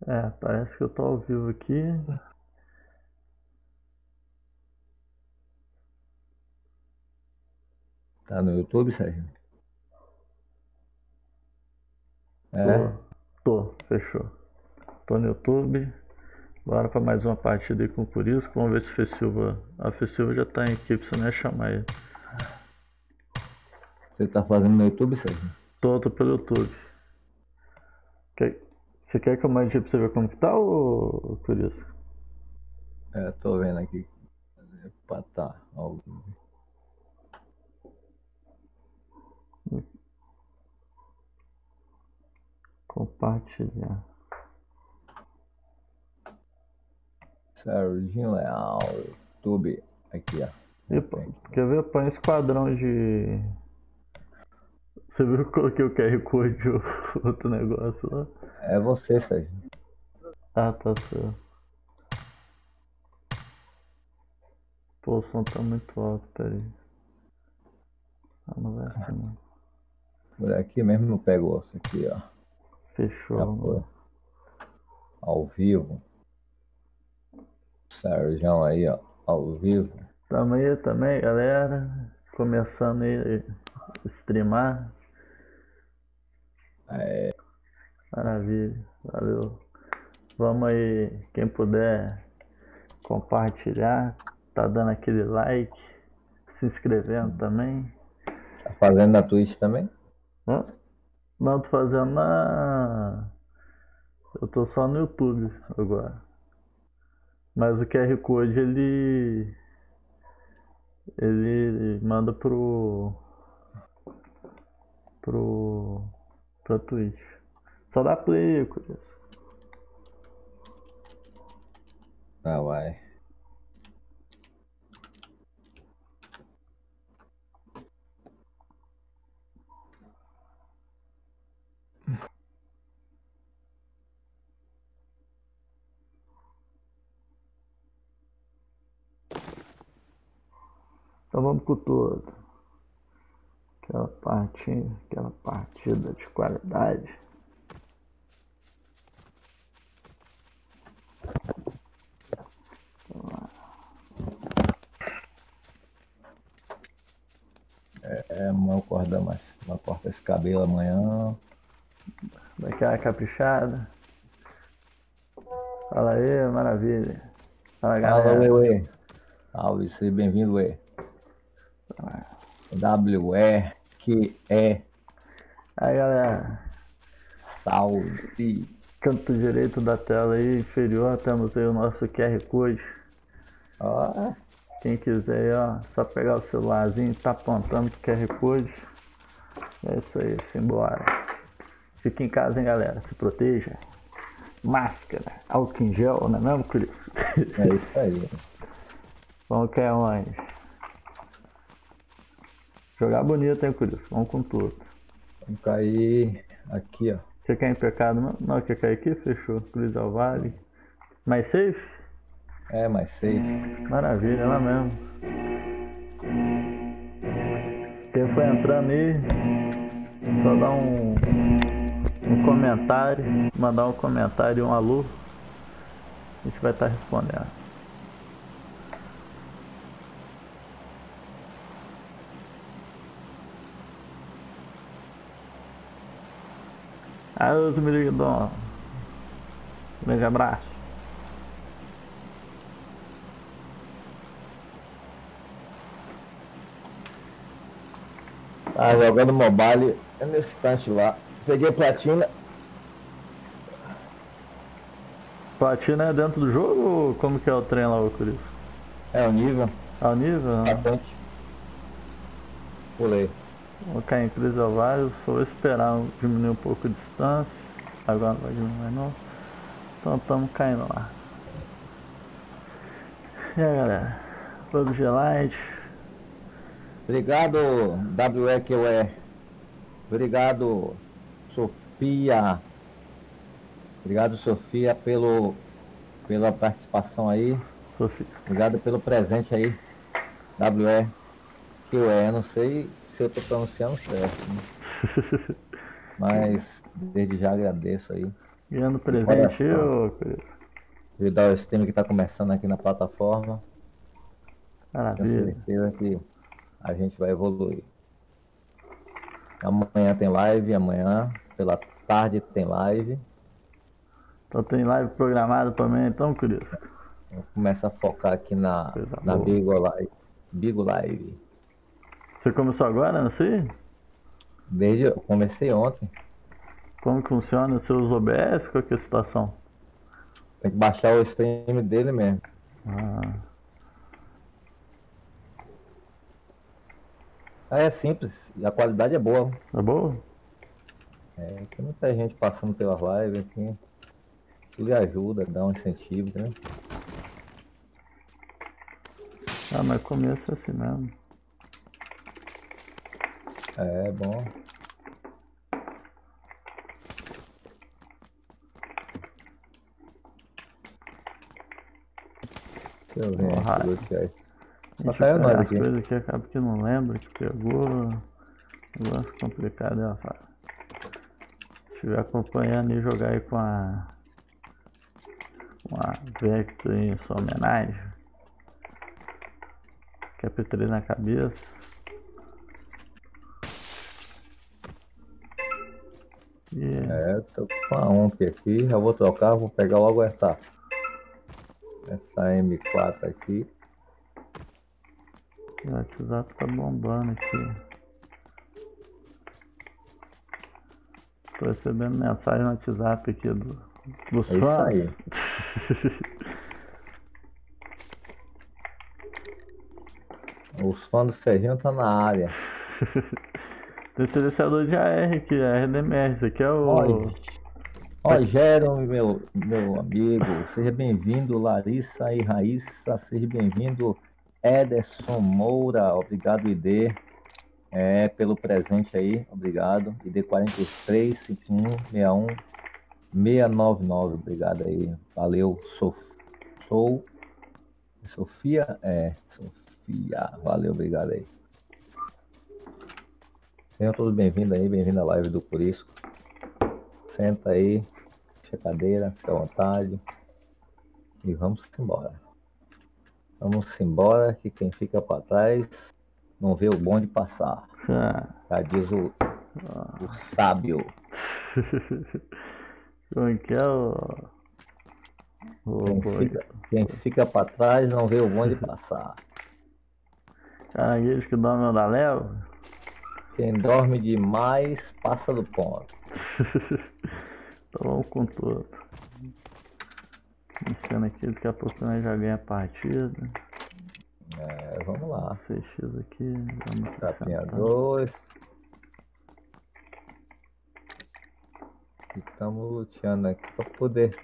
É, parece que eu tô ao vivo aqui. Tá no YouTube, Sérgio? Tô, É, fechou. Tô no YouTube. Bora pra mais uma partida aí com o Curisco. Vamos ver se o Fê Silva. A Fê Silva já tá em equipe, você não ia chamar ele. você tá fazendo no YouTube, Sérgio? Tô pelo YouTube. Você quer que eu mande pra você ver como que tá, ô Curisco? É, tô vendo aqui. Opa, tá. Ó, Compartilhar. Serginho Leal, YouTube. Aqui, ó. E, Tem aqui. quer ver? Põe esquadrão de. Você viu que eu coloquei o QR Code outro negócio lá? É você, Sérgio. Ah, tá certo. Pô, o som tá muito alto, peraí. Ah, não vai assim não. Por aqui mesmo eu pego isso aqui, ó. Fechou, Já vamos foi. lá. Ao vivo. Serjão aí, ó. Ao vivo. Tamo aí também, galera. Começando aí a streamar. É, Maravilha, valeu. Vamos aí, quem puder compartilhar, tá dando aquele like, se inscrevendo também. tá fazendo na Twitch também? Hã? Não, tô fazendo na. Eu tô só no YouTube agora. Mas o QR Code ele manda pro pra Twitch. Só dá play aí, Curious. Ah, vai. Então vamos com tudo. Aquela partida de qualidade. É, amanhã eu acordo mais. Vou cortar esse cabelo amanhã. Daquela caprichada. Fala aí, maravilha. Fala Fala, galera. Uê. Salve, seja bem-vindo, Uê. WE, Aí galera, salve. canto direito da tela aí, inferior, temos aí o nosso QR Code. Ó, Quem quiser aí, ó, só pegar o celularzinho e tá apontando pro QR Code. É isso aí, simbora. Fique em casa, hein, galera. Se proteja. Máscara, álcool em gel, não é mesmo, Cris? é isso aí. Vamos que é onde? Jogar bonito, hein, Cris? Vamos com tudo. Vamos cair aqui, ó. Você quer em pecado, não? Não, quer cair aqui? Fechou. Cruz ao Vale. Mais safe? É, mais safe. Maravilha, lá mesmo. Quem for entrando aí, só dá um comentário, mandar um comentário e um alô. A gente vai estar respondendo. Aí, os amigos, grande abraço. Tá jogando mobile. É nesse instante lá. Peguei platina. Platina é dentro do jogo ou como que é o trem lá, Cris? É o nível. Ao nível? Né? Bastante. Pulei. Vou cair em Cruz ao Vale, só vou esperar diminuir um pouco a distância. Agora não vai diminuir mais não. Então estamos caindo lá. E aí galera, PUBG Lite. Obrigado, WEQE. Obrigado, Sofia. Obrigado, Sofia, pela participação aí. Sofia. Obrigado pelo presente aí. WEQE. Não sei se eu estou pronunciando certo, né? Mas desde já agradeço aí. Ganhando E olha presente, só, ô Cris. devido ao stream que está começando aqui na plataforma, tenho Maravilha. certeza que a gente vai evoluir. Amanhã tem live, amanhã pela tarde tem live. Então tem live programado também, então, Cris. Vamos começar a focar aqui Coisa na boa. Bigo Live. Bigo Live. Você começou agora, não sei? Eu comecei ontem. Como que funciona? Você usa OBS? Qual que é a situação? Tem que baixar o stream dele mesmo. Ah, É simples e a qualidade é boa. tá boa? Tem muita gente passando pelas lives aqui. Isso lhe ajuda, dá um incentivo, né? Ah, mas começa assim mesmo. É bom. Deixa eu ver aqui, Luciano. A Só gente caiu pega nós as aqui. coisas que acaba que não lembra, que pegou. Negócio complicado, ela fala. Se estiver acompanhando e jogar aí com a Vector em sua homenagem. Cap3 na cabeça. E Tô com a OMP aqui, já vou trocar, vou pegar logo essa M4 aqui. o WhatsApp tá bombando aqui. Tô recebendo mensagem no WhatsApp aqui dos É isso fãs. aí. Os fãs do Serginho tá na área. Tem silenciador de AR aqui, RDMR. Esse aqui é o. Rogério, meu amigo, seja bem-vindo, Larissa e Raíssa, seja bem-vindo, Ederson Moura, obrigado, ID, pelo presente aí, obrigado, ID 43 51 699, obrigado aí, valeu, Sofia, valeu, obrigado aí. Sejam todos bem-vindos aí, bem-vindo à live do Purisco. Senta aí, puxa a cadeira, fica à vontade. E vamos embora. Vamos embora, que quem fica para trás não vê o bonde passar. Já diz o sábio. Como que é Quem fica para trás não vê o bonde passar. Caranguejo que dorme da leva? Quem dorme demais passa do ponto. Então vamos com tudo. Iniciando aqui, daqui a pouco nós já ganha a partida. Vamos lá. 6x aqui, vamos Tapinha 2. Estamos luteando aqui para poder.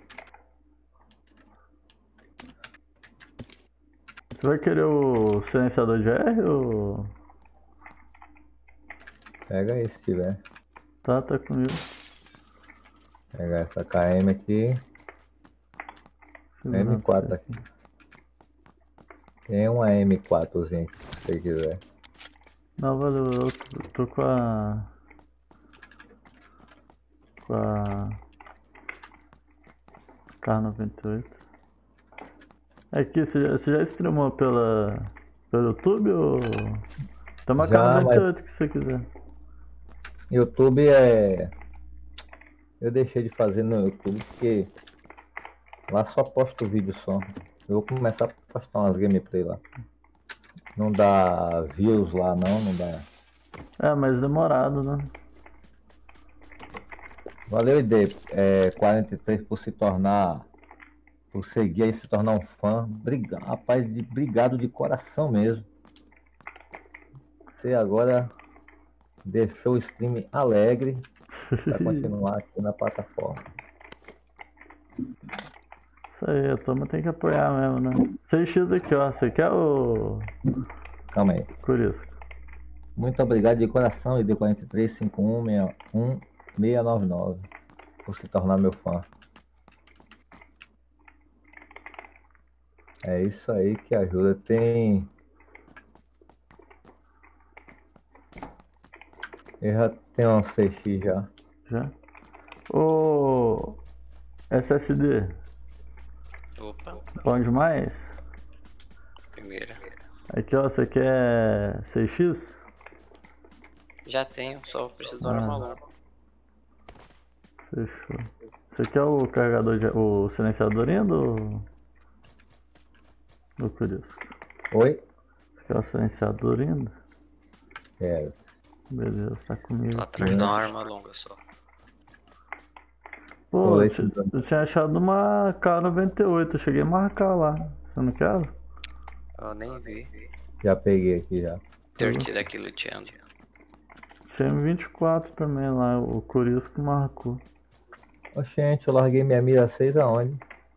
Você vai querer o silenciador de R ou... Pega aí se tiver. Tá comigo. Pegar essa KM aqui. M4 aqui. Tem uma M4zinha aqui, se você quiser. Não, valeu, eu tô com a K98. Aqui, você já streamou pelo YouTube ou... Tem uma K98 que você quiser. YouTube eu deixei de fazer no YouTube porque lá só posto vídeo só. Eu vou começar a postar umas gameplay lá. Não dá views lá não dá. É, mas demorado, né? Valeu, ID 43 por seguir aí, se tornar um fã. Rapaz, obrigado de coração mesmo. Você agora deixou o stream alegre para continuar aqui na plataforma. Isso aí, a turma tem que apoiar mesmo, né? 6x aqui, ó. Você quer o... Calma aí. Curisco. Muito obrigado de coração, ID 43 51 699 por se tornar meu fã. É isso aí que ajuda. Eu já tenho um 6x já. Já? Ô... SSD. Opa, Bom demais. primeira. Aqui, ó, você quer 6x? Já tenho, só preciso do arma longa. Fechou. Você quer o carregador de... o silenciador ainda ou... do Curisco? Oi? Você quer o silenciador ainda? Quero. Beleza, tá comigo. Tô atrás de uma arma longa só. Pô, Oi, eu tinha achado uma K98, eu cheguei a marcar lá. Você não quer? Eu nem vi. Já peguei aqui já. Ter tido aqui luteando. Tinha M24 também lá, o Curisco marcou. Oxente, eu larguei minha mira 6 aonde?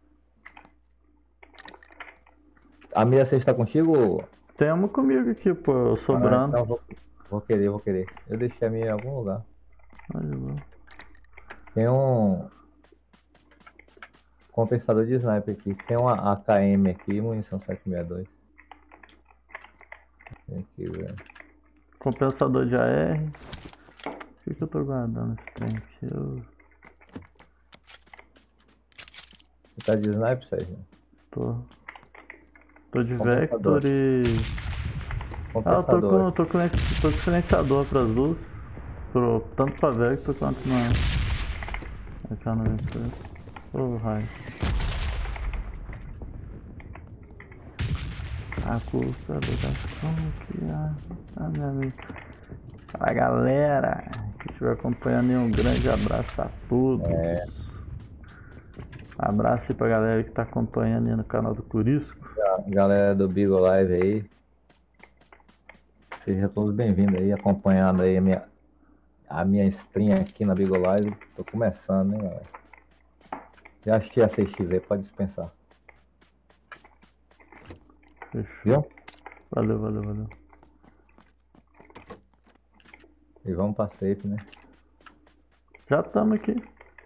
A mira 6 tá contigo? Tem uma comigo aqui, pô, sobrando. Então vou querer. Eu deixei a minha em algum lugar. Aí, bom. Tem um compensador de sniper aqui. Tem uma AKM aqui, munição 762. Tem aqui, velho. Compensador de AR. O que eu tô guardando esse trem aqui? Você tá de sniper, Sérgio? Tô de Compensador. Vector e... Ah, Compensador. tô com silenciador pras duas. Tanto pra Vector quanto na K98. Ô, raio. A custa do gastão que minha amiga. Fala galera que estiver acompanhando aí, um grande abraço a todos. Abraço aí pra galera que tá acompanhando aí no canal do Curisco. Galera do Bigo Live aí. Sejam todos bem-vindos aí, acompanhando aí a minha stream aqui na Bigo Live. Tô começando, né, galera? Já assisti a 6x aí, pode dispensar. Fechou. Viu? Valeu. E vamos pra safe, né? Já estamos aqui.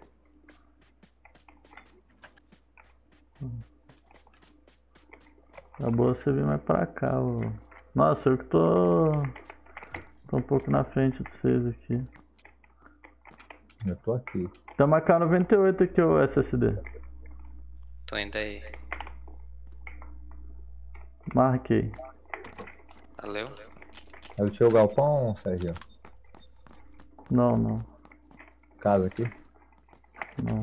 Acabou você vir mais pra cá, ô. Nossa, eu que tô um pouco na frente de vocês aqui. Eu tô aqui. Tem uma K98 aqui, o SSD. Tô indo aí. Marquei. Valeu? É o teu galpão, Sérgio? Não. Casa aqui? Não.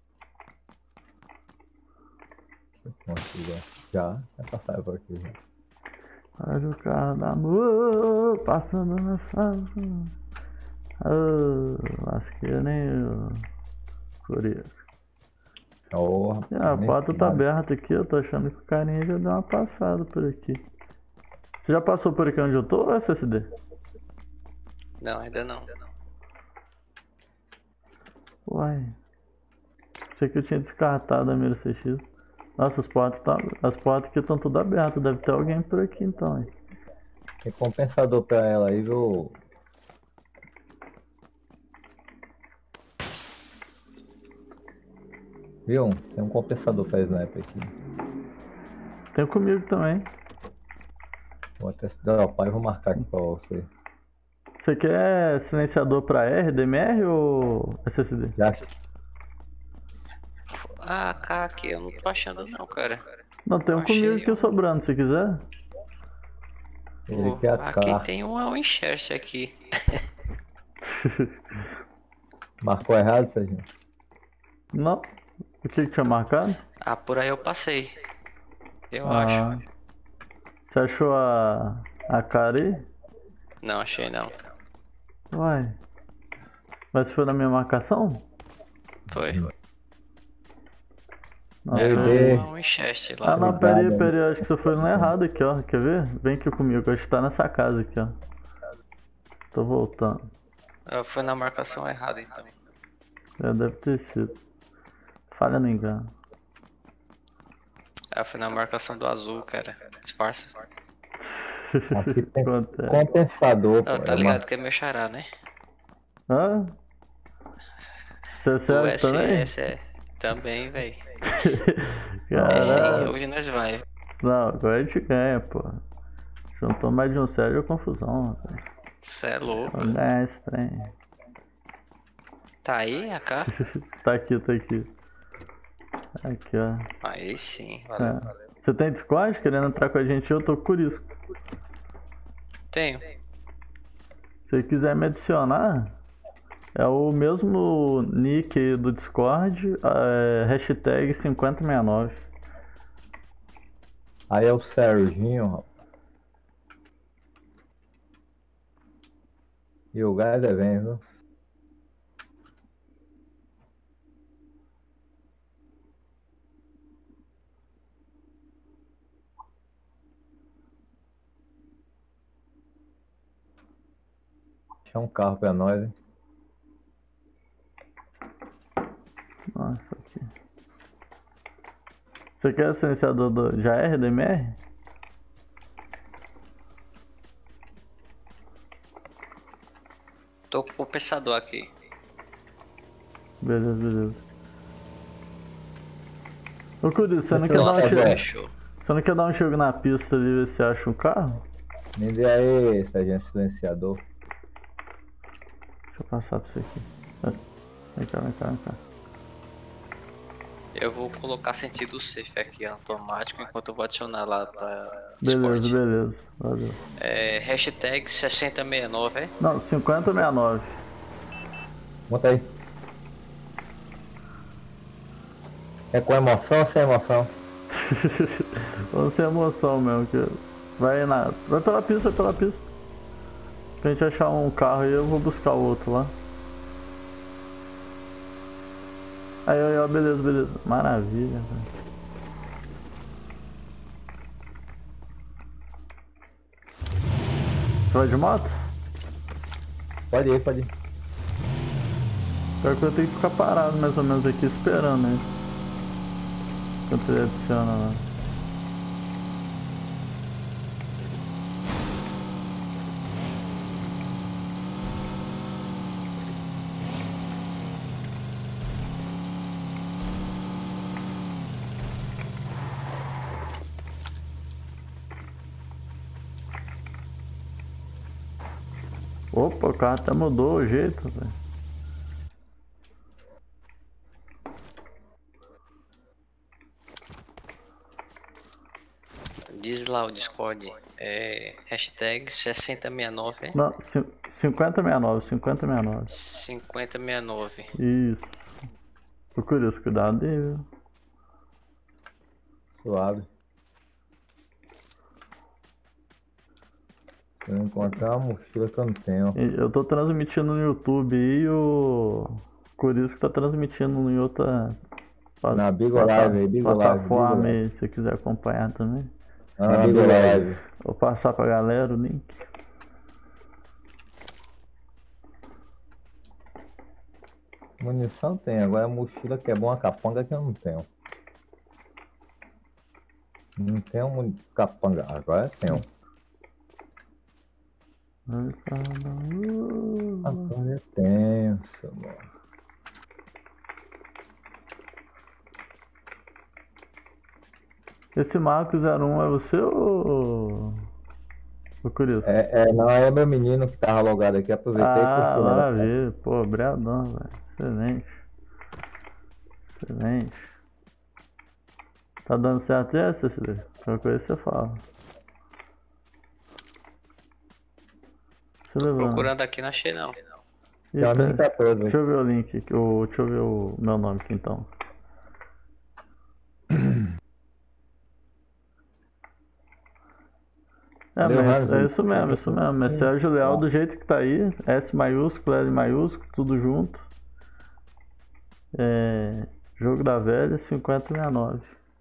Já passaram por aqui. Já. Olha o carro da amor passando na sala. Lasqueira nem o Curisco. Oh, A porta tá aberta aqui, eu tô achando que o carinha já deu uma passada por aqui. Você já passou por aqui onde eu tô, SSD? Não, ainda não. Uai. Sei que eu tinha descartado a mira CX. Nossa, as portas aqui estão tudo abertas, deve ter alguém por aqui então, hein? Tem compensador pra ela aí, viu? Viu? Tem um compensador pra sniper aqui. Tem comigo também. Vou até dropar e vou marcar aqui pra você. Você quer silenciador pra R, DMR ou SSD? Já achei. Ah, AK aqui, eu não tô achando não, cara. Não, tem um Achei comigo aqui um. sobrando, se quiser. Ele Pô, quer a aqui K. tem um Winchester aqui. Marcou errado, Sérgio? Não. O que tinha marcado? Ah, por aí eu passei. Eu acho. Você achou a cara aí? Não, achei não. Uai. Mas foi na minha marcação? Foi. Não, Era Doidê. um Winchester lá. Ah não, peraí, Obrigado. acho que você foi no errado aqui, ó. Quer ver? Vem aqui comigo, acho que tá nessa casa aqui, ó. Tô voltando. Eu fui na marcação errada então. Deve ter sido. Falha no engano. Eu fui na marcação do azul, cara. Disfarça. Aqui tem Acontece. compensador. Oh, tá ligado que é meu xará, né? Hã? Você O serve também? SS é. Também, véi. Sim, Caralho. hoje nós vai. Não, agora a gente ganha, pô. Juntou mais de um Sérgio, confusão, rapaz. Cê é louco. Olha esse trem. Tá aí, AK? Tá aqui. Aqui, ó. Aí sim, valeu. É. Você tem Discord querendo entrar com a gente? Eu tô com o Curisco. Tenho. Se você quiser me adicionar, é o mesmo nick aí do Discord, hashtag 5069. Aí é o Serginho, rapaz. E o gás é bem, viu? Achar um carro pra nós, hein? Nossa, aqui. Você quer silenciador do JR, do MR? Tô com o compensador aqui. Beleza, beleza. Ô Curis, você não quer dar um Nossa, chego? fechou. Você não quer dar um chego na pista ali e ver se acha um carro? Me dê aí, Serginho, silenciador. Deixa eu passar pra você aqui. Vem cá, vem cá, vem cá. Eu vou colocar sentido safe aqui automático enquanto eu vou adicionar lá pra Beleza, Discord. beleza. Valeu. Hashtag 6069, é? Não, 5069. Monta aí. É com emoção ou sem emoção? Vamos sem emoção mesmo. Que vai pela pista, vai pela pista. Pra gente achar um carro aí, eu vou buscar o outro lá. Aí, ó, beleza, beleza. Maravilha, velho. Você vai de moto? Pode ir, pode ir. Pior que eu tenho que ficar parado mais ou menos aqui esperando ele. Enquanto ele adiciona lá. Opa, o carro até mudou o jeito, velho. Diz lá o Discord. Hashtag 6069, é? Não, 5069, 5069. 5069. Isso. Procura isso, cuidado aí, viu? Suave. Eu encontrar uma mochila que eu não tenho. Eu tô transmitindo no YouTube e o Curisco tá transmitindo em outra Na Bigo Live aí, Bigo Live. plataforma aí, se você quiser acompanhar também. Na Bigo Live. Vou passar pra galera o link. Munição tem, agora a mochila que é bom, a capanga que eu não tenho. Não tenho capanga, agora eu tenho. Agora eu tenho, seu mano. Esse Marcos 01 é você ou Curisco? Não, é meu menino que tava logado aqui, aproveitei e curti, né? Maravilha, pô, brigadão, velho. Excelente. Excelente. Tá dando certo aí, Cecília? Qualquer coisa você fala. Você levando. Procurando aqui, não achei não. Tem uma mini 14. Deixa eu ver o link aqui, deixa eu ver o meu nome aqui então. Mas é isso mesmo, isso mesmo. É Sérgio Leal do jeito que tá aí. S maiúsculo, L maiúsculo, tudo junto. Jogo da velha, 5069.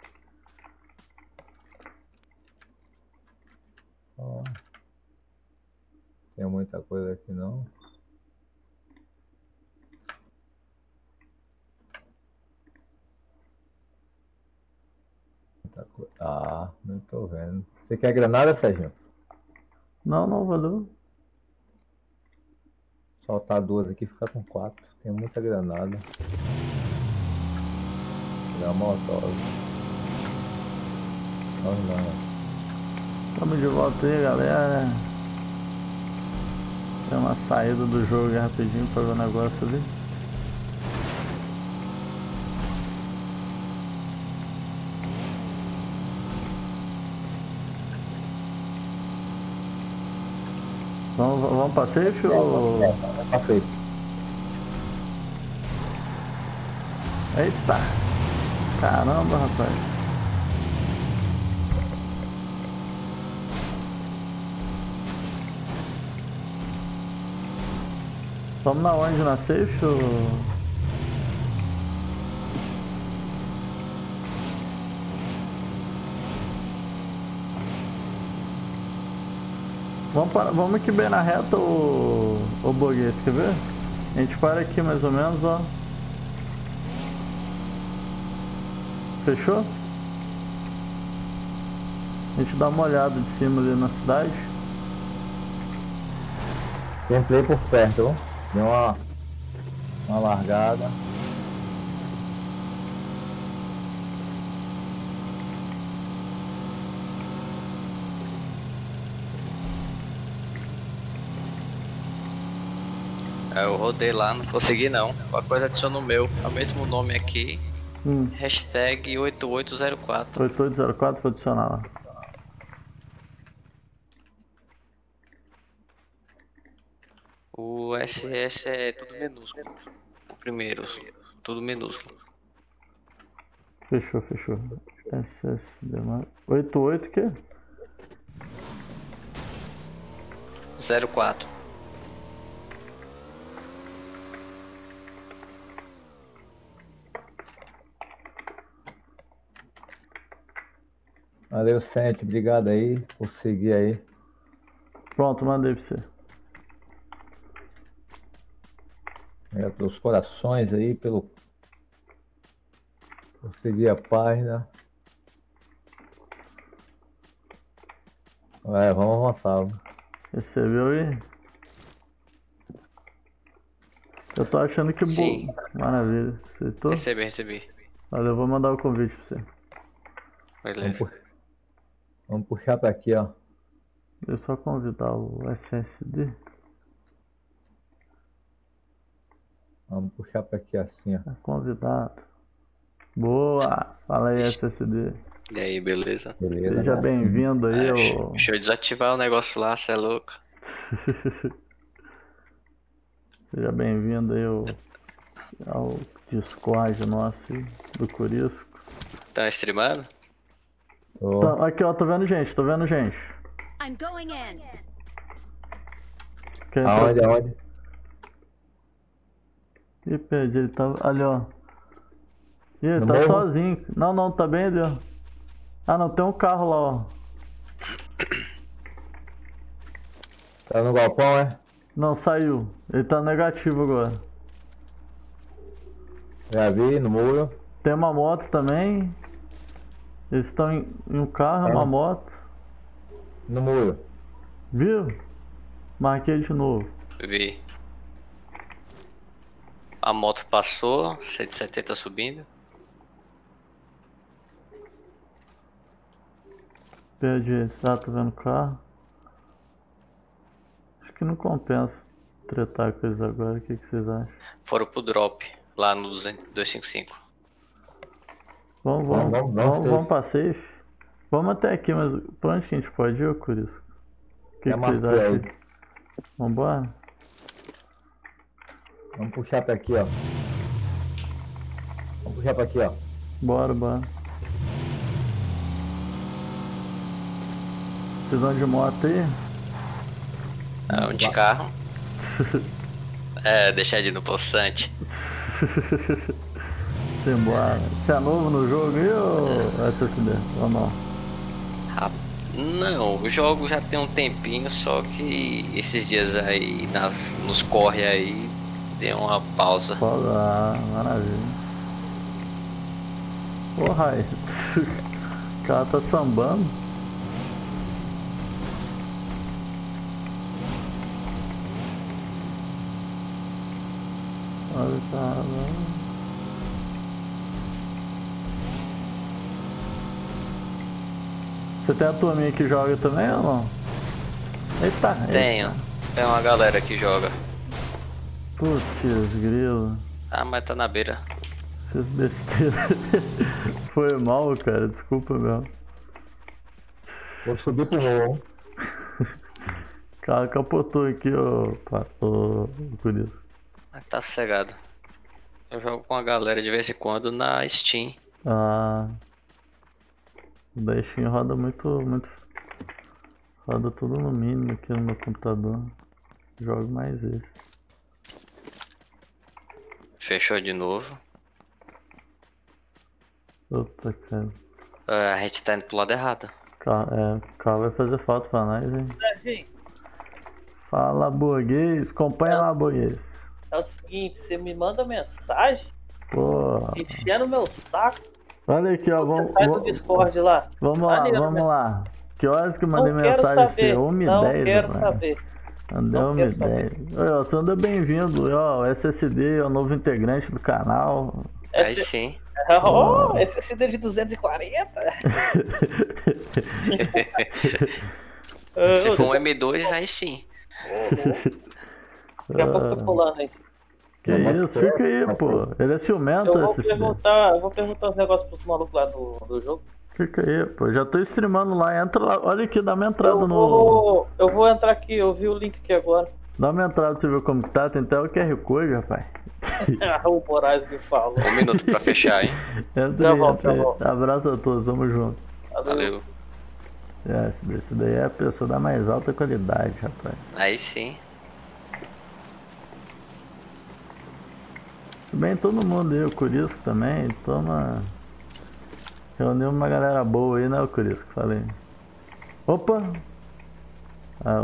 Ó. Tem muita coisa aqui não. Ah, não tô vendo. Você quer granada, Serginho? Não, valeu. Soltar duas aqui, ficar com 4. Tem muita granada. Pegar a molotov. Não. Tamo de volta aí, galera. Tem uma saída do jogo aí rapidinho pra ver o negócio ali. pra safe ou... Passei. Eita! Caramba, rapaz! Vamos na onde? Na safe ou... Vamos aqui bem na reta, ô Boguês, quer ver? A gente para aqui mais ou menos, ó. Fechou? A gente dá uma olhada de cima ali na cidade. Entrei por perto, ó. Deu uma largada. Eu rodei lá, não consegui não. Qualquer coisa adiciona o meu. É o mesmo nome aqui. Hashtag 8804. 8804, vou adicionar lá. O SS é tudo minúsculo. O primeiro, tudo minúsculo. Fechou. SSD 88 o quê? 04. Valeu, Sente, obrigado aí por seguir aí. Pronto, mandei pra você. Obrigado pelos corações aí, por seguir a página. Vamos avançar. Recebeu aí? Eu tô achando que... Sim. Maravilha. Aceitou? Recebi. Olha, eu vou mandar o convite pra você. Beleza. Vamos puxar pra aqui, ó. Deixa eu só convidar o SSD. Vamos puxar pra aqui assim, ó. Tá convidado. Boa! Fala aí, SSD. E aí, beleza? Beleza. Seja né? bem-vindo aí ao... Deixa eu desativar o negócio lá, cê é louco. Seja bem-vindo aí ao Discord nosso aí, do Curisco. Tá streamando? Tô. Então, aqui ó, tô vendo gente. I'm going in. Quer Aonde? Ih, perdi, ele tá ali ó. Ih, ele No tá morro? sozinho. Não, tá bem ali ó. Ah não, tem um carro lá ó. Tá no galpão, é? Não, saiu. Ele tá negativo agora. Já vi, no muro. Tem uma moto também. Eles estão em um carro, uma moto. No muro. Viu? Marquei de novo. Vi. A moto passou, 170 subindo. Perdi ele. Ah, tô vendo o carro. Acho que não compensa tretar com eles agora. O que vocês acham? Foram pro drop, lá no 255. Vamos pra safe. Vamos até aqui, mas pra onde que a gente pode ir, Curisco? O que vocês acham? Aí. Vambora? Vamos puxar pra aqui, ó. Bora. Precisando de moto aí? Um de carro. Deixar de ir no poçante. Simbora. Você é novo no jogo aí ou SSD? Ou não? Não, o jogo já tem um tempinho, só que esses dias aí nos corre aí deu uma pausa. Maravilha. Porra aí. O cara tá sambando. Olha o cara lá. Você tem a turminha que joga também ou não? Eita! Tem uma galera que joga. Putz, grilo. Ah, mas tá na beira. Fiz besteira. Foi mal, cara. Desculpa mesmo. Vou subir pro morro. cara capotou aqui, ô Curisco. Tá sossegado. Eu jogo com a galera de vez em quando na Steam. Ah. O da Steam roda muito. Roda tudo no mínimo aqui no meu computador. Jogo mais esse. Fechou de novo. Puta, cara. A gente tá indo pro lado errado. O carro vai fazer falta pra nós, hein? Serginho, Fala, burguês. Acompanha lá, burguês. é o seguinte, você me manda mensagem Pô. enchendo meu saco. Olha aqui, ó. Você sai do Discord lá. Vamos lá, Maneiro, vamos né? lá. Que horas que eu mandei Não quero mensagem pra saber. você? 1h10, Não quero rapaz. saber. Mandei Não quero 1h10. Oi, ó, Sandra, bem-vindo. Ó, o SSD é o novo integrante do canal. Aí sim. Oh, SSD de 240? Se for um M2, aí sim. Daqui a pouco tá pulando aí. Que isso, fica aí, pô. Ele é ciumento, Eu SSD. vou perguntar os negócios pros malucos lá do jogo. Fica aí, pô. Já tô streamando lá. Entra lá. Olha aqui, dá uma entrada no. Eu vou entrar aqui, eu vi o link aqui agora. Dá uma entrada pra você ver como que tá. Tem até o QR Code, rapaz. O Moraes me falou. 1 minuto pra fechar, hein? Entra aí, entra aí. Abraço a todos, tamo junto. Valeu. Esse daí é a pessoa da mais alta qualidade, rapaz. Aí sim. Tudo bem, todo mundo aí, o Curisco também. Toma. Reuniu uma galera boa aí, né, o Curisco? Falei. Opa! Ah,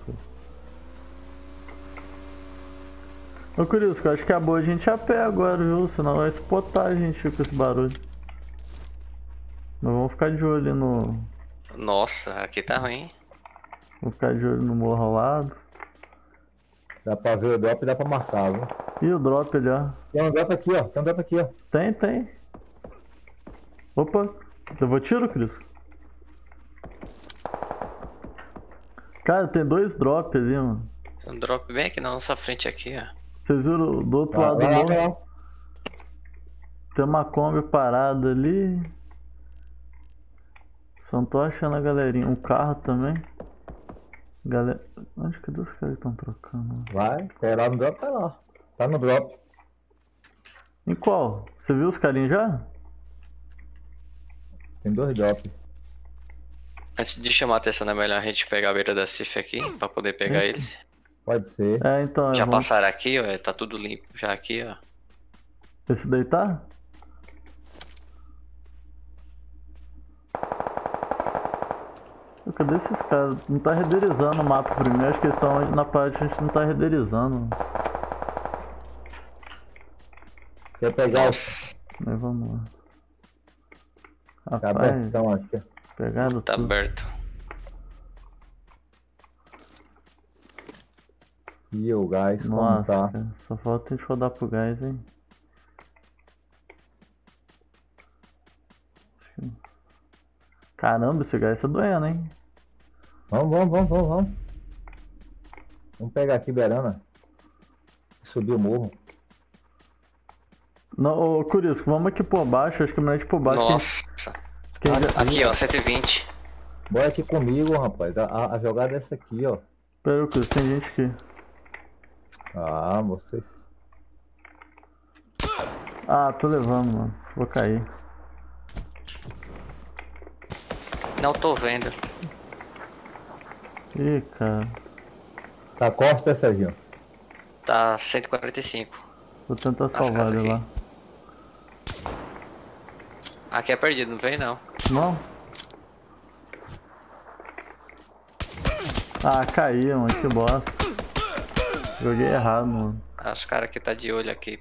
Ô Curisco, acho que é boa a gente ir a pé agora, viu? Senão vai espotar a gente com esse barulho. Mas vamos ficar de olho no. Nossa, aqui tá ruim. Vamos ficar de olho no morro ao lado. Dá pra ver o drop e dá pra marcar, viu? E o drop ali, ó. Tem um drop aqui, ó. Tem um drop aqui, ó. Tem. Opa, levou tiro, Cris? Cara, tem 2 drops ali, mano. Tem um drop bem aqui na nossa frente aqui, ó. Vocês viram do outro lado do morro? Tem uma Kombi parada ali. Só não tô achando a galerinha. Um carro também. Galera. Onde que os caras estão trocando? Vai, lá no drop, tá lá. Tá no drop. Em qual? Você viu os carinhos já? Tem 2 drops. Antes de chamar a atenção, não é melhor a gente pegar a beira da CIF aqui pra poder pegar eles. Pode ser. É, então. Já passaram aqui, ó. Tá tudo limpo já aqui, ó. Esse daí tá? Cadê esses caras? Não tá renderizando o mapa primeiro, acho que eles estão na parte que a gente não tá renderizando. Quer pegar Nossa. Mas vamos lá. Tá Rapaz, abertão aqui. pegaram Tá tudo. aberto. E o gás, como Nossa, tá? cara, só falta a gente rodar pro gás, hein. Caramba, esse gás tá doendo, hein. Vamos. Vamos pegar aqui, Berana. Subir o morro. Não, ô Curisco, vamos aqui por baixo, acho que é melhor a gente por baixo. Nossa. Quem já... Aqui, ó, 120. Bora aqui comigo, rapaz. A jogada é essa aqui, ó. Pera aí, Curisco, tem gente aqui. Ah, vocês. Ah, tô levando, mano. Vou cair. Não tô vendo. Ih, cara. Tá costa, Serginho? Tá 145. Vou tentar As salvar casas ele lá. aqui. Aqui é perdido, não vem não. Não? Ah, caí, mano. Que bosta. Joguei errado, mano. Os caras aqui tá de olho aqui.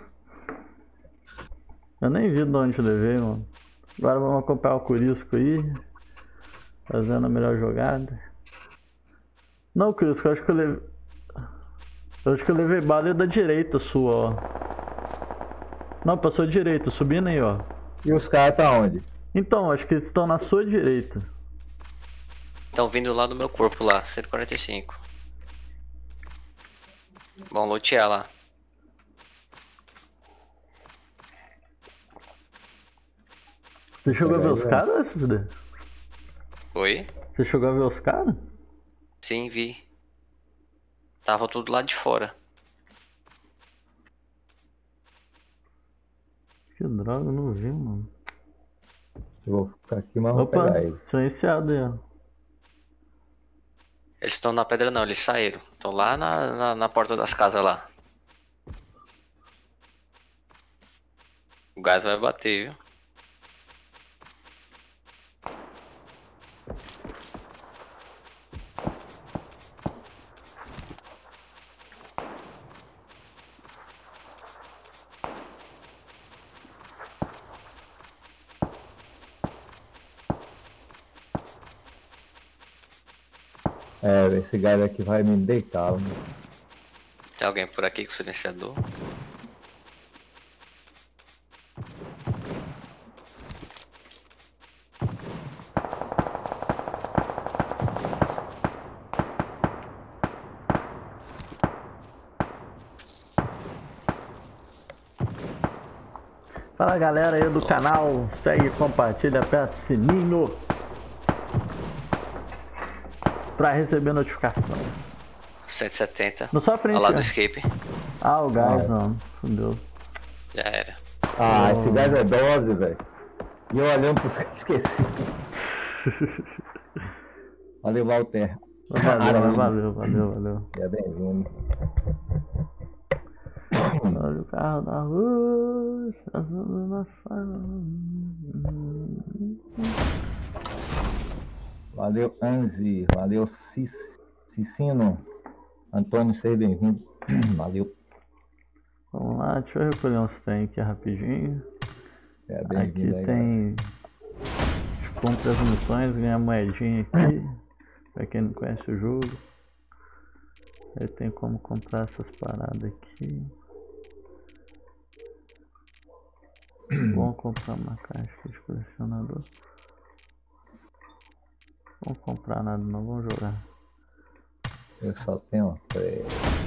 Eu nem vi de onde eu levei, mano. Agora vamos acompanhar o Curisco aí. Fazendo a melhor jogada. Não, Curisco, eu acho que eu levei... Eu acho que eu levei bala da direita sua, ó. Não, passou direita, subindo aí, ó. E os caras tá onde? Então, acho que eles estão na sua direita. Estão vindo lá do meu corpo lá, 145. Vamos lotear lá. Você chegou a ver os caras, SSD? Oi? Você chegou a ver os caras? Sim, vi. Tava tudo lá de fora. Que droga, eu não vi, mano. Eu vou ficar aqui, mas vou Opa, pegar ele. silenciado aí, ó. Eles estão na pedra não, eles saíram. Estão lá na porta das casas lá. O gás vai bater, viu? É, esse gás aqui vai me deitar. Tem alguém por aqui com silenciador? Fala galera aí do canal, segue, compartilha, aperta o sininho pra receber notificação. 170. Na sua frente, Ao lado ó. do escape. Ah, o gás não, fudeu. Já era. Ah, esse gás é dose, velho. E eu olhando pro céu, esqueci. Valeu, Walter. Valeu. É bem-vindo. Olha o carro da luz, Valeu, Anzi. Valeu, Cicino. Antônio, seja bem-vindo. Valeu. Vamos lá, deixa eu recolher uns trem aqui rapidinho. É Aqui bem-vindo aí, tem... Compra as missões, ganha moedinha aqui. Pra quem não conhece o jogo. Aí tem como comprar essas paradas aqui. Vamos comprar uma caixa de colecionador. Vamos comprar nada não, vamos jogar. Eu só tenho 3.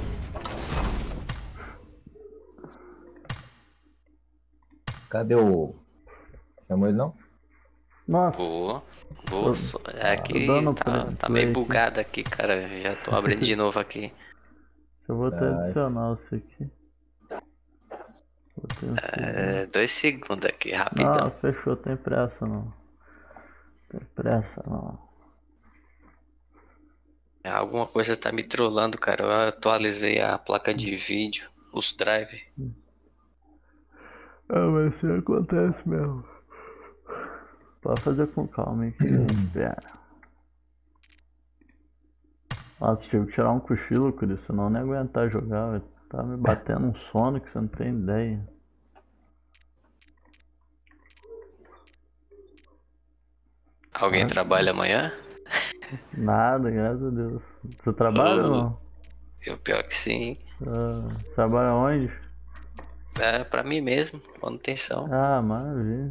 Cadê o... Chamou ele não? Nossa, Boa. Aqui dando tá play meio aqui. bugado aqui, cara. Já tô abrindo de novo aqui. eu vou até adicionar isso aqui. É, 2 segundos aqui, rapidão. Não, fechou, tem pressa não. Tem pressa não. Alguma coisa tá me trollando, cara. Eu atualizei a placa de vídeo, os drive. Ah, mas isso acontece mesmo. Pode fazer com calma, hein, que espera. Nossa, tive que tirar um cochilo, Cris, senão eu não ia aguentar jogar, velho. Tá me batendo um sono que você não tem ideia. Alguém trabalha amanhã? Nada, graças a Deus. Você trabalha ou não? Eu pior que sim. Trabalha onde? É pra mim mesmo, manutenção. Ah, maravilha.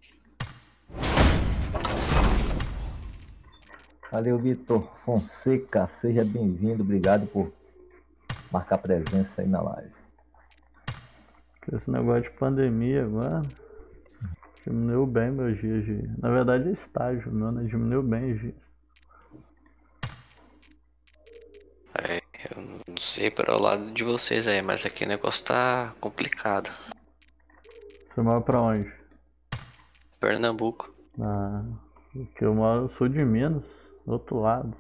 Valeu, Vitor Fonseca. Seja bem-vindo. Obrigado por marcar presença aí na live. Esse negócio de pandemia agora diminuiu bem meus dias de... Na verdade é estágio, meu, né? Diminuiu bem os dias. Eu não sei para o lado de vocês aí, mas aqui o negócio tá complicado. Você mora pra onde? Pernambuco. Ah, porque eu moro no sul de Minas, do outro lado.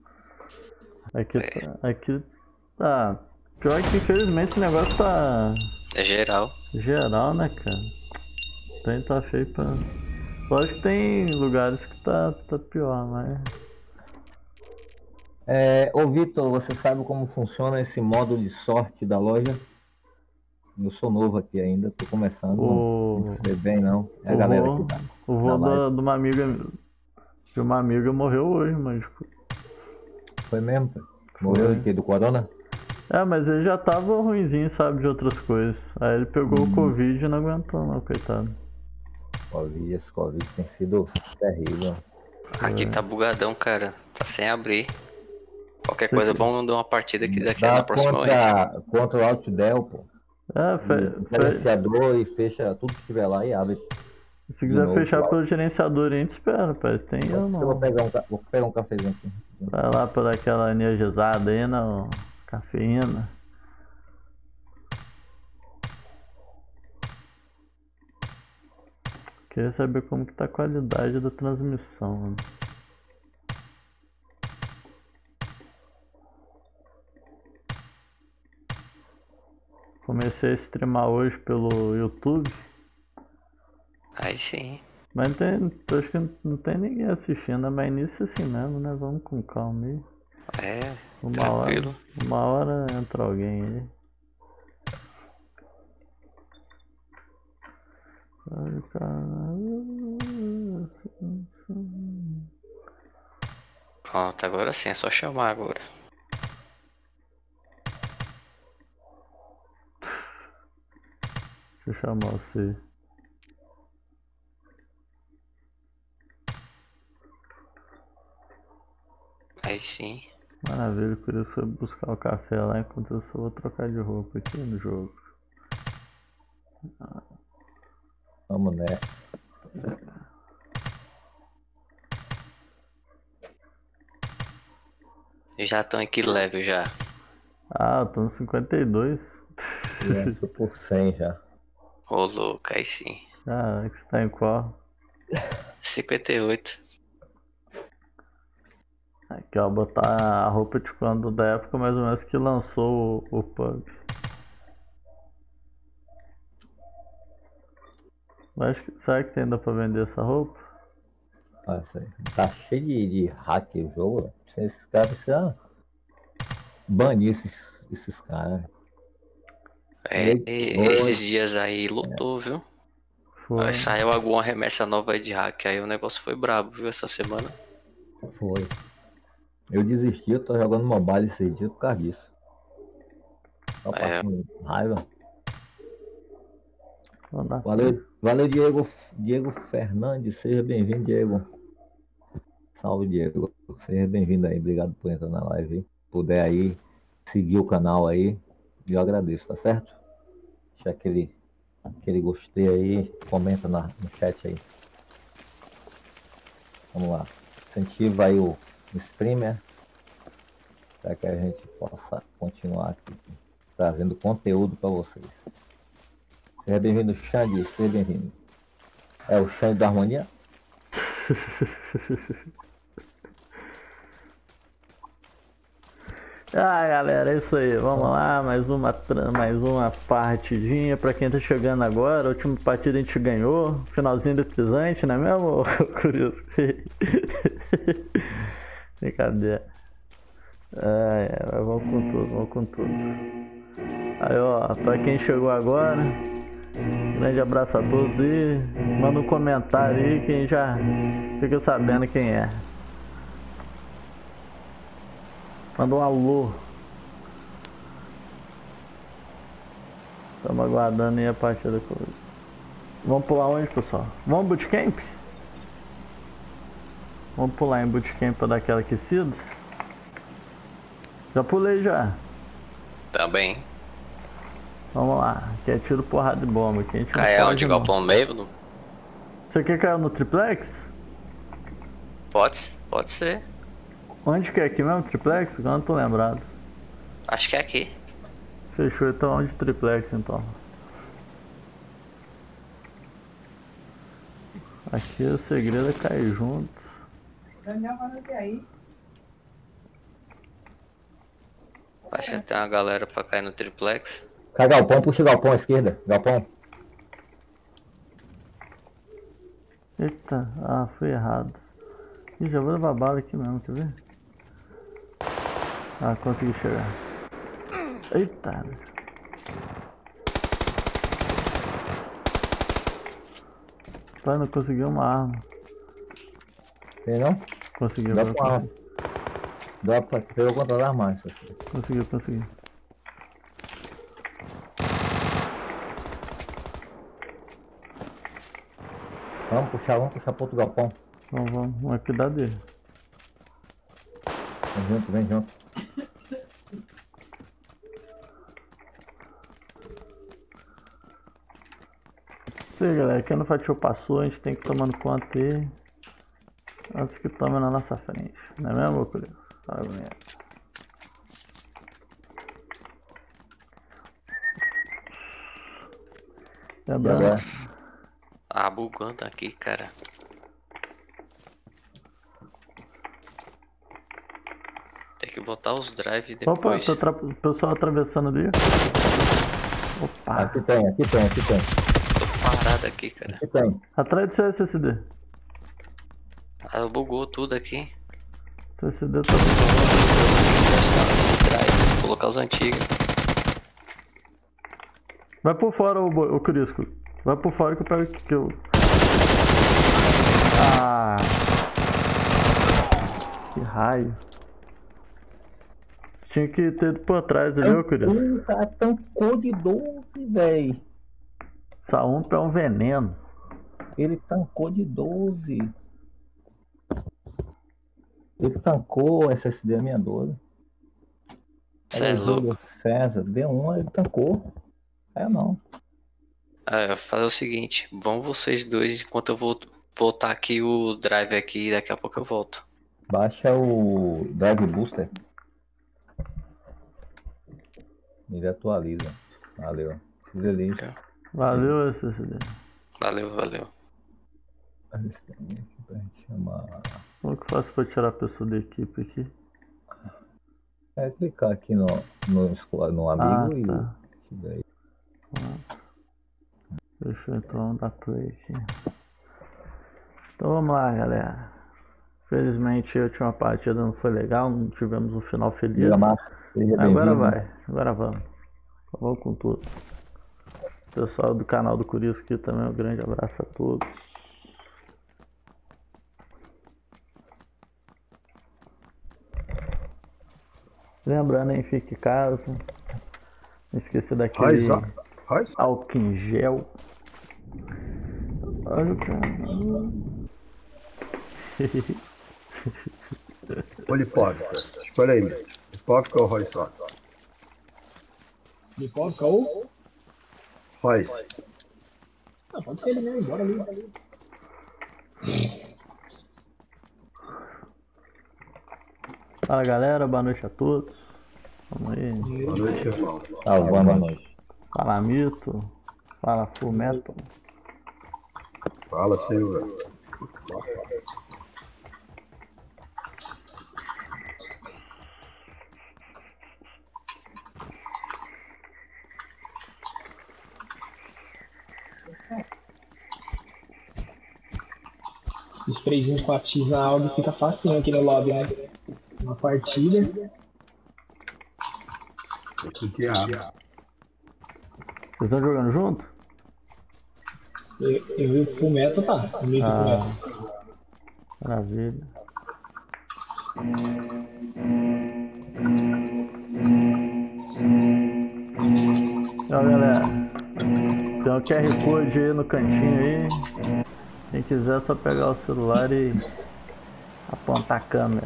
Aqui tá... Pior que infelizmente esse negócio tá... É geral. Geral, né, cara? Tem tá feio pra... Lógico que tem lugares que tá pior, mas... Ô Vitor, você sabe como funciona esse modo de sorte da loja? Eu sou novo aqui ainda, tô começando. Não sei bem não. É a galera que tá. O vô de uma amiga morreu hoje, mas... Foi mesmo? Pai? Morreu de quê? Do corona? É, mas ele já tava ruinzinho, sabe, de outras coisas. Aí ele pegou o Covid e não aguentou não, coitado. Esse Covid tem sido terrível. Aqui tá bugadão, cara. Tá sem abrir. Qualquer coisa, vamos dar uma partida aqui daqui Dá na próxima vez. Contra o Altdel, pô. Gerenciador e fecha tudo que tiver lá e abre. Se quiser fechar pelo gerenciador, a gente espera, pai. Tem ou não? Vou pegar um cafezinho aqui. Vai lá por aquela energizada aí, não. Cafeína. Queria saber como que tá a qualidade da transmissão, mano. Comecei a streamar hoje pelo YouTube. Aí sim. Mas não tem, acho que não tem ninguém assistindo, mas início assim mesmo, né? Vamos com calma aí. É, Tranquilo. Uma hora entra alguém aí. Ai, caralho. Pronto, agora sim, é só chamar agora. Deixa eu chamar você. Aí sim. Maravilha, por isso foi buscar o café lá enquanto eu só vou trocar de roupa aqui no jogo. Vamos nessa. Já estão em que level já? Ah, eu tô no 52. Já tô por 100 já. Ô louco, aí sim. Ah, que você tá em qual? 58. Aqui ó, botar a roupa de quando da época mais ou menos que lançou o pub. Mas será que ainda pra vender essa roupa? Ah, tá cheio de hack o jogo. Esses caras precisam banir esses caras. Esses dias aí lutou, viu? Foi. Aí saiu alguma remessa nova aí de hack, aí o negócio foi brabo, viu, essa semana. Foi. Eu desisti, eu tô jogando mobile esses dias por causa disso. Tô passando raiva. Valeu, Diego Fernandes, seja bem-vindo, Diego. Salve, Diego. Seja bem-vindo aí, obrigado por entrar na live aí. Puder aí, seguir o canal aí, eu agradeço, tá certo? Deixa aquele gostei aí, comenta no chat aí. Vamos lá. Incentiva aí o streamer, para que a gente possa continuar aqui trazendo conteúdo para vocês. Seja bem-vindo, Xande, seja bem-vindo. É o Xande da Harmonia? Ah, galera, é isso aí. Vamos lá, mais uma partidinha pra quem tá chegando agora. A última partida a gente ganhou, finalzinho eletrizante, não é mesmo? Curioso. Brincadeira. Vamos com tudo, vamos com tudo. Aí, ó, pra quem chegou agora, grande abraço a todos e manda um comentário aí quem já fica sabendo quem é. Manda um alô. Estamos aguardando aí a partida. Vamos pular onde, pessoal? Vamos bootcamp? Vamos pular em bootcamp para dar aquela aquecida? Já pulei já. Também. Vamos lá. Aqui é tiro, porrada de bomba. Aqui a gente caiu onde galpão no meio? Você quer cair no triplex? Pode ser. Onde que é aqui mesmo, triplex? Eu não tô lembrado. Acho que é aqui. Fechou, então onde triplex então? Aqui o segredo é cair junto. Daniel vai ver aí. Acho que tem uma galera pra cair no triplex. Cai galpão, puxa o galpão à esquerda. Galpão. Eita, foi errado. Ih, já vou levar bala aqui mesmo, quer ver? Consegui chegar. Eita. Pai, não consegui uma arma. Tem não? Consegui, dá pra arma. Dá pra pegar o controle da arma. Consegui. Vamos puxar pro outro galpão. Vamos aqui dá dele. Vem junto. Isso aí, galera, quem não fatiou passou, a gente tem que ir tomando conta aí antes que tome na nossa frente, não é mesmo, meu curioso? Fala, bonito. Lembrando. Ah, bugando aqui, cara. Tem que botar os drive depois. Opa, o pessoal atravessando ali. Opa. Aqui tem. Tô parado aqui, cara. Aqui tem. Atrás do seu SSD. Ah, bugou tudo aqui. Seu SSD tá... Testar esses drive, vou colocar os antigos. Vai por fora o Crisco. Vai por fora que eu pego que eu... Ah. Que raio. Tinha que ter ido por trás ali, ô Crisco. O cara tancou de 12, velho. Essa UMP é um veneno. Ele tancou de 12. Ele tancou o SSD a minha 12. Cê é louco. César, D1, ele tancou. Não. Ah, eu vou fazer o seguinte, vão vocês dois enquanto eu vou voltar aqui o drive aqui e daqui a pouco eu volto. Baixa o Drive Booster. Ele atualiza. Valeu. Beleza. Valeu, SSD. Valeu. Como que eu faço pra tirar a pessoa da equipe aqui? É clicar aqui no amigo tá. E daí. Deixa eu então dar play aqui. Então vamos lá, galera. Felizmente a última partida não foi legal, não tivemos um final feliz. Agora vai, agora vamos. Vamos com tudo. Pessoal do canal do Curisco aqui também, um grande abraço a todos. Lembrando, hein, fique em casa. Não esqueça daquele álcool em gel. Olha o cara. Ou Lipovka? Escolha aí, Lipovka ou Royce? Lipovka ou? Royce. Não, pode ser ele mesmo, bora ali. Fala galera, boa noite a todos. Vamos aí. Boa noite, irmão. Boa noite. Fala Mito. Fala Full Metal. Fala, Silva. O sprayzinho com a X na áudio fica facinho aqui no lobby, né? Uma partida. Aqui que abre. Vocês estão jogando junto? Eu vi o Full Metal, tá? Eu vi o Full Metal. Maravilha. Então galera, tem o QR Code aí no cantinho aí. Quem quiser é só pegar o celular e apontar a câmera.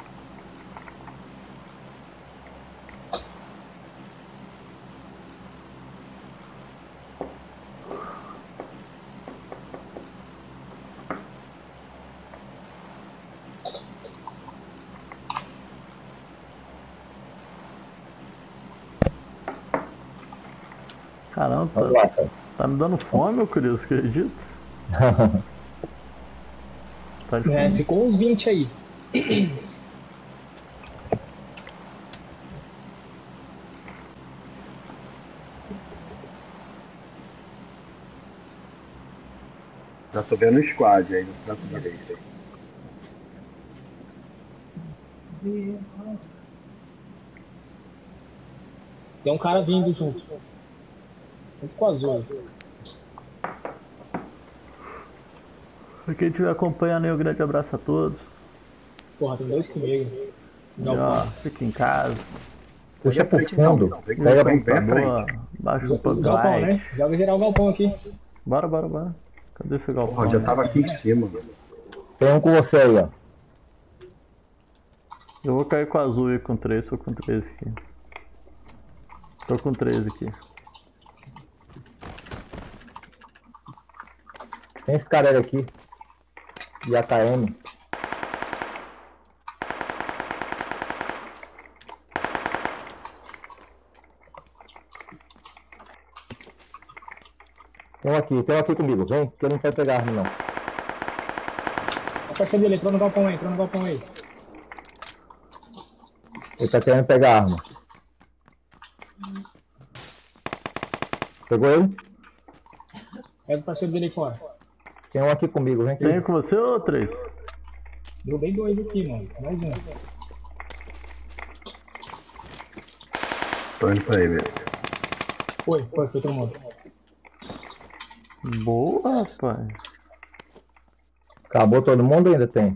Caramba, tá me dando fome, meu curioso, acredito. Tá de fome. Ficou uns 20 aí. Já tô vendo o squad aí no canto direito. Tem um cara vindo junto. Junto com o azul. Quem estiver acompanhando aí, um grande abraço a todos. Porra, tem dois comigo. E, ó, fique em casa. Deixa pro fundo. Pega bem à Boa, baixa um pouco Galpão, light. né? Joga geral o galpão aqui. Bora. Cadê esse galpão? Porra, já tava aqui em cima, mano. Tem um com você aí, ó. Eu vou cair com azul e com 3, tô com 3 aqui. Tô com 3 aqui. Tem esse cara aqui. De AKM. Tem um aqui comigo, vem, que eu não quero pegar arma não. A caixa dele, entrou no galpão aí, Ele tá querendo pegar arma. Pegou ele? Pega o parceiro dele aí fora. Tem um aqui comigo, vem aqui. Tem com você ou 3? Derrubei 2 aqui, mano. Mais um. Tô indo pra ele. Foi todo mundo. Boa, rapaz. Acabou todo mundo ou ainda tem?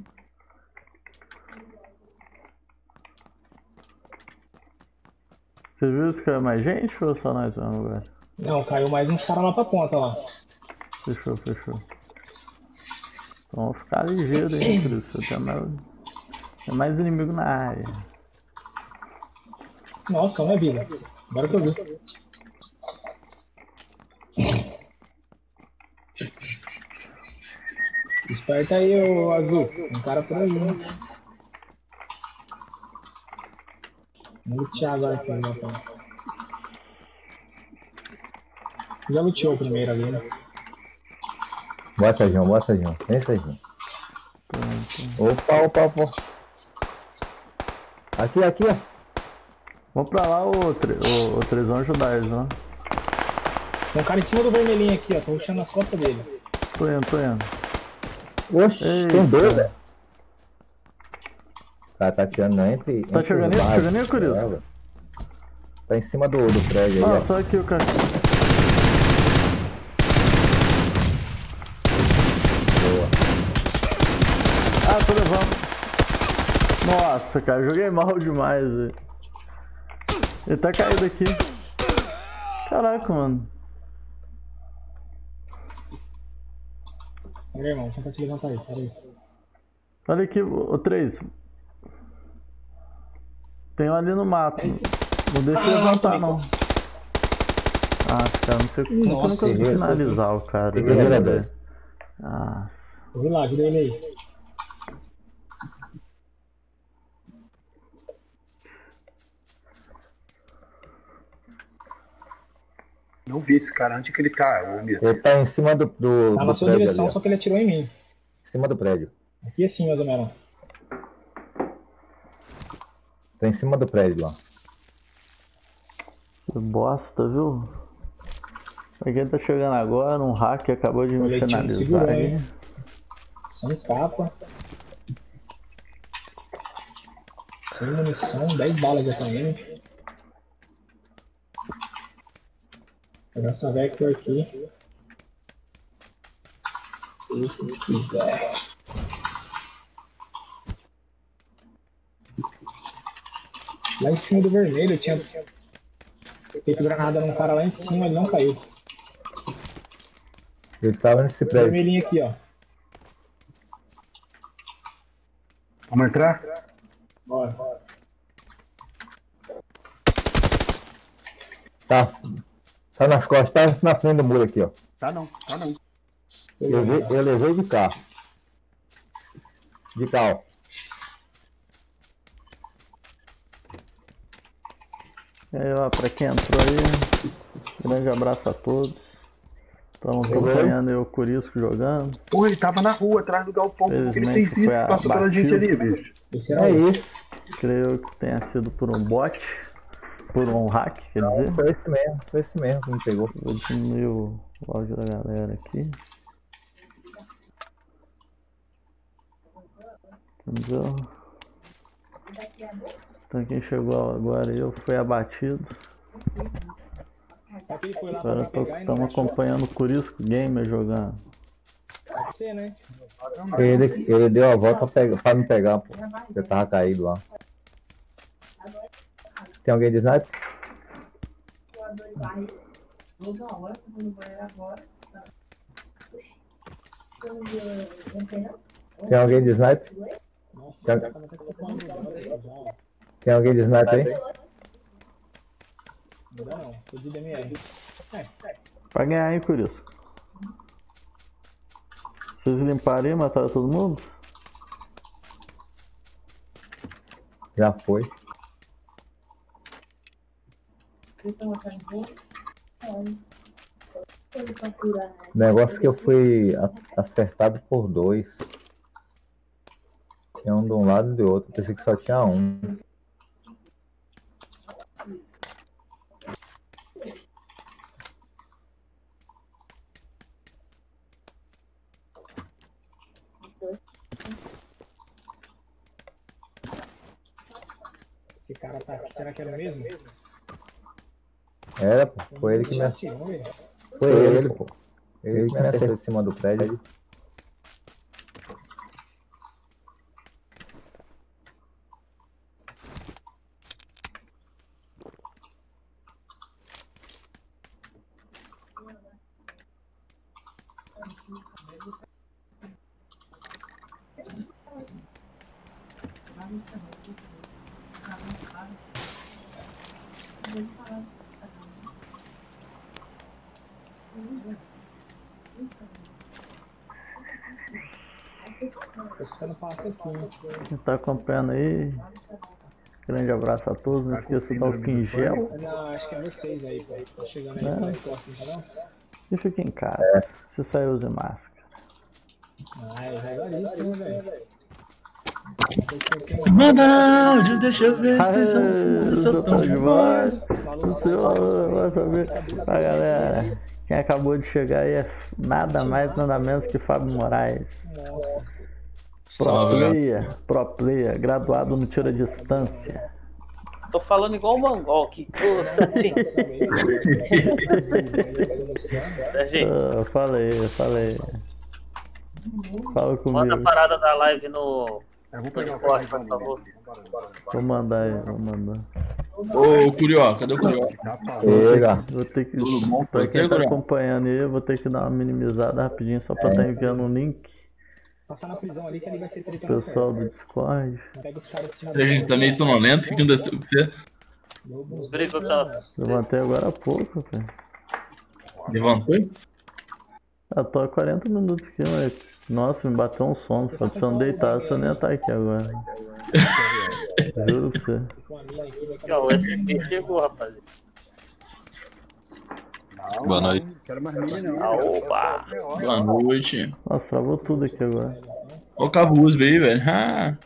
Você viu se caiu mais gente ou só nós vamos agora? Não, caiu mais uns caras lá pra ponta lá. Fechou. Então vamos ficar ligeiro aí, por isso. Tem mais inimigo na área. Nossa, uma vida. Agora que eu vi. Esperta aí, ô Azul. Um cara por aí, né? Vamos lutear agora aqui, né? Já luteou primeiro ali, né? Bora, Sérgio. Vem, Sérgio. Opa. Aqui, ó. Vamos pra lá, ô 3, vamos ajudar eles, né? Tem um cara em cima do vermelhinho aqui, ó. Tô puxando as costas dele. Tô indo. Oxi, Eita. tem dois, velho. O cara tá atirando entre. Tá chegando aí, Curioso? Tá em cima do prédio aí, ó. Só aqui o cara. Boa. Tô levando. Nossa, cara, joguei mal demais, velho. Ele tá caído aqui. Caraca, mano. Pera aí, irmão. Tenta te levantar aí. Pera aí. Olha aqui, o 3. Tem um ali no mato. Não deixa eu levantar, não. Cara, não sei como que eu não consegui finalizar o cara. Vou lá, ajuda ele aí. Não vi esse cara, onde que ele tá, ô Mito? Ele tá em cima do Tá na sua direção, ali, só que ele atirou em mim. Em cima do prédio. Aqui assim, mais ou menos. Tá em cima do prédio lá. Que bosta, viu? Pra quem tá chegando agora, um hack acabou de me finalizar aí. Sem capa. Sem munição, 10 balas de AKM. Vou pegar essa Vector aqui. Se quiser. Lá em cima do vermelho eu tinha feito granada num cara lá em cima, ele não caiu. Ele tava nesse prédio. Vermelhinho aqui, ó. Vamos entrar? Bora. Tá nas costas, tá na frente do muro aqui, ó. Tá não. Eu levei de carro. De carro. E aí, ó, pra quem entrou aí, grande abraço a todos. Estamos acompanhando aí o Curisco jogando. Pô, ele tava na rua, atrás do galpão. Por que ele fez isso? Passou pela gente ali, bicho. É isso. Creio que tenha sido por um bot. Por um hack, quer dizer? Foi esse mesmo que me pegou. Vou diminuir o áudio da galera aqui. Entendeu? Então quem chegou agora eu foi abatido. Agora estamos acompanhando o Curisco Gamer jogando. Ele deu a volta pra me pegar, pô. Eu tava caído lá. Tem alguém de sniper? Tem alguém de sniper? Tem alguém de sniper aí? Não, tô de DMR. Vai ganhar aí, Curisco. Vocês limparam e mataram todo mundo? Já foi. Negócio que eu fui acertado por 2. Tinha um de um lado e do outro. Pensei que só tinha um. Esse cara tá aqui, será que era o mesmo? Era, pô. Foi ele que me acertou. Foi ele, pô. Ele que me acertou em cima do prédio. Tô escutando passo aqui, hein? Quem tá acompanhando aí, grande abraço a todos. Não esqueça de dar o em gel. Não, acho que é vocês aí, pô. Tá chegando aí na escola, tá não? E fique em casa. Se sair, use máscara. Ah, é jornalista, né, velho? Manda áudio, deixa eu ver se tem seu tom de voz. O senhor vai saber. A galera, quem acabou de chegar aí é nada mais, nada menos que Fábio Moraes. Pro player, graduado no tiro à distância. Tô falando igual o Mangol aqui. Ô, Serginho. Serginho. Falei. Fala comigo. Manda a parada da live no... Eu vou pegar o corte, carro, por favor. Vou mandar aí, vou mandar. Ô, Curió, cadê o Curió? Vou ter que, Tudo bom? pra quem tá Curió? acompanhando aí, eu vou ter que dar uma minimizada rapidinho só pra estar enviando um link. Passar na prisão ali que ali vai ser treta. Pessoal do Discord. Pega os caras de cima Serginho, você tá meio sonolento? O que aconteceu com você? Briga, tá? Levantei agora há pouco, velho. Levantou? Eu tô há 40 minutos aqui, mas... Nossa, me bateu um sono. Se eu não deitar, você nem ia estar aqui agora. Juro pra você. O SP chegou, rapaziada. Boa noite. Não quero mais ninguém, não. Opa! Boa noite. Nossa, travou tudo aqui agora. Olha o cabo USB aí, velho. Ah,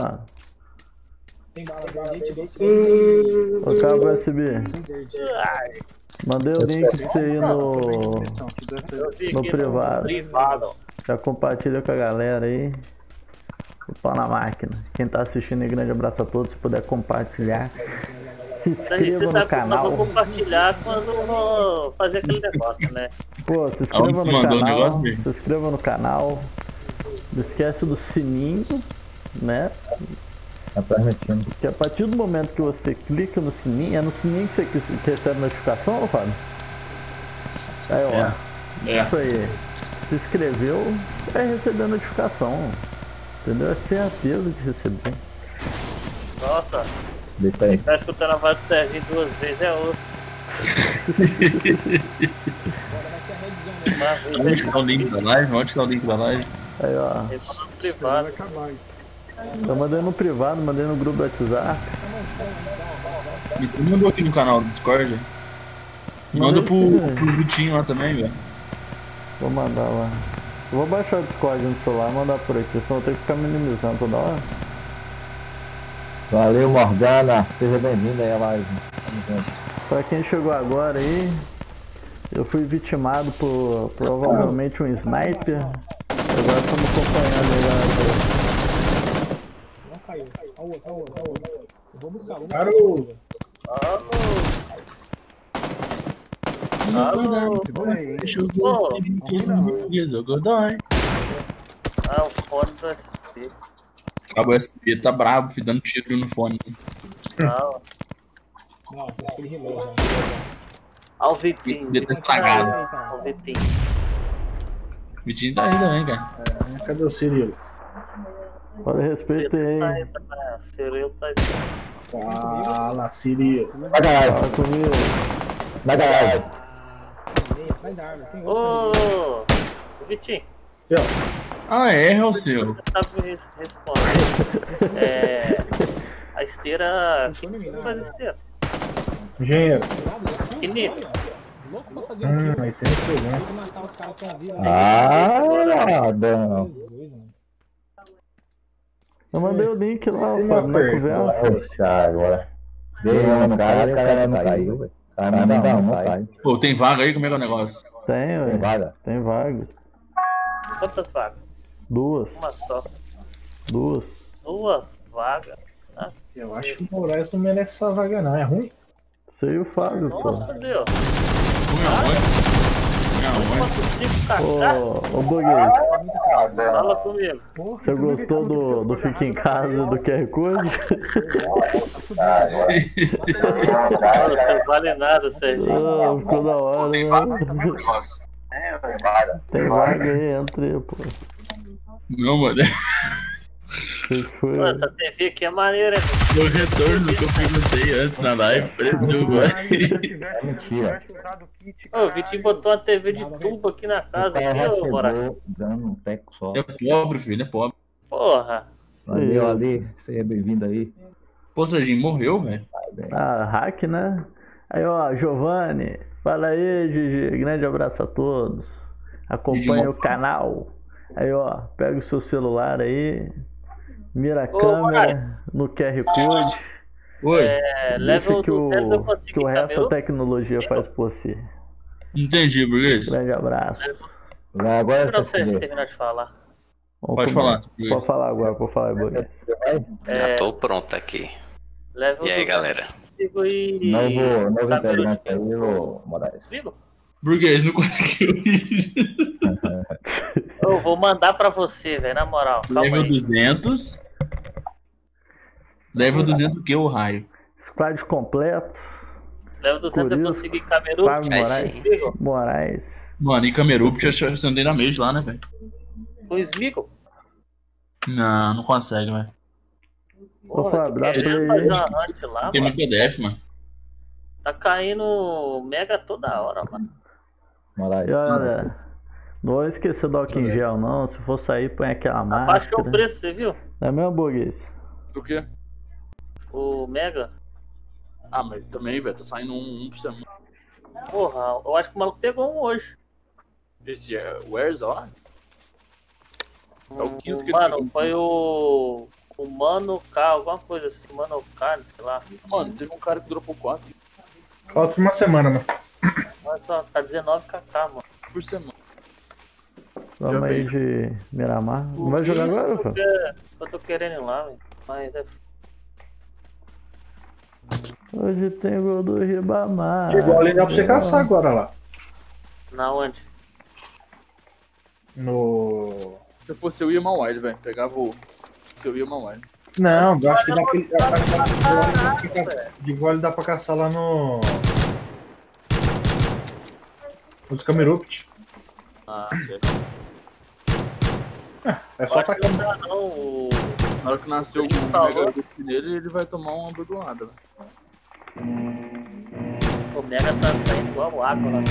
Tem bala verde, Ô, cabo USB. Mandei o link pra você ir no privado. Já compartilha com a galera aí. O pau na máquina. Quem tá assistindo aí, grande abraço a todos. Se puder compartilhar, se inscreva no canal. Eu vou compartilhar quando eu vou fazer aquele negócio, né? Pô, se inscreva no canal. Se inscreva no canal. Não esquece do sininho, né? Tá transmitindo. Porque a partir do momento que você clica no sininho, é no sininho que você recebe notificação, Fábio? Aí, ó. Isso aí. Se inscreveu, vai receber a notificação. Entendeu? É certeza de receber. Nossa. Deixa aí. Tá escutando a voz do Serginho 2 vezes é osso. onde está o link da live? Onde está o link da live? Aí, ó. Ele falou no privado. Eu mandei no privado, mandei no grupo do WhatsApp. Você mandou aqui no canal do Discord? Manda pro Vitinho lá também, velho. Vou mandar lá. Eu vou baixar o Discord no celular e mandar por aqui, senão eu tenho que ficar minimizando toda hora. Valeu, Morgana. Seja bem-vindo aí à live. Pra quem chegou agora aí, eu fui vitimado por provavelmente um sniper. Agora estamos acompanhando ele lá. Não caiu. Olha o outro. Eu vou buscar. Parou! Deixa eu ver o Godoy. Ah, o fone do SP. O cabo SP tá bravo, filho, dando tiro no fone. Não. Não, aquele relógio. Olha o Vitinho. Devia ter estragado. Olha o Vitinho. O Vitinho tá aí também, cara. Cadê o Cirilo? Olha, respeito aí. Cirilo tá aí. Fala, Cirilo. Vai, caralho. Fala comigo. Vai, caralho. Vai dar arma. Tem Ô, Vitinho. Ah, é o seu. Você sabe me responder. A esteira. Quem faz esteira? Engenheiro. Que nível? Louco pra fazer um kill. Esse é o Tem que matar os caras que estão vivos. Não. Eu mandei o link lá, Esse pô, não na apertou. conversa. Puxa, agora. Dei uma no cara e o cara não caiu, velho. O cara não cai. Pô, tem vaga aí? Como é que é o negócio? Tem, velho. vaga? Tem vaga. Quantas vagas? 2. Uma só. 2. 2 vagas. Ah, Eu acho que o Moraes não merece essa vaga, não. É ruim? Você e o Fábio, pô. nossa, Deus. Ô, Buguês, Fala comigo. você gostou do Fica em Casa e do QR Code? Não vale nada, Serginho. Ah, ficou da hora, Tem né? vaga? Como é que é o negócio? Tem vaga aí, entra aí, pô. Não, mano. Que foi? Pô, essa TV aqui é maneira, hein? Foi o retorno que eu perguntei antes na live. Preto agora. É mentira. Ô, o Vitinho botou uma TV de tubo aqui na casa, aqui, ô, Moraes. Dando um teco só. É pobre, filho, é pobre. Porra. Valeu, Ali. Seja bem-vindo aí. Pô, Serginho, morreu, velho. Ah, hack, né? Aí, ó, Giovanni. Fala aí, Gigi. Grande abraço a todos. Acompanhe o canal. Aí, ó, pega o seu celular aí. Mira a câmera no QR Code. Oi. Level Deixa que 200 eu consigo que o resto caminhou. da tecnologia faz por si. Entendi, burguês. Grande abraço. Agora Pra você você terminar de falar. Pode falar. Pode falar agora, pode falar, Buguês. Já tô pronto aqui. Level E aí, galera? E... Novo integrante aí, ô Moraes. Vivo? Burguês, não conseguiu ir. Eu vou mandar pra você, velho, na moral. Calma Level aí. 200. Level 200 o que, o raio? Squad completo. Level 200 eu Por consigo ir Cameru. Fábio Aí Moraes. sim. Moraes. Mano, e Camerupt eu andei na mesa lá, né, velho? Com Smeagol. Não, não consegue, velho. Ô, Fábio, dá querendo play aí. fazer uma hunt lá, Tem mano. no PDF, mano. Tá caindo mega toda hora, mano. Moraes. E olha, não vou esquecer do álcool em gel, não. Se for sair, põe aquela Abaixou o máscara. preço, você viu? Não é mesmo, Buguês? Do quê? O Mega. Ah, mas também, velho, tá saindo um por semana. Porra, eu acho que o maluco pegou um hoje. Esse é o Erzó? É o quinto que ele Mano, pegou. foi o Mano K, alguma coisa assim, Mano K, sei lá. Mano, teve um cara que dropou 4 Falta uma semana, mano. Olha só, tá 19kk, mano. por semana. Vamos aí de Miramar. Não vai jogar Isso agora, porque Fábio? eu tô querendo ir lá, velho. Mas é. Hoje tem gol do Ribamar. Chegou ali, dá pra você caçar agora lá. Na onde? No. Se eu fosse eu ia mal wide, velho. Pegava o. Se eu ia mal wide. Não, eu acho que dá pra. De vôlei dá pra caçar lá no. Nos Camerupt. Ah, certo. É só Acho tacar. que não dá, não. O... Na hora que nasceu o Ele falou. Mega Grupo nele, ele vai tomar uma bordoada, velho. o Mega tá saindo igual água lá.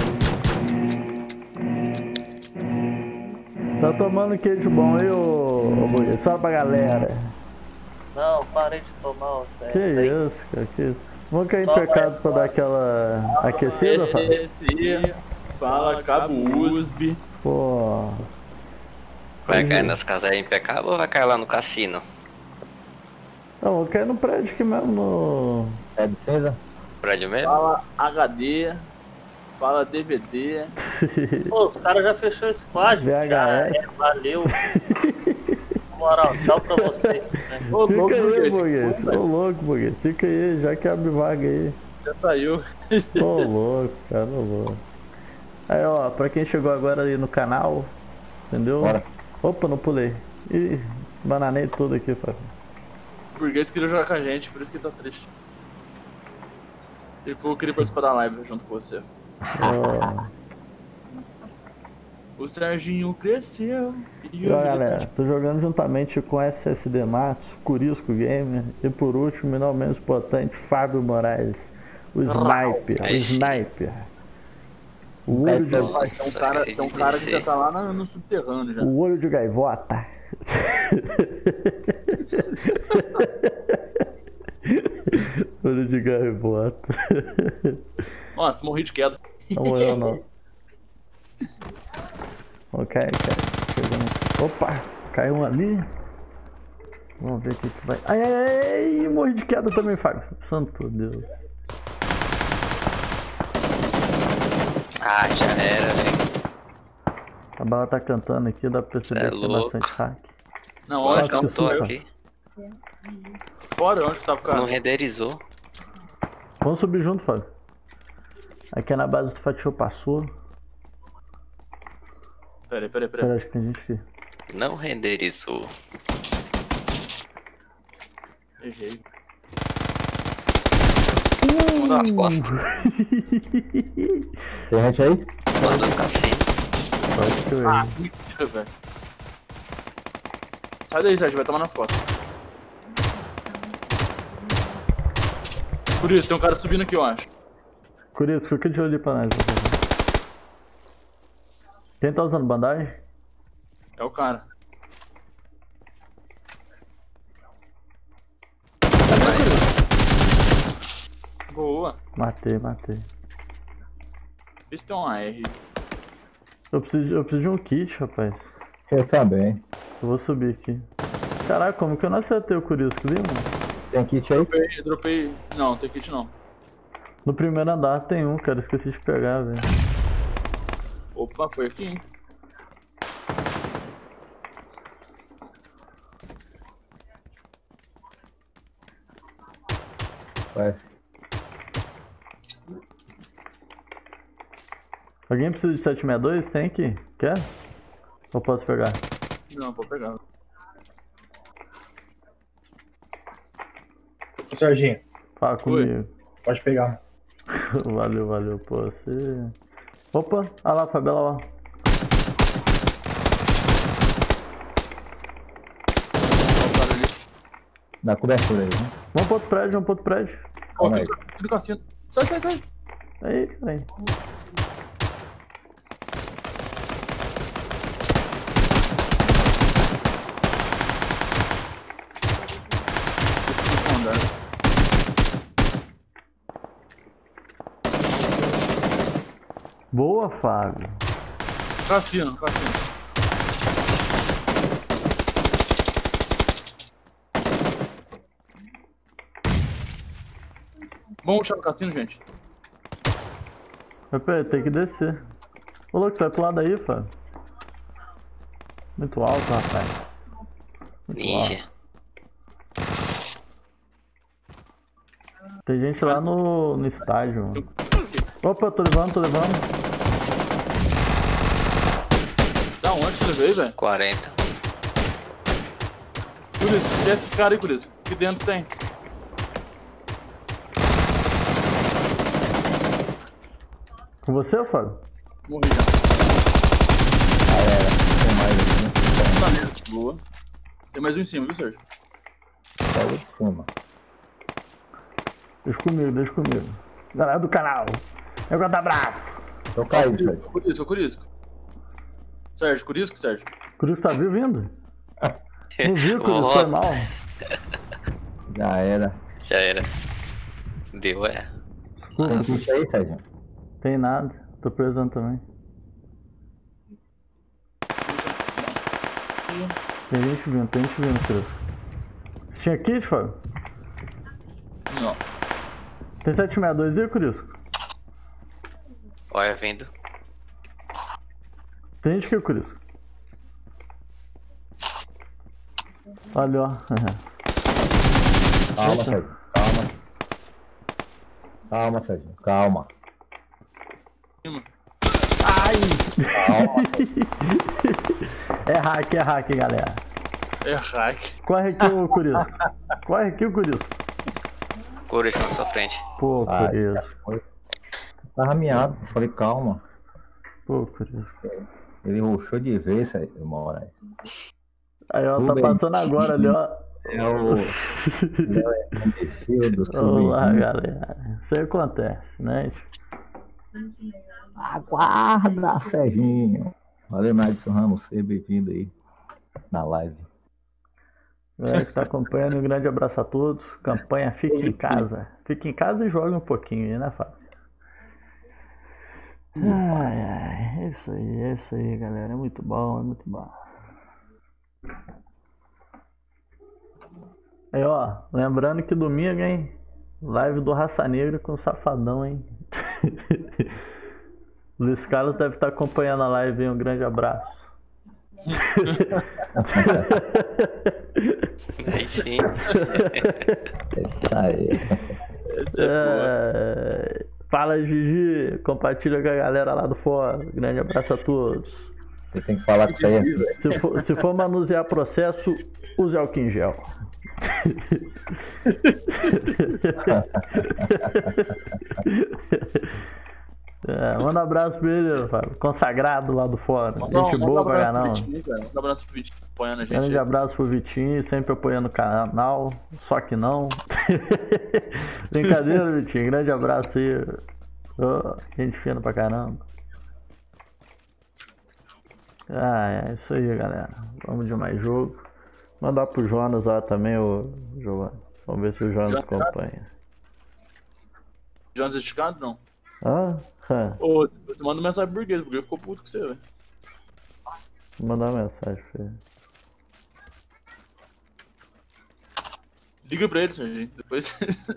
Tá tomando queijo bom aí, ô Buguês? Só pra galera. Não, parei de tomar o Que sério. isso, cara, que isso. Vamos cair em Toma pecado pra dar aquela aquecida, Fábio? Esse fala Cabo USB. Pô, Vai cair nas casas aí impecável ou vai cair lá no cassino? não, vou cair no prédio aqui mesmo, no... É de cinza? Prédio mesmo? Fala HD. Fala DVD. Pô, os caras já fechou o squad. VHS. Já, valeu. Na moral, tchau pra vocês. Né? Ô, Fica louco, aí, Burguês. Buguês. Ô, louco, Buguês. Fica aí, já que abre vaga aí. Já saiu. Ô, louco, cara, ô, louco. Aí, ó, pra quem chegou agora aí no canal, entendeu? Bora. Opa, não pulei. Ih, bananei tudo aqui, Fábio. O Burguês queria jogar com a gente, por isso que ele tá triste. Ele falou que queria participar da live junto com você. Ó, O Serginho cresceu. e ó, galera, tô jogando juntamente com SSD Matos, Curisco Gamer e por último, e não menos importante, Fábio Moraes. O Sniper, o Aí sim. Sniper. O olho de, Nossa, Tem um só cara, esqueci tem um de cara que descer. já tá lá no subterrâneo já. o olho de gaivota. Olho de gaivota. Nossa, morri de queda. Não morreu não. Ok, chegando. Opa, caiu um ali. Vamos ver o que vai. Ai, ai, ai, morri de queda também, Fábio. Santo Deus. Ah, já era, velho. A bala tá cantando aqui, dá pra perceber que tem bastante hack. Não, Nossa, onde que não susto. tô aqui. Fora, onde tá o cara? Não renderizou. Vamos subir junto, Fábio. Aqui é na base do Fatiou, passou. Pera Pera, acho que tem gente aqui. Não renderizou. Errei. Vou dar as costas. Tem gente aí? Mandou no cassino. Acho que eu Ah, errei. mentira, velho. Sai daí, Sérgio, vai tomar nas costas. Por isso, tem um cara subindo aqui, eu acho. Curioso, fica de olho ali pra nós. Quem tá usando bandagem? É o cara. Boa. Matei. Isso tem uma R. Eu preciso de um kit, rapaz. Eu também. Eu vou subir aqui. Caraca, como que eu não acertei o Curioso ali, mano? Tem kit aí? Dropei. Não, tem kit não. No primeiro andar tem um, cara. Esqueci de pegar, velho. Opa, foi aqui, hein? Parece. Alguém precisa de 762? Tem aqui? Quer? Ou posso pegar? Não, vou pegar. Ô, Serginho, Fala comigo. pode pegar. Valeu, pô. Você... Opa, olha lá, Fabela, lá. Na cobertura aí, né? Vamos pro outro prédio. Ó, Calma aí. aqui no cassino. Sai. Aí, caralho. Boa, Fábio. Cassino. Vamos puxar no cassino, gente. Mas peraí, tem que descer. Ô louco, você vai pro lado aí, Fábio. Muito alto, rapaz. Muito Ninja. alto. Tem gente lá no estádio, mano. Opa, tô levando. Da onde você veio, velho? 40. Por isso, esquece esses caras aí, por isso. Aqui dentro tem. Com você, Fábio? Morri já. Tem mais aqui, né? Boa. Tem mais um em cima, viu, Sérgio? Pega de cima. Deixa comigo. Galera do canal. Eu gosto da bravo. Eu caí, Sérgio. Curisco. Sérgio, Sérgio. Curisco tá vindo? Não viu, Curisco? Foi mal. Já era. Deu, é. Tem kit aí, Sérgio? Tem nada. Tô precisando também. Tem gente vindo, Curisco. Você tinha kit, Fábio? Não. Tem 762 aí, Curisco? Olha, vindo. Tem gente aqui, Curisco. Olha, ó. Calma, Sérgio. Calma, Sérgio. Calma. Ai! Calma. É hack, galera. É hack. Corre aqui, o Curisco. Cura na sua frente. Pô, Curisco. Tava miado. Falei, calma. Pô, Curisco. Ele rushou de vez, Sérgio, Moraes. Aí, ó, tá passando agora ali, ó. É o... Olá, galera. Isso aí acontece, né? Aguarda, Serginho. Valeu, Madison Ramos. Seja bem-vindo aí na live. Galera que tá acompanhando, um grande abraço a todos. Campanha Fique em Casa. Fique em casa e jogue um pouquinho aí, né, Fábio? Ai, é isso aí, galera. É muito bom, é muito bom. Aí, ó, lembrando que domingo, hein? Live do Raça Negra com o Safadão, hein? Luiz Carlos deve estar acompanhando a live, hein? Um grande abraço. Aí sim. Aí. Fala, Gigi. Compartilha com a galera lá do fora. Grande abraço a todos. Você tem que falar com isso aí. Se for manusear processo, use álcool em gel. Manda um abraço pra ele, Fábio. Consagrado lá do fora. Gente boa pra canal. Um abraço pro Vitinho apoiando a gente. Grande abraço pro Vitinho, sempre apoiando o canal. Só que não. Brincadeira, Vitinho. Grande abraço aí. Gente fina pra caramba. É isso aí, galera. Vamos de mais jogo. Mandar pro Jonas lá também, o Giovanni. Vamos ver se o Jonas acompanha. Jonas esticado, não? Ô, você manda mensagem pro Burguês, porque ficou puto com você, velho. Vou mandar uma mensagem pra ele. Liga pra ele, Serginho. Depois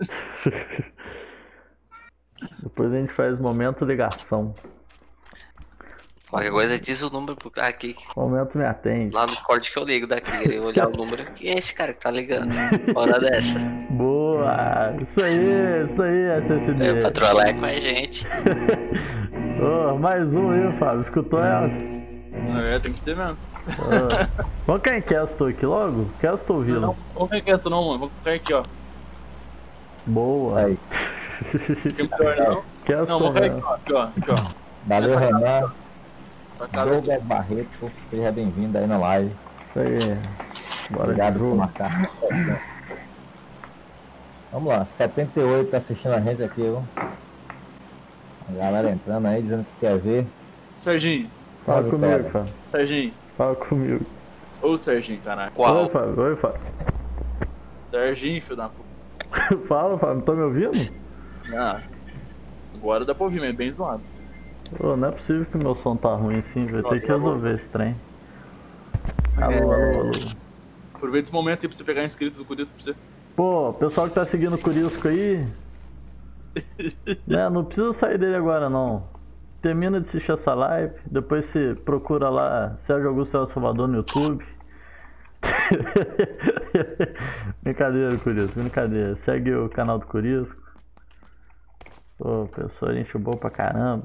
a gente faz momento ligação. Qualquer coisa diz o número aqui. Momento me atende. Lá no Discord que eu ligo daqui. Eu olhar o número. Quem é esse cara que tá ligando? Hora dessa. Boa! Isso aí, SSD. Eu patrolar com a gente. Mais um aí, Fábio. Escutou essa? Tem que ser mesmo. Vamos cair em Castle aqui logo? Castle ou Vila? Não, vamos cair em Castle não, mano. Vamos cair aqui, ó. Boa! Aí. Castle, não, vamos cair aqui, ó. Valeu, Renan. Douglas Barreto, seja bem-vindo aí na live. Isso aí. Bora. Obrigado por marcar. Vamos lá, 78 tá assistindo a gente aqui, viu? A galera entrando aí, dizendo que quer ver. Serginho. Fala comigo, Fábio. Serginho. Fala comigo. Ô, Serginho, caraca. Qual? Oi, Fábio. Serginho, filho da puta. Fala, Fábio. Não tá me ouvindo? Agora dá pra ouvir, mas é bem zoado. Não é possível que meu som tá ruim assim, vai ter que resolver esse trem. Alô. Aproveita esse momento aí pra você pegar inscrito do Curisco pra você. Pô, pessoal que tá seguindo o Curisco aí, não precisa sair dele agora não. Termina de assistir essa live, depois você procura lá Sérgio Augusto El Salvador no YouTube. Brincadeira, Curisco, brincadeira. Segue o canal do Curisco. Pô, pessoa, gente boa pra caramba.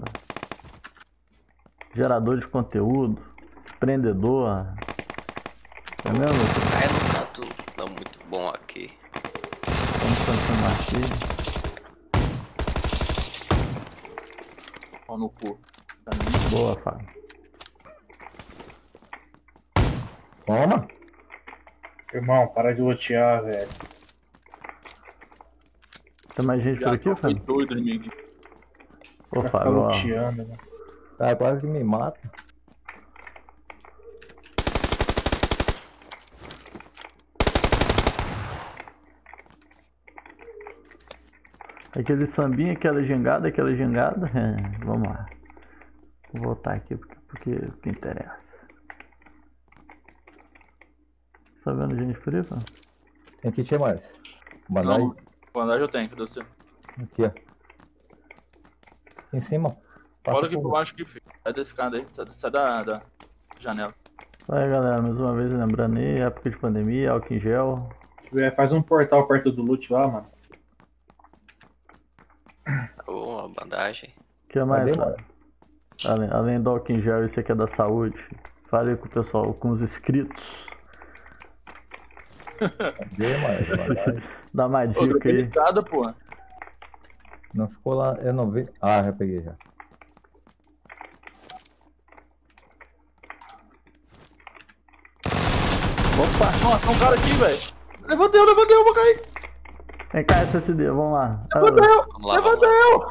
Gerador de conteúdo, empreendedor. É mesmo? Não tá tudo não muito bom aqui. Vamos continuar aqui. Ó no cu. Boa, Fábio. Toma. Irmão, para de lotear, velho. Tem mais gente por aqui, Fábio? Doido em mim aqui. Ô, Fábio, ó. Loteando, né? Tá, quase que me mata. Aquele sambinha, aquela gingada. Vamos lá. Vou voltar aqui porque interessa. Tá vendo gente por aí, Fábio? Tem que ter mais. Bandagem. Não, bandagem eu tenho, cadê você? Aqui, ó. Aqui em cima. Bora aqui por baixo aqui, filho. Sai da escada aí, sai da janela. Aí, galera, mais uma vez lembrando aí, época de pandemia, álcool em gel. Faz um portal perto do loot lá, mano. Uma bandagem. O que mais, Fábio? Além do álcool em gel, isso aqui é da saúde. Fale com o pessoal, com os inscritos. Cadê, mano? Dá uma dica aí. Escada, pô. Não ficou lá, eu não vi. Ah, já peguei já. Opa! Nossa, tem um cara aqui, velho. Levantei, eu vou cair. Vem cá, SSD, vamos lá. Levantei eu.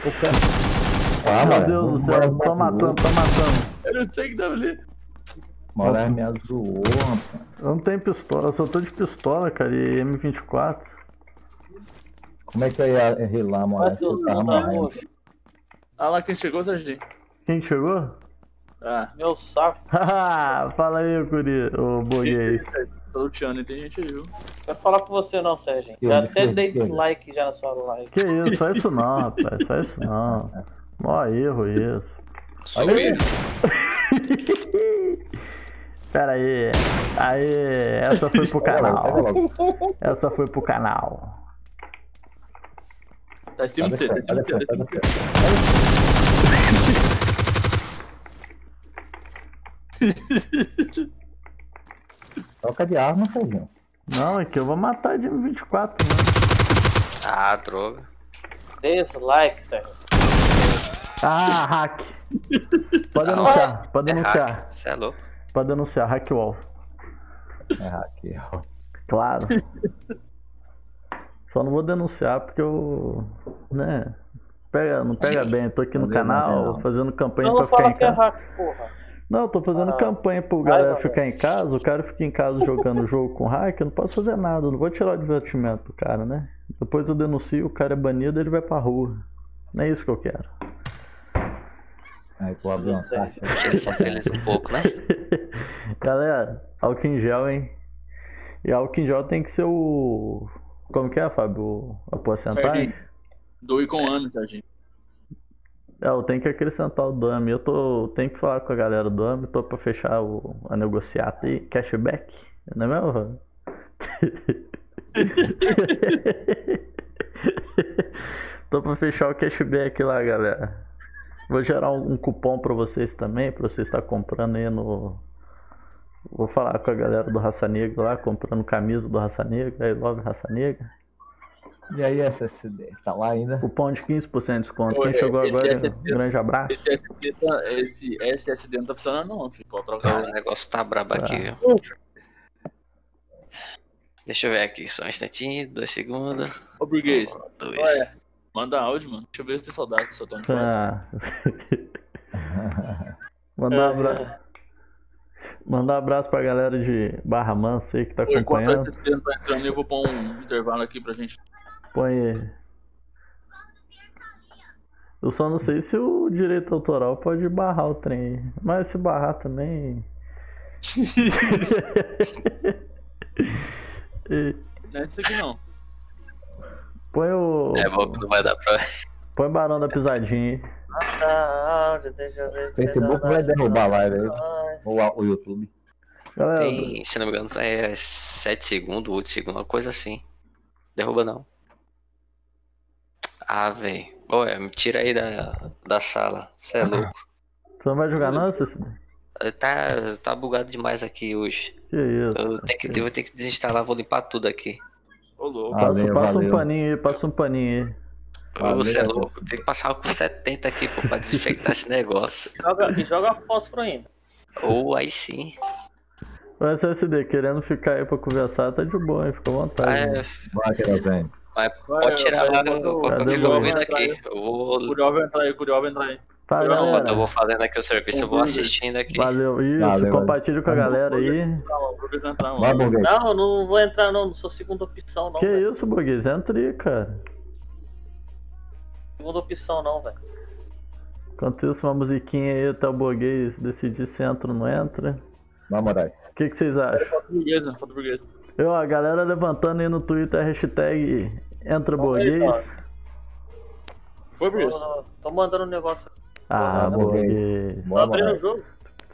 Meu Deus do céu, tô matando. Eu não sei que tava ali. Morar me zoou, rapaz. Eu não tenho pistola, eu só tô de pistola, cara, e M24. Como é que eu ia rilar, mano? Eu tava morrendo. Ah lá, quem chegou, Serginho? Quem chegou? Ah, Meu saco. Fala aí, ô burguês. tô luteando e tem gente aí, viu? Não quero falar com você não, Sérgio. Já até dei dislike já na sua live. Que isso, só isso não, rapaz. Só isso não. Mó erro isso. Sou eu. Pera aí. Aí, essa foi pro canal. Essa foi pro canal. Tá em cima de você, tá em cima de você, tá em cima de você. Troca de arma, Serginho. Não, é que eu vou matar de M24, né? Ah, droga. Dislike, Sérgio. Ah, hack. Pode denunciar, pode denunciar. Você é louco. Pode denunciar, hackwall. É aqui, ó. Claro. Só não vou denunciar porque eu. Né? Não pega bem, tô aqui no canal fazendo campanha pra ficar em casa. Hack, porra. Não, eu tô fazendo campanha pro galera ficar em casa, o cara fica em casa jogando o jogo com hack, eu não posso fazer nada, eu não vou tirar o divertimento do cara, né? Depois eu denuncio, o cara é banido, ele vai pra rua. Não é isso que eu quero. Aí vou abrir uma caixa. Eles são felizes um pouco, né? Galera, álcool em gel, hein? E álcool em gel tem que ser o... Como que é, Fábio? A porcentagem? Doe com anos, Serginho. Eu tenho que acrescentar o dummy. Tenho que falar com a galera do dummy. Tô pra fechar a negociata aí. Cashback. Não é mesmo? Tô pra fechar o cashback lá, galera. Vou gerar um cupom pra vocês também. Pra vocês estar comprando aí no... Vou falar com a galera do Raça Negra lá. Comprando camisa do Raça Negra. I love Raça Negra. E aí, SSD? Tá lá ainda? Cupom de 15% de desconto. Quem chegou agora, um grande abraço. Esse SSD não tá funcionando não, filho. Pode trocar. O negócio tá brabo aqui, viu? Deixa eu ver aqui, só um instantinho, 2 segundos. Ô, burguês. 2. Manda áudio, mano. Deixa eu ver se tem saudade do seu Tony. Mandar um abraço pra galera de Barra Mansa aí que tá acompanhando. Enquanto o SSD não tá entrando, eu vou pôr um intervalo aqui pra gente. Põe aí. Eu só não sei se o direito autoral pode barrar o trem aí. Mas se barrar também... Não é isso aqui não. Põe o... É bom que não vai dar pra... Põe o Barão da Pisadinha aí. Facebook vai derrubar a live aí. O YouTube. Galera, Tem, se não me engano, é 7 segundos, 8 segundos, uma coisa assim. Derruba não. Ah, velho. Ué, me tira aí da sala. Você é louco. Você não vai jogar não, Cecília? Tá bugado demais aqui hoje. Que isso? Eu vou ter que desinstalar, vou limpar tudo aqui. Ô, louco. Passa um paninho aí, passa um paninho aí. Você é louco, tem que passar com 70 aqui, pô, pra desinfectar esse negócio. Joga fósforo ainda. Ou aí sim. O SSD, querendo ficar aí pra conversar, tá de boa, hein? Fica à vontade. Mas pode tirar lá qualquer que eu vou vindo aqui. O Curió vai entrar aí. Fala, Não, galera. eu vou fazendo aqui o serviço, eu vou assistindo aqui. Valeu, isso, compartilha com a galera aí. Não, não vou entrar não sou segunda opção não. Que véio. isso, Burguês? Entra aí, cara. Segunda opção não, velho. Enquanto isso, uma musiquinha aí até o Burguês decidir se entra ou não entra. Vamos, Moraes. O que vocês acham? Foto burguesa. A galera levantando aí no Twitter a hashtag Entra Burguês. Foi, Burguês? Tô mandando um negócio. Ah, Burguês. Tô abrindo o jogo.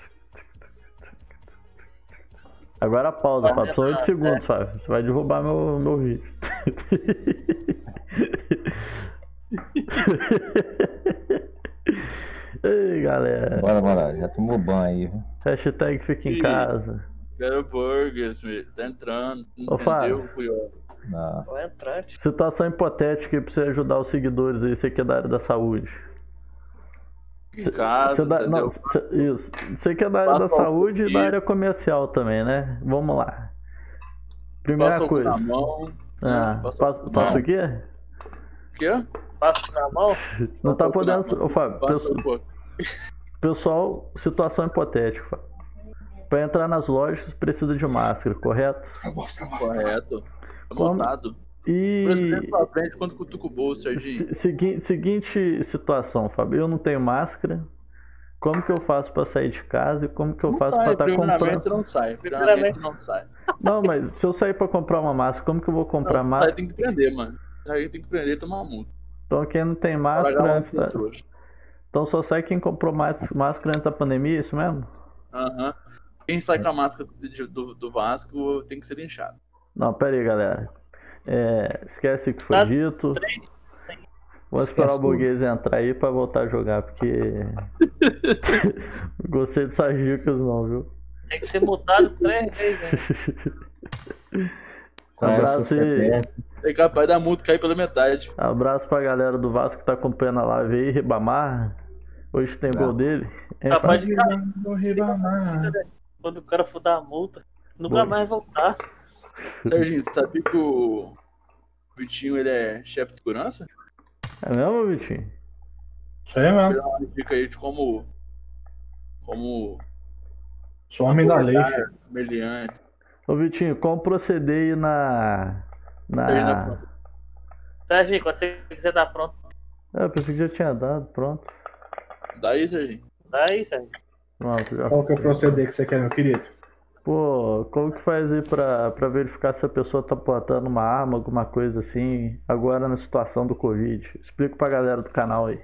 Agora pausa, Fábio. Só 8 segundos, Fábio. Você vai derrubar meu vídeo. Ei, galera. Bora, já tomou banho aí. Hashtag fica em casa. Quero burgers, tá entrando. Ô, Fábio. Tô entrando. Situação hipotética aí pra você ajudar os seguidores aí, você que é da área da saúde. Em casa, isso. Você que é da área da saúde e da área comercial também, né? Vamos lá. Primeira coisa. Na mão, passo o quê? O quê? Passo na mão? Não tá podendo. Ô, Fábio, pessoal, situação hipotética, Fábio. Pra entrar nas lojas precisa de máscara, correto? Correto. Montado. Presidente pra frente quando cutuca o bolso, Serginho. Seguinte situação, Fábio. Eu não tenho máscara. Como que eu faço pra sair de casa e como que eu faço pra estar comprando? Você não sai, primeiramente não sai. Não, mas se eu sair pra comprar uma máscara, como que eu vou comprar máscara? Sai tem que prender, mano. Aí tem que prender e tomar multa. Então quem não tem máscara antes da... Então só sai quem comprou máscara antes da pandemia, é isso mesmo? Aham. Quem sai com a máscara do Vasco tem que ser linchado. Não, pera aí, galera. Esquece o que foi dito. Vamos esperar o burguês entrar aí pra voltar a jogar, porque... Não gostei dessas dicas não, viu? Tem que ser mutado 3 vezes, hein? Abraço aí. É capaz da multa cair pela metade. Abraço pra galera do Vasco que tá acompanhando a live aí, Ribamar. Hoje tem gol dele. Capaz de cair no Ribamar. Quando o cara for dar a multa, nunca mais voltar. Serginho, você sabia que o Vitinho ele é chefe de segurança? É mesmo, Vitinho? É mesmo. Vou dar uma dica aí de como sou homem da lei. Meliante. Ô Vitinho, como proceder aí na... Serginho, quando você quiser dar pronto. Eu pensei que já tinha dado, pronto. Daí, Serginho. Daí, Serginho. Pronto, já. Qual que é o proceder que você quer, meu querido? Pô, como que faz aí pra verificar se a pessoa tá portando uma arma, alguma coisa assim, agora na situação do Covid? Explica pra galera do canal aí.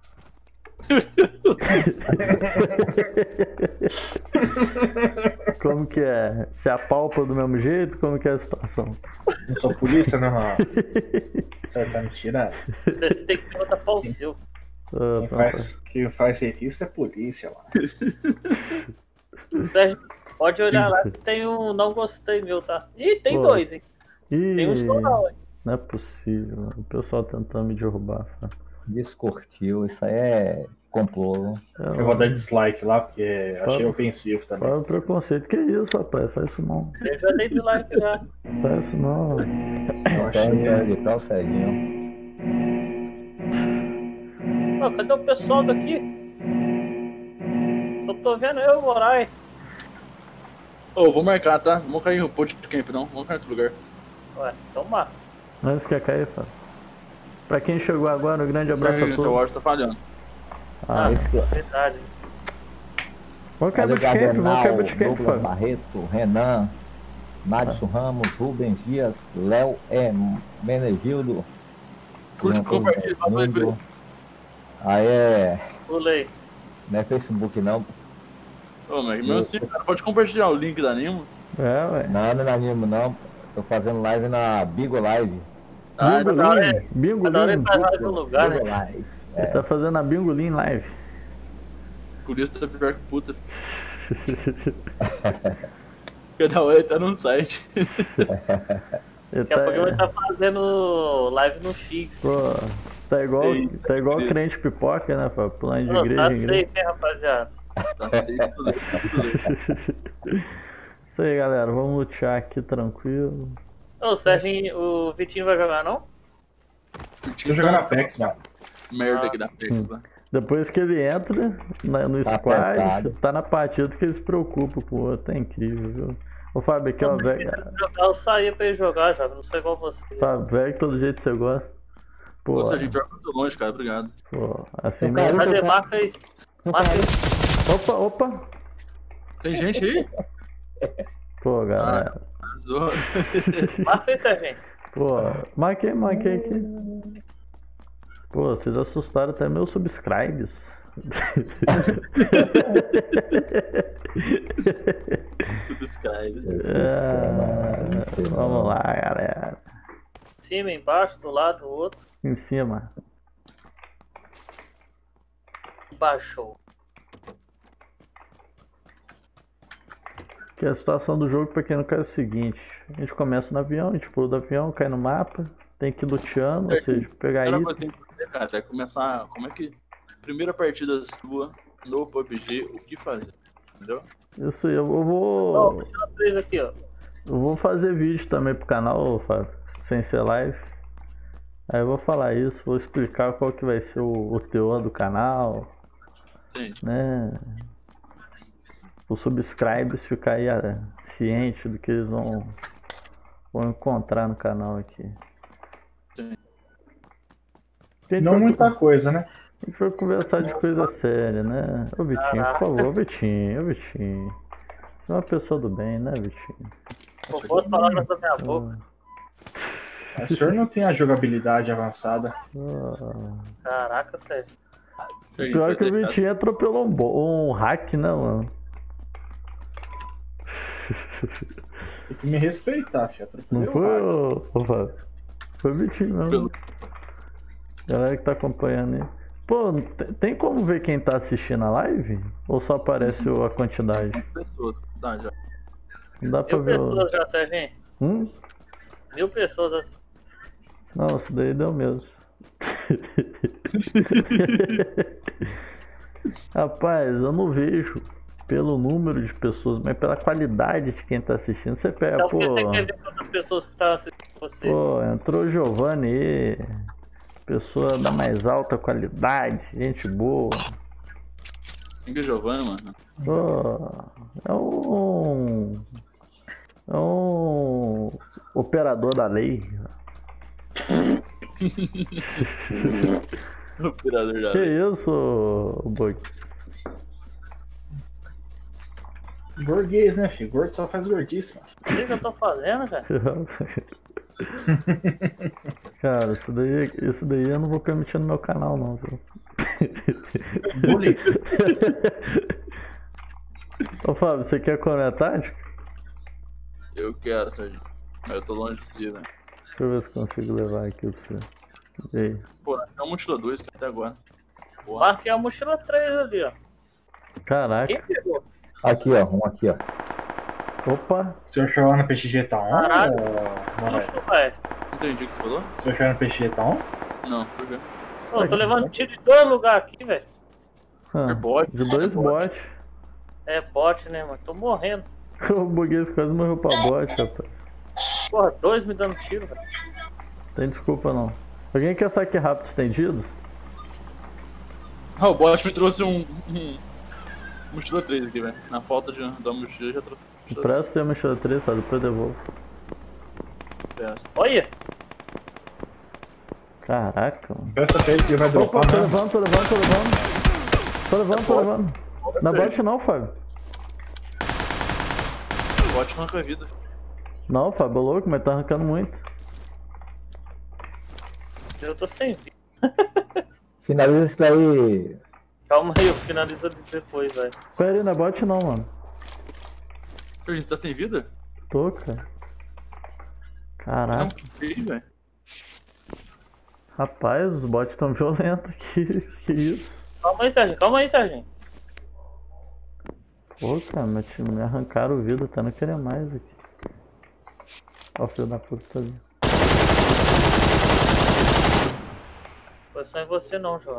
Como que é? Você apalpa do mesmo jeito? Como que é a situação? Não sou polícia, não. Você tá me tirando. Você tem que perguntar pra o seu. Quem faz serviço é polícia lá. Sérgio, pode olhar lá que tem um não gostei meu, tá? Ih, tem 2, hein? Tem um só não, hein? Não é possível, mano. O pessoal tentando me derrubar, cara. Descortiu, isso aí é complô. Eu vou dar dislike lá porque achei ofensivo também. Qual é o preconceito? Que isso, rapaz? Faz isso não. Eu já dei dislike já. Faz isso não. Eu achei editar o Serginho. Pô, cadê o pessoal daqui? Só tô vendo eu, Moraes. Ô, vou marcar, tá? Não vou cair no ponto de camp, não. Vou cair em outro lugar. Ué, então marca. Não, isso quer cair, Fábio. Pra quem chegou agora, um grande abraço a Seu todos. áudio tá falhando. Isso. Verdade. Vamos quebrar de camp, vamos quebrar de camp, Douglas Fábio. Barreto, Renan, Madison Ramos, Rubens Dias, Léo Menegildo. Curte, compartilha, fala aí, Bruno. Aí é. Pulei. Não é Facebook não. Ô, mas mesmo assim, cara, pode compartilhar o link da Nimo. É, ué. Não é na Nimo não. Tô fazendo live na Bigo Live. Bingolim. Bingolim. No lugar, Bigo né? Live. Ele tá fazendo a Bingolim live. Por isso tá pior que puta. Cada hora ele tá num site. Daqui a pouco ele vai estar fazendo live no X. Pô, tá igual crente pipoca, né, Fábio? Pulando de igreja Tá em igreja. safe, hein, rapaziada? Tá safe, tudo. Isso aí, galera. Vamos lutear aqui tranquilo. Ô, o Serginho, o Vitinho vai jogar, não? Tô jogando Apex, mano. Merda aqui da Apex, né? Depois que ele entra no Tá squad, apertado. tá na partida que ele se preocupa com o outro. É incrível, viu? Ô, Fábio, aqui, ó, velho. Eu saía pra ele jogar, já. Não sou igual você. Fábio, velho, todo jeito você gosta. Pô, Nossa, a gente joga muito longe, cara. Obrigado. pô, assim Cara, mesmo. Mas marca aí. Marca aí. Opa! Tem gente aí? Pô, galera. Zoa. Marca aí, Serginho. Pô, marquei aqui. Pô, vocês assustaram até meus subscribes. Subscribe. Vamos lá, galera. Cima, embaixo, do lado, do outro. Em cima. Baixou. Que a situação do jogo, pra quem não quer, é o seguinte: a gente começa no avião, a gente pula do avião, cai no mapa, tem que ir luteando, ou seja, pegar Cara, item. eu tenho que fazer, cara, é começar. Como é que. Primeira partida sua no PUBG, o que fazer? Entendeu? Isso aí, eu Ó, vou. vou tirar 3 aqui, ó. Eu vou fazer vídeo também pro canal, Fábio, sem ser live. Aí eu vou falar isso, vou explicar qual que vai ser o teor do canal, Sim. né? Os subscribers ficar aí ciente do que eles vão encontrar no canal aqui. Não muita coisa, né? A gente vai conversar de coisa séria, né? Ô Vitinho, por favor, ô Vitinho. Você é uma pessoa do bem, né, Vitinho? Não fosse palavras da minha boca. O senhor não tem a jogabilidade avançada. Caraca, Sérgio. Pior que o Vitinho atropelou um hack, né, mano? Tem que me respeitar, filho. Não foi o Fábio? Foi o Vitinho mesmo. Galera que tá acompanhando aí. Pô, tem como ver quem tá assistindo a live? Ou só aparece a quantidade? Pessoas, tá, já. Não dá pra ver. 1000 pessoas já, Serginho. 1000 pessoas assim. Não, isso daí deu mesmo. Rapaz, eu não vejo pelo número de pessoas, mas pela qualidade de quem tá assistindo. Você pega, Então, pô. você quer ver quantas pessoas que estão assistindo você? Pô, entrou o Giovanni aí. Pessoa da mais alta qualidade, gente boa. Quem que é Giovanni, mano? Pô, é um operador da lei. Operador da Que lei. isso, Bug? Gorguês, né, filho? Gordo só faz gordice, mano. O que eu tô fazendo, velho? Cara, isso daí eu não vou permitir no meu canal, não, viu? Ô Fábio, você quer comentar? Eu quero, Sérgio. Mas eu tô longe de ti, velho. Deixa eu ver se consigo levar aqui pra você. E aí? Pô, é uma mochila 2 que até agora. Marquei a mochila 3 ali, ó. Caraca. Quem pegou? Aqui, ó. Um aqui, ó. Opa. O senhor chegou lá no PXG tá on? Caralho. Não, Justo, velho. Entendi o que você falou? o senhor chegou no PXG tá on? Não, por quê? Pô, eu tô levando tiro de 2 lugares aqui, velho. É bot. De 2 bots. É bot, né, mano? Tô morrendo. O Buguês quase morreu pra bot, rapaz. Porra, 2 me dando tiro, velho. Tem desculpa não. Alguém quer saque rápido estendido? Ah, o bot me trouxe mochila 3 aqui, velho. Na falta da mochila já trouxe. Presta a mochila 3, sabe? Depois devolvo. Olha! Caraca, mano. Peça feio que vai Opa, dropar, tô né? levando. Tô levando. Não é bot não, Fábio. O bot arranca a vida. Não, Fábio, é louco, mas tá arrancando muito. Eu tô sem vida. Finaliza isso daí. Calma aí, eu finalizo depois, velho. Pera aí, não é bot não, mano. A gente tá sem vida? Tô, cara. Caraca. Não, velho. Rapaz, os bots tão violentos aqui. Que isso? Calma aí, Serginho. Pô, cara, meu time me arrancaram o vidro, até não querer mais aqui. Ó, o filho da puta tá ali. Foi só em você não, João.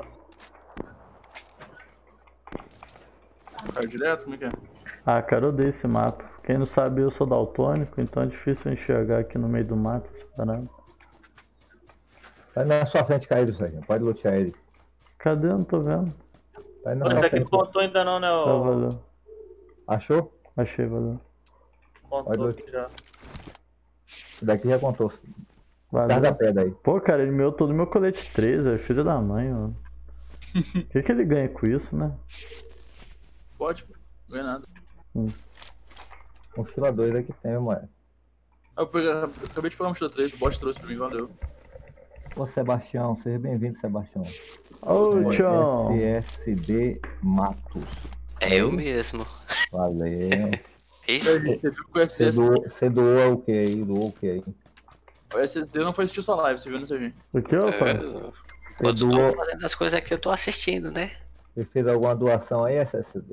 Caiu direto? Como é que é? Ah, cara, eu odeio esse mapa. Quem não sabe, eu sou daltônico, então é difícil enxergar aqui no meio do mato, separado. Vai na sua frente caído, Sérgio. Pode lutear ele. Cadê? Eu não tô vendo. Vai na Esse sua aqui frente. contou ainda não, né? Tá, valeu. Achou? Achei, valeu. Contou aqui já. Esse daqui já contou. Valeu. Traz a pedra aí. Pô, cara, ele meou todo meu colete 13, é filho da mãe, mano. O que ele ganha com isso, né? Pode, pô. Não ganha nada. Mochila 2 aqui tem, mano. Acabei de pegar a mochila 3, o bot trouxe pra mim, valeu. Ô Sebastião, seja bem-vindo, Sebastião. Ô, tchau. SSD Matos. É eu mesmo. Valeu. Isso? Você viu que o Você SSD... você doou o que aí? Doou o que aí? O SSD não foi assistir sua live, você viu, né, Serginho? O que, opa? Quando Você estou doou... fazendo as coisas aqui, eu tô assistindo, né? Você fez alguma doação aí, SSD?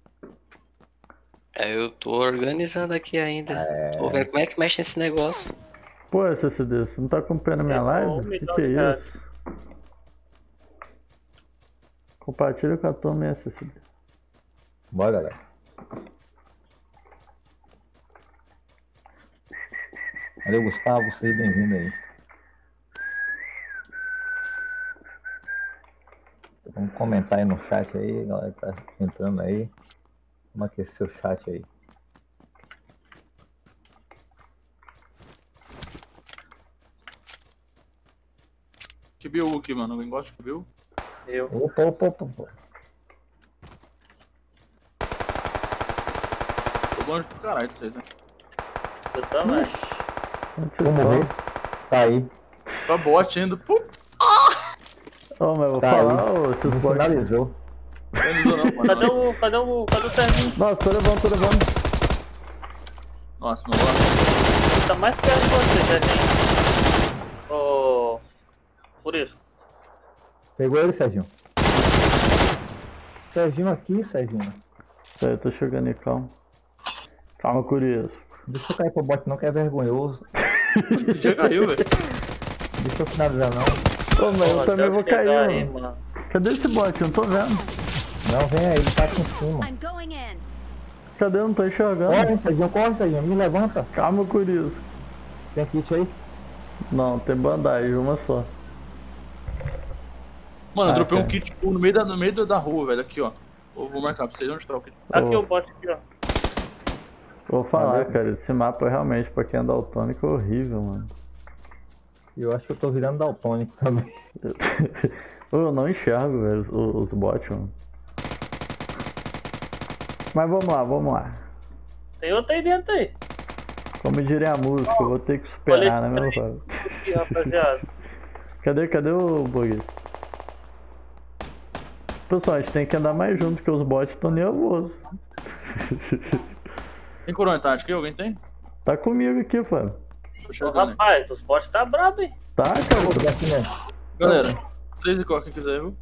Eu tô organizando aqui ainda. Tô vendo como é que mexe nesse negócio. Pô, SSD, você não tá acompanhando a minha live? Que é isso? Compartilha com a turma aí, SSD. Bora, galera. Valeu, Gustavo, seja bem-vindo aí. Vamos comentar aí no chat aí, galera que tá entrando aí. Vamos aquecer o chat aí. Que build aqui, mano. Alguém gosta de build? Eu. Opa. Tô longe pro caralho de vocês, né? Eu também. Onde vocês Vou morrer. estão? Tá aí. Pra bot ainda. Puta, Ô, mas eu vou Tá falar, aí. ô, esses Não bots. finalizou. finalizou não, mano. Cadê o Serginho? Nossa, tô levando. Nossa, meu Deus. Tá mais perto de você, Serginho. Ô. Por isso. Pegou ele, Serginho. Serginho aqui, Serginho. Peraí, eu tô chegando aí, calma. Calma, curioso. Deixa eu cair pro bot não, que é vergonhoso. Já caiu, velho. Deixa eu finalizar não. Ô, mas eu também vou cair, aí, mano. Cadê esse bot? Eu não tô vendo. Não, vem aí, ele tá aqui em cima. I'm going in. Cadê? Eu não tô enxergando. Corre, Serginho, me levanta. Calma, curioso. Tem kit aí? Não, tem bandagem, uma só. Mano, eu dropei um cara. kit tipo, no meio da rua, velho. Aqui, ó. Eu vou marcar pra vocês onde tá o kit. Aqui Ô. o bot aqui, ó. Vou falar, Valeu. cara, esse mapa realmente, pra quem é daltônico, é horrível, mano. Eu acho que eu tô virando daltônico também. Eu não enxergo, velho, os bots, mano. Mas vamos lá. Tem outro aí dentro aí. Como diria a música, eu vou ter que superar, né, meu pai? Aqui, rapaziada. Cadê o bug? Pessoal, a gente tem que andar mais junto, porque os bots estão nervosos. Tem corona tática aí? Alguém tem? Tá comigo aqui, Fábio. Tô Ô, chegando aí. rapaz, os bots tá brabo, hein? Tá, cara? Aqui mesmo. Galera, 3 e coca quem quiser, viu?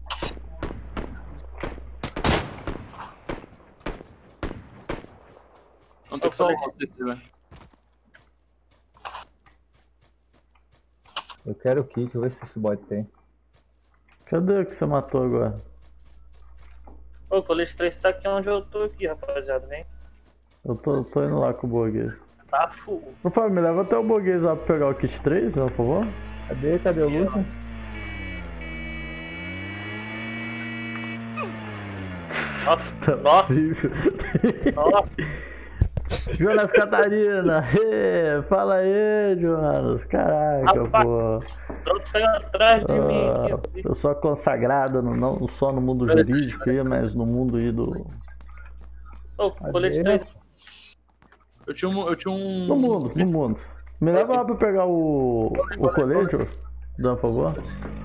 Vamos ter que salvar o CT, velho. Eu quero o kit, vou ver se esse bot tem. Cadê o que você matou agora? Ô, o colete 3 tá aqui onde eu tô aqui, rapaziada, vem. Eu tô indo lá com o Boguês. Tá full. Ô, Fábio, me leva até o Boguês lá pra pegar o kit 3, por favor. Cadê o Lúcio? Nossa, nossa, Possível. nossa. Jonas Catarina, fala aí, Jonas. Caraca, Rapaz. pô. Droga saiu atrás de mim aqui, ó. Eu sou consagrado não só no mundo jurídico, aí, mas no mundo aí do. Ô, colete 3. Eu tinha um. No mundo. Me leva lá pra pegar o colete, dá por favor.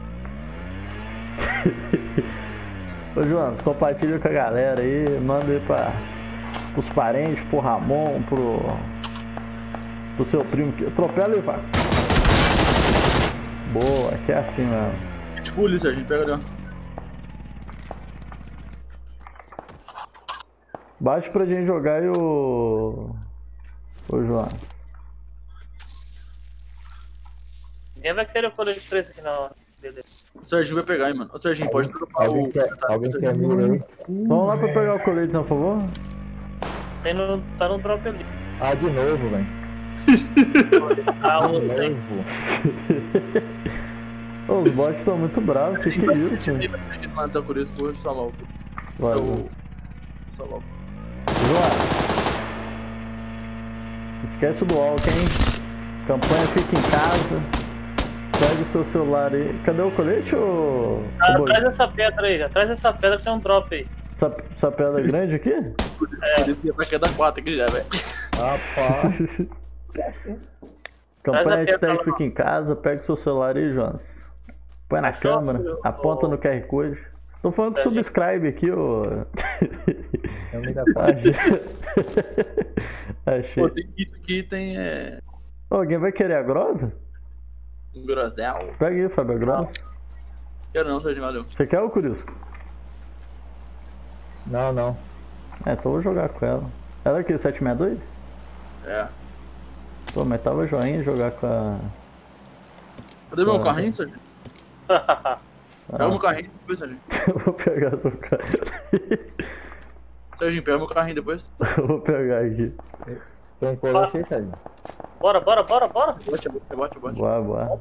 Ô, Jonas, compartilha com a galera aí, manda aí pros parentes, pro Ramon, pro seu primo. Atropela aí, pai. Boa, que é assim mesmo. Kit full, Serginho, pega ali, ó. Baixa pra gente jogar aí o Jonas. Ninguém vai querer o colete 3 aqui não. Beleza. O Serginho vai pegar, hein, mano. Ô, Serginho, pode dropar o. Alguém quer mira aí? Vamos lá pra pegar o colete, por favor? Tá no drop ali. Ah, de novo, velho. Ah, De outro aí. novo. Ô, os bots estão muito bravos, que é isso? Matar por isso, vou salvar o. Valeu. Salvar o. Jonas, esquece do álcool, hein? Campanha fica em casa. Pega o seu celular aí. Cadê o colete, ô? Atrás dessa pedra aí, atrás dessa pedra tem um drop aí. Essa pedra grande aqui? Vai quedar 4 aqui já, velho. Rapaz. Campanha Traz a pedra hashtag lá. fica em casa. Pega o seu celular aí, Jonas. Põe na Achou? câmera, aponta no QR Code. Tô falando com Serginho. subscribe aqui, ô. É obrigatório. Achei. Pô, tem kit aqui, tem. Alguém vai querer a grosa? Um grosel. Pega aí, Fábio, a grosa. Quero não, Serginho, valeu. Você quer o Curisco? Não. É, então eu vou jogar com ela. Ela é o que? 762? É. Pô, mas tava joinha jogar com a. Cadê meu carrinho, Serginho? Pega meu carrinho depois, Serginho. Eu vou pegar seu carro. Serginho, pega meu carrinho depois. Eu vou pegar aqui. Tem colete aí, Serginho? Bora. Bote. Boa. Bora.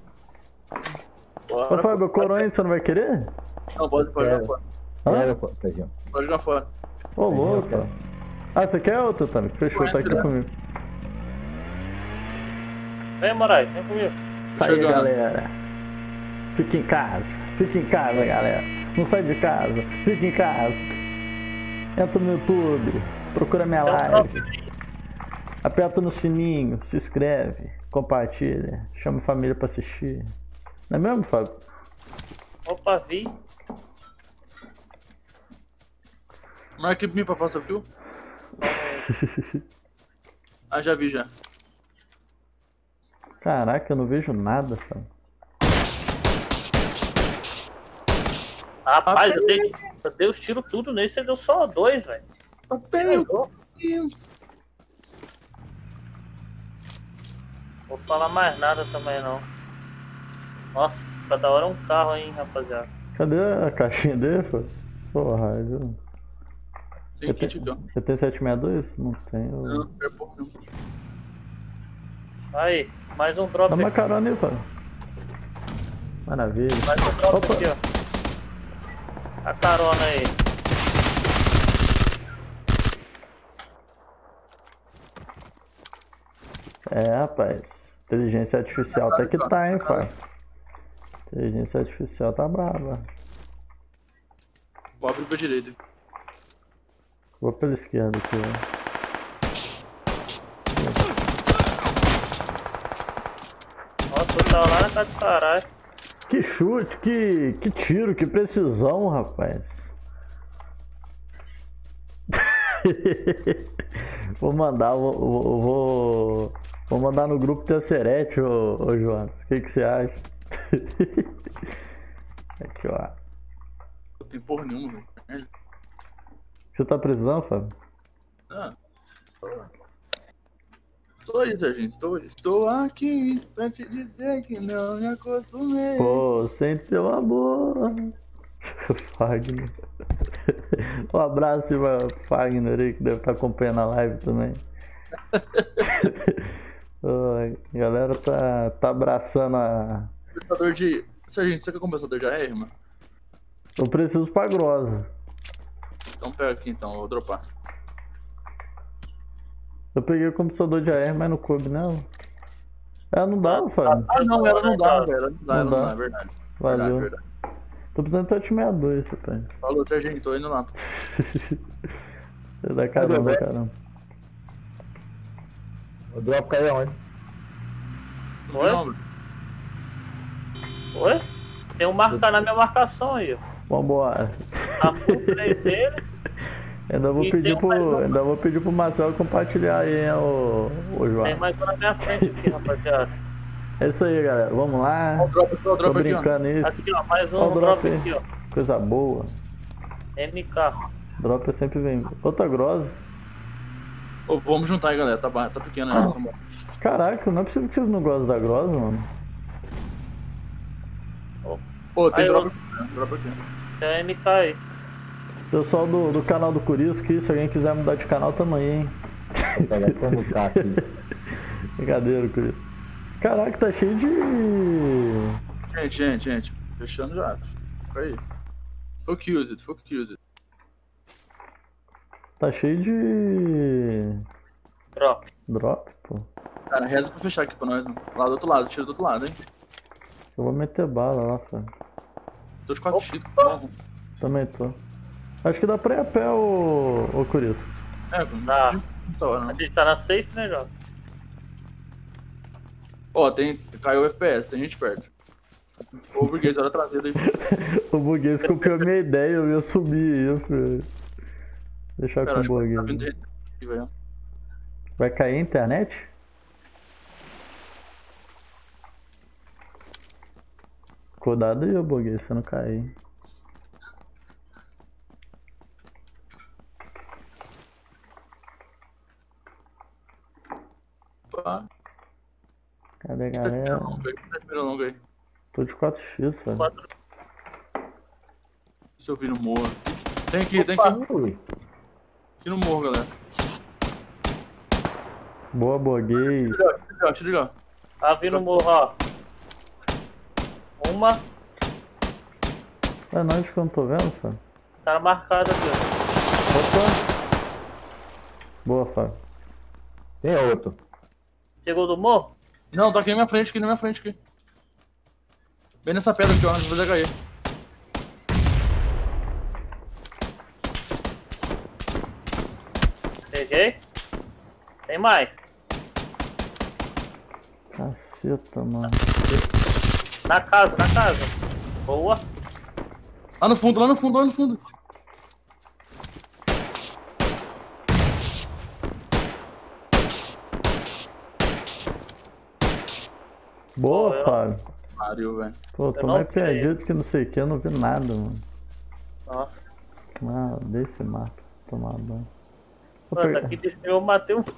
Ô, Fábio, coronha você não vai querer? Não, pode jogar fora. Quero, Serginho. Pode jogar fora. Ô, louco. Ah, você quer outra, Tami? Fechou, tá aqui comigo. Vem, Moraes, vem comigo. Sai, Chegando. galera. Fica em casa, galera. Não sai de casa, fica em casa. Entra no YouTube, procura minha live. Aperta no sininho, se inscreve, compartilha, chama a família pra assistir. Não é mesmo, Fábio? Opa, vi. Marca pra mim pra passar o kill. Ah, já vi já. Caraca, eu não vejo nada, Fábio. Rapaz, eu dei os tiros tudo nele, você deu só 2, velho. Vou falar mais nada também não. Nossa, cada hora é um carro, hein, rapaziada. Cadê a caixinha dele, Fábio? Porra, viu? Tem kit aqui, ó. Você tem 762? Não tenho. Não, é pouco não. Aí, mais um drop Dá aqui. uma carona aí, Fábio. Maravilha. Mais um drop Opa. aqui, ó. A carona aí. É, rapaz. Inteligência artificial até que tá, hein, Fábio. Inteligência artificial tá brava. Vou abrir pra direita. Vou pela esquerda aqui, ó. Nossa, eu tava lá na casa do caralho. Que chute, que tiro, que precisão, rapaz. Vou mandar, vou mandar no grupo Tesserete, ô João. O que você acha? Aqui, ó. Não tem porra nenhuma, velho. Você tá precisando, Fábio? Ah. Tô aí, Sargento, estou aqui pra te dizer que não me acostumei. Pô, sem teu amor. Fagner. Um abraço pra Fagner aí, que deve estar acompanhando a live também. A galera tá abraçando a... Compensador de... Sargento, você quer compensador de AR, mano? Eu preciso pra grossa. Então pega aqui então, eu vou dropar. Eu peguei o computador de AR, mas não coube não. Ela não dá, Fábio. Ah não, ela não dá, velho. Ela não dá, é verdade. Valeu. Verdade. Tô precisando de 762, você tá. Falou, Sargento, tô indo lá. Você dá caramba, caramba. O drop caiu onde? Oi? Oi? Tem um marcar na minha marcação aí, ó. Vambora. A full 3 dele. Ainda vou pedir pro Marcelo compartilhar aí, hein, o João. Tem mais um na minha frente aqui, rapaziada. É isso aí, galera. Vamos lá. Ó, o drop Tô brincando aqui, nisso. Aqui, ó, mais Ó, um drop aqui, ó. Coisa boa. MK. Drop é sempre vem. Outra grossa. ó. Ô, vamos juntar aí, galera. Tá pequena aí, vamos. Caraca, não é possível que vocês não gostam da grossa, mano. Pô, tem Aí, drop aqui. Tem MK aí. Pessoal do canal do Curisco, se alguém quiser mudar de canal, tamo aí, hein. Vou pegar pra mutar aqui. Brincadeira, Curisco. Caraca, tá cheio de... Gente. Fechando já. Fica aí. Focus it. Tá cheio de... Drop. Drop, pô. Cara, reza pra fechar aqui pra nós, mano. Lá do outro lado, tira do outro lado, hein. Eu vou meter bala lá, cara. Tô de 4x, bom. Também tô. Acho que dá pra ir a pé, o Curisco. É, Tá. Essa hora, A não. gente tá na safe, né, Jota? Ó, caiu o FPS, tem gente perto. Ô, burguês, olha a traseira aí. O burguês copiou a minha ideia, eu ia subir aí, filho. Deixar Cara, com o acho que tá burguês. vindo gente aqui, velho. Vai cair a internet? Cuidado aí, ô burguês, você não cair. Opa. Cadê a galera? Tá esperando longo aí. Tô de 4x, velho. Se eu vir no morro. Tem aqui. Ui. Aqui no morro, galera. Boa, burguês. Deixa eu ligar. Tá vindo o morro, ó. Uma. É nóis que eu não tô vendo, Fábio. Tá marcada aqui, Opa! Boa, Fábio. Tem outro. ó. Chegou do morro? Não, tá aqui na minha frente, aqui. Vem nessa pedra aqui, ó, vou fazer cair. Peguei. Tem mais. Caceta, mano. Na casa, na casa. Boa. Lá no fundo, lá no fundo, lá no fundo. Boa, Fábio. Pariu, velho. Pô, tô mais perdido que não sei o que, eu não vi nada, mano. Nossa. Ah, desse mapa. Tomar banho. Mano, aqui desse eu matei um.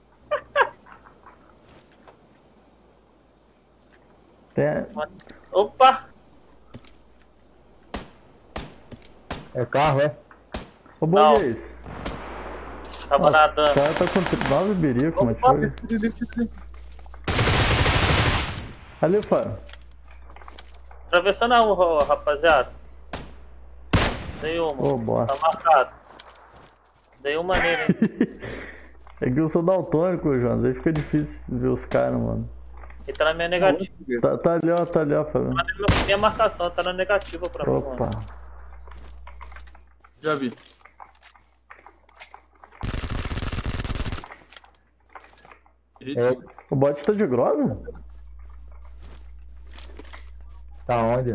Opa! É carro, é? Ô, Boguês. Tava nadando. O cara tá com 9 birico, mas foi. Ali, Fábio. Atravessando a rua, rapaziada. Dei uma. Ô, bosta. Tá marcado. Dei uma nele, hein? É que eu sou daltônico, João. Aí fica difícil ver os caras, mano. Ele tá na minha negativa. Tá ali, ó, Fábio. Tá na minha marcação, tá na negativa pra mim, Opa. mano. Já vi. O bot tá de grove? Tá onde?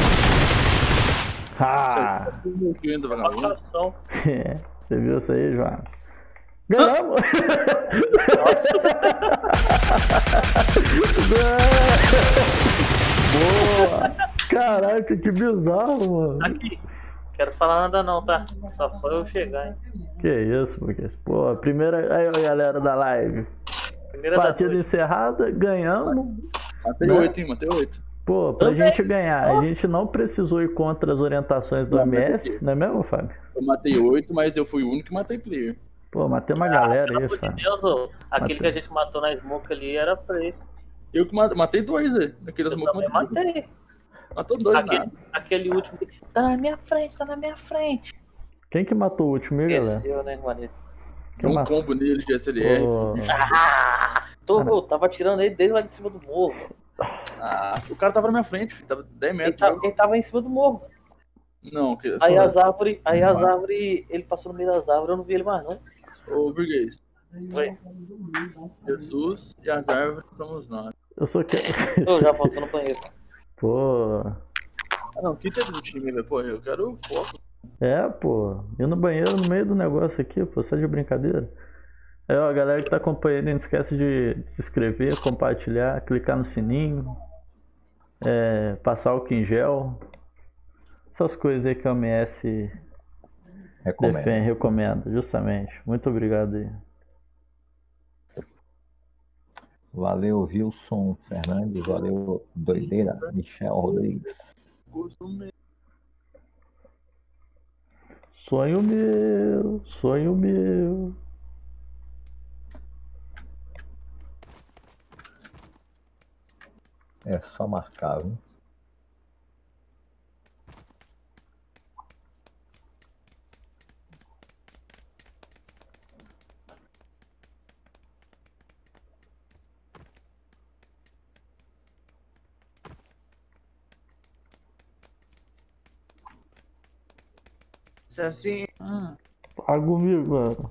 Ah! Marcação. É, você viu isso aí, João? Ganhamos! Boa! Caraca, que bizarro, mano. Aqui. Quero falar nada não, tá? Só foi eu chegar, hein? Que isso, porque pô, a primeira. Aí, galera da live. Primeira Partida encerrada, ganhamos. Matei 8, hein? Matei 8. Pô, pra gente ganhar, a gente não precisou ir contra as orientações do MS, não é mesmo, Fábio? Eu matei 8, mas eu fui o único que matei player. Pô, matei uma galera aí, Pelo amor Fábio. de Deus, ô, aquele que a gente matou na smoke ali era preto. Eu que matei 2, velho. Naquele Eu smoke também matei. Matou 2, nada. Aquele último que tá na minha frente, tá na minha frente. Quem que matou o último aí, galera? Esqueceu, né, Maria? Deu um combo nele de SLR. Pô. Pô, tava tirando ele desde lá de cima do morro. Ah, o cara tava na minha frente, filho. Tava 10 metros. Ele tava em cima do morro. Não, que... Aí as árvores, ele passou no meio das árvores, eu não vi ele mais não. Ô, burguês. Oi. Jesus e as árvores somos nós. Eu só quero. Eu já voltou no banheiro. Pô. Ah, não, que teve do time, velho? Pô, eu quero foco. É, pô. Ir no banheiro no meio do negócio aqui, pô. Só de brincadeira. É, ó, a galera que tá acompanhando, não esquece de se inscrever, compartilhar, clicar no sininho, passar álcool em gel, essas coisas aí que a OMS recomenda, justamente. Muito obrigado aí. Valeu, Wilson Fernandes, valeu, Doideira, Michel Rodrigues. Sonho meu, sonho meu. É só marcar, viu? Se é assim. Paga comigo, mano.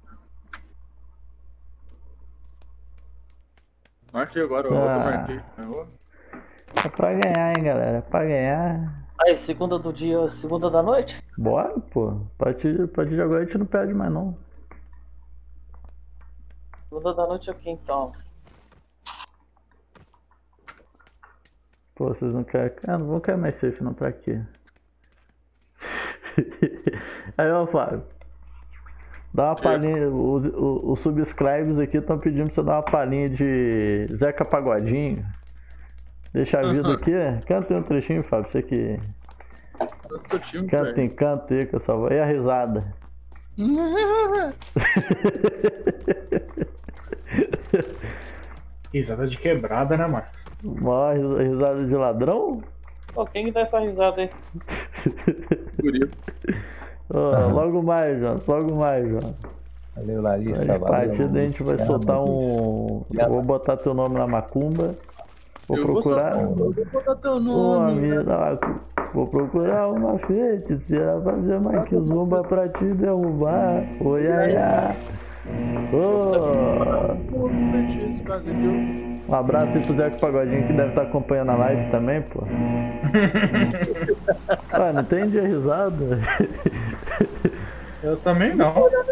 Marquei agora, outro marquei. É pra ganhar, hein, galera. É pra ganhar. Aí, segunda do dia, segunda da noite? Bora, pô. A partir de agora a gente não perde mais, não. Segunda da noite aqui, então. Pô, vocês não querem... Ah, não vão querer mais safe, não. Pra quê? Aí, ó, Fábio. Dá uma palhinha. Os subscribers aqui estão pedindo pra você dar uma palhinha de Zeca Pagodinho. Deixa a vida aqui. Canta aí um trechinho, Fábio. Você que. Canta aí, que eu só vou. E a risada? Risada de quebrada, né, mano? Maior risada de ladrão? Pô, quem que dá essa risada aí? Logo mais, João. Logo mais, João. Valeu, Larissa. A partida a gente vai soltar um. Eu vou botar teu nome na macumba. Vou procurar. Vou botar teu Ô, nome. amigo, vou procurar uma feiticeira fazer mais que zumba pra te derrubar. Oi, ai, ai. Um abraço aí pro Zeco Pagodinho que deve estar acompanhando a live também, pô. Ué, não entendi a risada. Eu também não.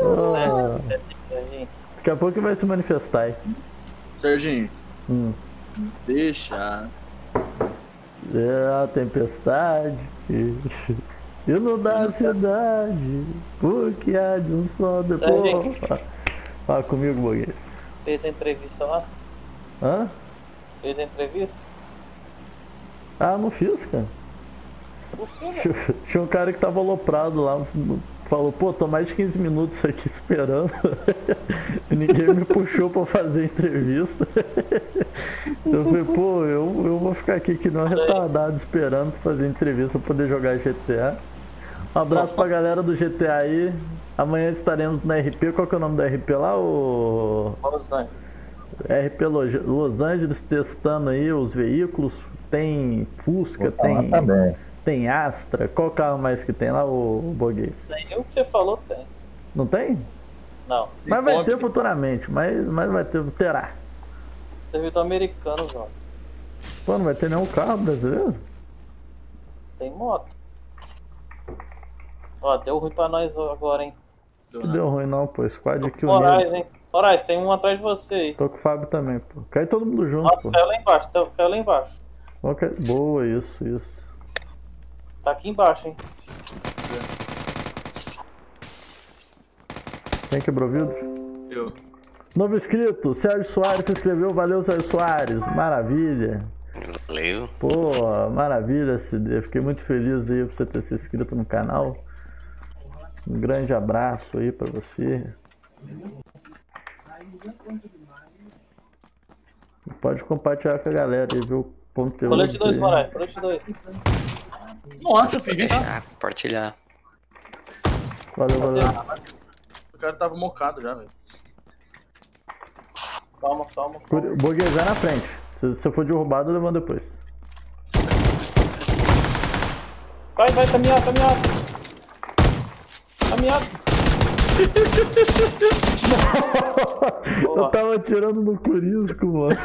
Daqui a pouco vai se manifestar aí. Serginho. Deixa. É a tempestade. E não dá cidade. Porque há de um sol depois. Fala comigo, Boguês. Fez a entrevista lá? Hã? Fez a entrevista? Ah, não fiz, cara. Tinha um cara que tava aloprado lá, falou, pô, tô mais de 15 minutos aqui esperando. E ninguém me puxou pra fazer entrevista. Eu falei, pô, eu vou ficar aqui que não retardado esperando pra fazer entrevista pra poder jogar GTA. Um abraço pra galera do GTA aí. Amanhã estaremos na RP. Qual que é o nome da RP lá? Los Angeles. RP Los Angeles testando aí os veículos. Tem Fusca, tem Astra. Qual carro mais que tem lá, o Boguês? Nenhum que você falou tem. Não tem? Não. Mas vai ter futuramente, mas vai ter, terá. Servidor americano, João. Pô, não vai ter nenhum carro brasileiro? Tem moto. Ó, deu ruim pra nós agora, hein? Não deu ruim não, pô. Squad aqui Moraes, hein? Moraes, tem um atrás de você aí. Tô com o Fábio também, pô. Cai todo mundo junto, Nossa, pô. caiu lá embaixo, caiu lá embaixo. Okay. Boa, isso. Tá aqui embaixo, hein? Quem quebrou o vidro? Eu. Novo inscrito, Sérgio Soares se inscreveu. Valeu, Sérgio Soares. Maravilha. Valeu. Pô, maravilha, SD. Fiquei muito feliz aí por você ter se inscrito no canal. Um grande abraço aí pra você. Pode compartilhar com a galera aí, viu? Colete 2, Moraes, colete 2. Nossa, filho. Deixar, compartilhar. Valeu. O cara tava mocado já, velho. Calma. Boguês, vai na frente. Se você for derrubado, eu levanto depois. Vai, caminhado. Eu tava atirando no Curisco, mano.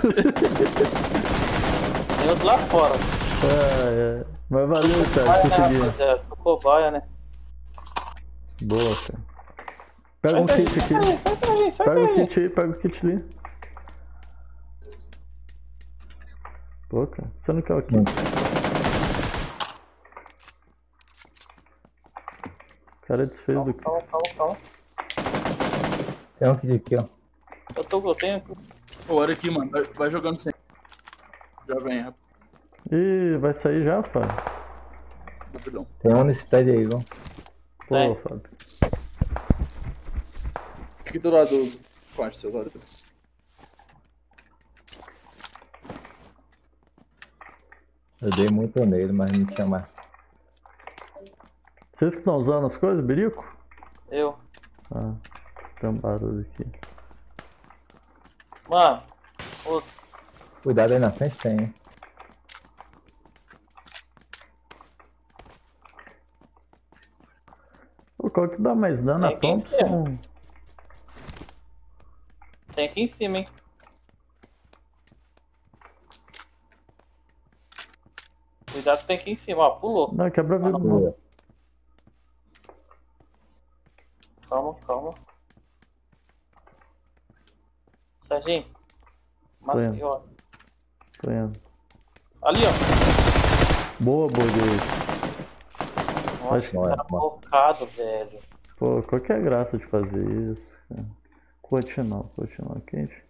Tem outro lá fora. É. Mas valeu, cara. Consegui. Ficou cobaia, né? Boa, cara. Pega um kit aqui. Pega o kit ali. Pô, cara. Você não quer o kit? O cara desfez do kit. Calma. Tem um kit aqui, ó. Eu tenho aqui. Pô, olha aqui, mano. Vai jogando sem. Joga aí, rapaz. Ih, vai sair já, Fábio? Rapidão. Tem um nesse pad aí, viu? Pô, Fábio. Aqui do lado do quarto, seu lado. Eu dei muito nele, mas não tinha mais. Vocês que estão usando as coisas, Birico? Eu. Ah, tem um barulho aqui. Mano, Cuidado aí na frente, tem, hein? Qual que dá mais dano? A Thompson? Tem aqui em cima, hein? Cuidado que tem aqui em cima, ó. Pulou. Não, quebra vidro não. Calma. Serginho. Maciota. Tô indo. Ali, ó. Boa, Boguês. Nossa, o cara focado, velho. Pô, qual que é a graça de fazer isso, cara? Continuar, quente.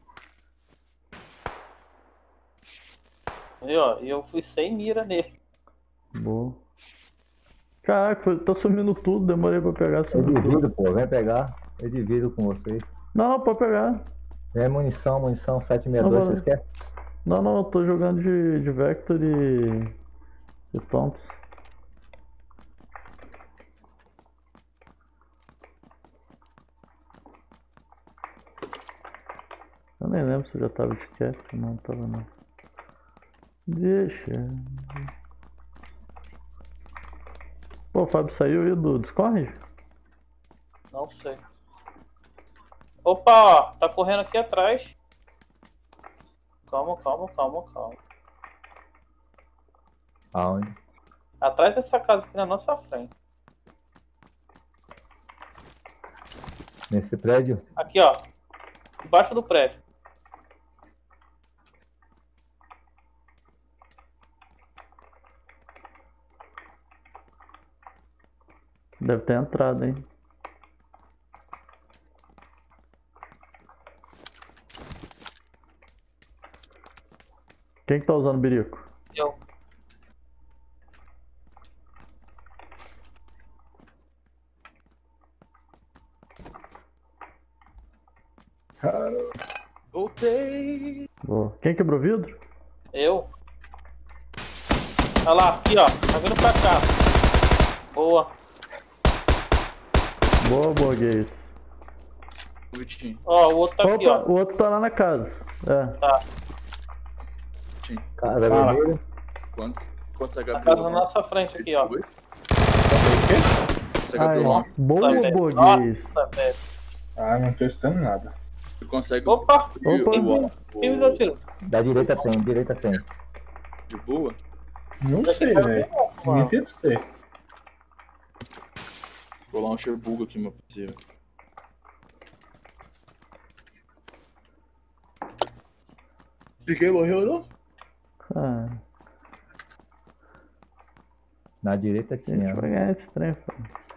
E ó, eu fui sem mira nele. Boa. Caraca, tá sumindo tudo, demorei pra pegar. Eu divido, pô, vem pegar. Eu divido com vocês. Não, pode pegar. É munição 762, vocês querem? Não, eu tô jogando de Vector e Thompson. Eu nem lembro se eu já tava de cap, não tava não. Deixa. Pô, o Fábio saiu aí do Discord? Não sei. Opa, ó, tá correndo aqui atrás. Calma. Aonde? Atrás dessa casa aqui na nossa frente. Nesse prédio? Aqui, ó. Embaixo do prédio. Deve ter entrado, hein? Quem que tá usando birico? Eu. Voltei. Boa. Quem quebrou o vidro? Eu. Olha lá, aqui, ó. Tá vindo pra cá. Boa. Boa, Borguês. Vitinho. Ó, o outro tá aqui, Opa, ó. o outro tá lá na casa. É. Tá. Vitinho. Casa vermelha. Quantos A HP? casa na nossa frente aqui, ó. Você Ai, HP boa, Nossa, Borguês. Nossa, velho. Ah, não tô estando nada. Você consegue. Opa! Quem me deu tiro? Da direita tem. De boa? Não sei, velho. Ninguém fez isso. Vou lá um Sherbuga aqui, meu parceiro. Ninguém morreu, não? Ah, Na direita a tinha. gente vai ganhar esse trem, pô.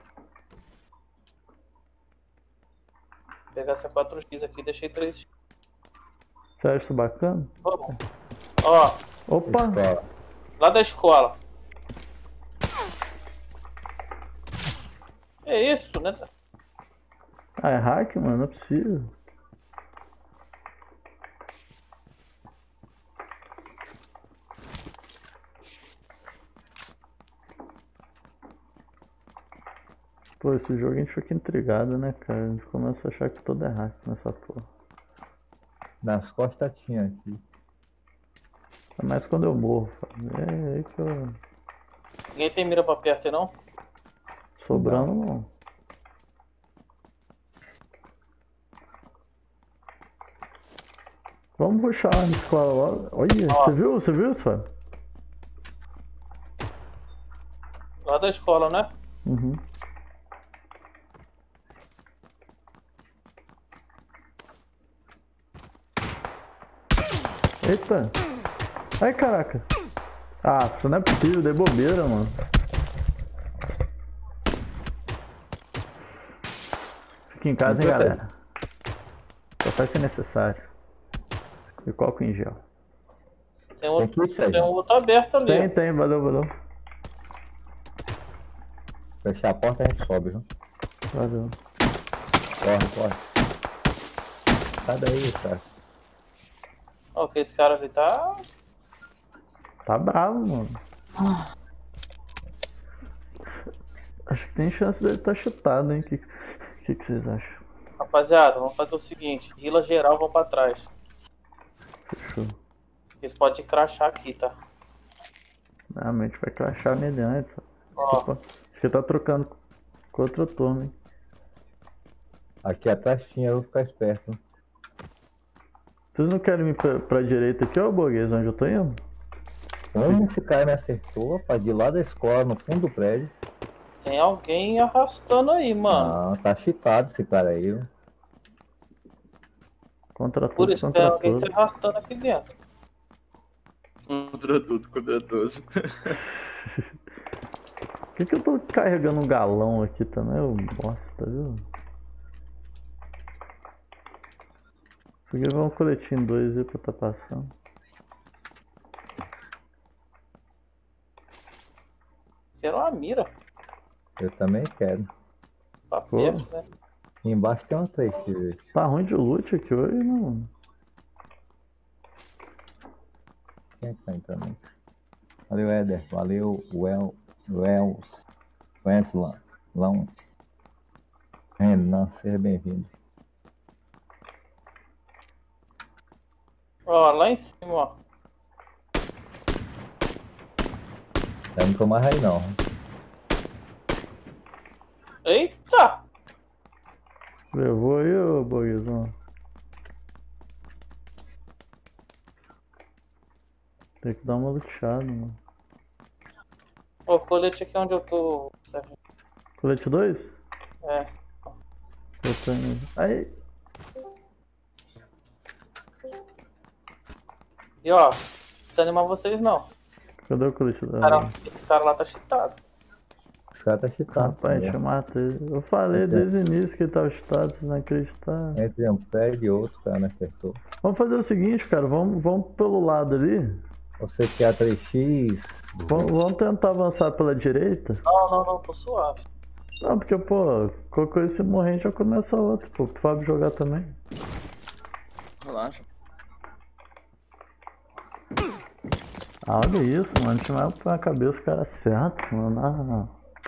Vou pegar essa 4x aqui, deixei 3x. Você acha isso bacana? Vamos. Ó, Opa! Escola. lá da escola. É isso, né? Ah, é hack, mano? Não é possível. Pô, esse jogo a gente fica intrigado, né, cara? A gente começa a achar que tudo é hack nessa porra. Nas costas tinha aqui. É mais quando eu morro, Fábio. É aí que eu... Ninguém tem mira pra perto aí, não? Sobrando não. Vamos puxar a escola logo. Olha, Ó. você viu isso, Fábio? Lá da escola, né? Uhum. Eita! Ai, caraca! Ah, isso não é possível, dei bobeira, mano. Fica em casa, hein, galera. Só faz ser necessário. E coco em gel. Tem um, Tem que sair. tem um outro aberto ali. Tem, valeu. Fechar a porta a gente sobe, viu? Valeu. Corre. Sai daí, cara. Ó, que esse cara ali tá... Tá bravo, mano. Acho que tem chance dele estar chutado, hein? Que vocês acham? Rapaziada, vamos fazer o seguinte. Rila geral, vão pra trás. Fechou. Eles podem crachar aqui, tá? Ah, mas a gente vai crachar nele antes. Ó. Opa, acho que tá trocando com outra turma, hein? Aqui atrás tinha, eu vou ficar esperto. Vocês não querem ir pra direita aqui, ó, Borguês, onde eu tô indo? Como esse cara me acertou, rapaz, de lá da escola, no fundo do prédio. Tem alguém arrastando aí, mano. Ah, tá cheatado esse cara aí, viu? Contra Por tudo, isso tem contra alguém se tudo. arrastando aqui dentro. Contra tudo, contra todos. Por que eu tô carregando um galão aqui também? Eu bosta, viu? Porque vai um coletinho 2 aí pra tá passando. Quero uma mira. Eu também quero. Pra Pô. perto, né? E embaixo tem uma 3, velho. Tá ruim de loot aqui hoje, não. Quem é que tá entrando aí? Valeu, Éder. Valeu, Weslan. Renan, seja bem-vindo. Ó, lá em cima, ó. Eu não tô mais aí não. Eita! Levou aí, ô Boguizão. Tem que dar uma luteada, mano. Ô, colete aqui onde eu tô. Sérgio. Colete 2? É. Eu tenho. Aí. E ó, não precisa animar vocês não. Cadê o colete 2? Esse cara lá tá cheatado. Esse cara tá cheatado. Rapaz, deixa eu matar ele. Eu falei desde o início que ele tava cheatado, vocês não acreditaram. Entre um pé e outro, cara, não acertou. Vamos fazer o seguinte, cara. Vamos pelo lado ali. Você quer a 3x? Vamos tentar avançar pela direita. Não, tô suave. Não, porque, pô, qualquer coisa se morrer, a gente já começa outro, pô. Pro Fábio jogar também. Relaxa. Ah, olha isso, mano. Tinha mais pra cabeça o cara certo, mano.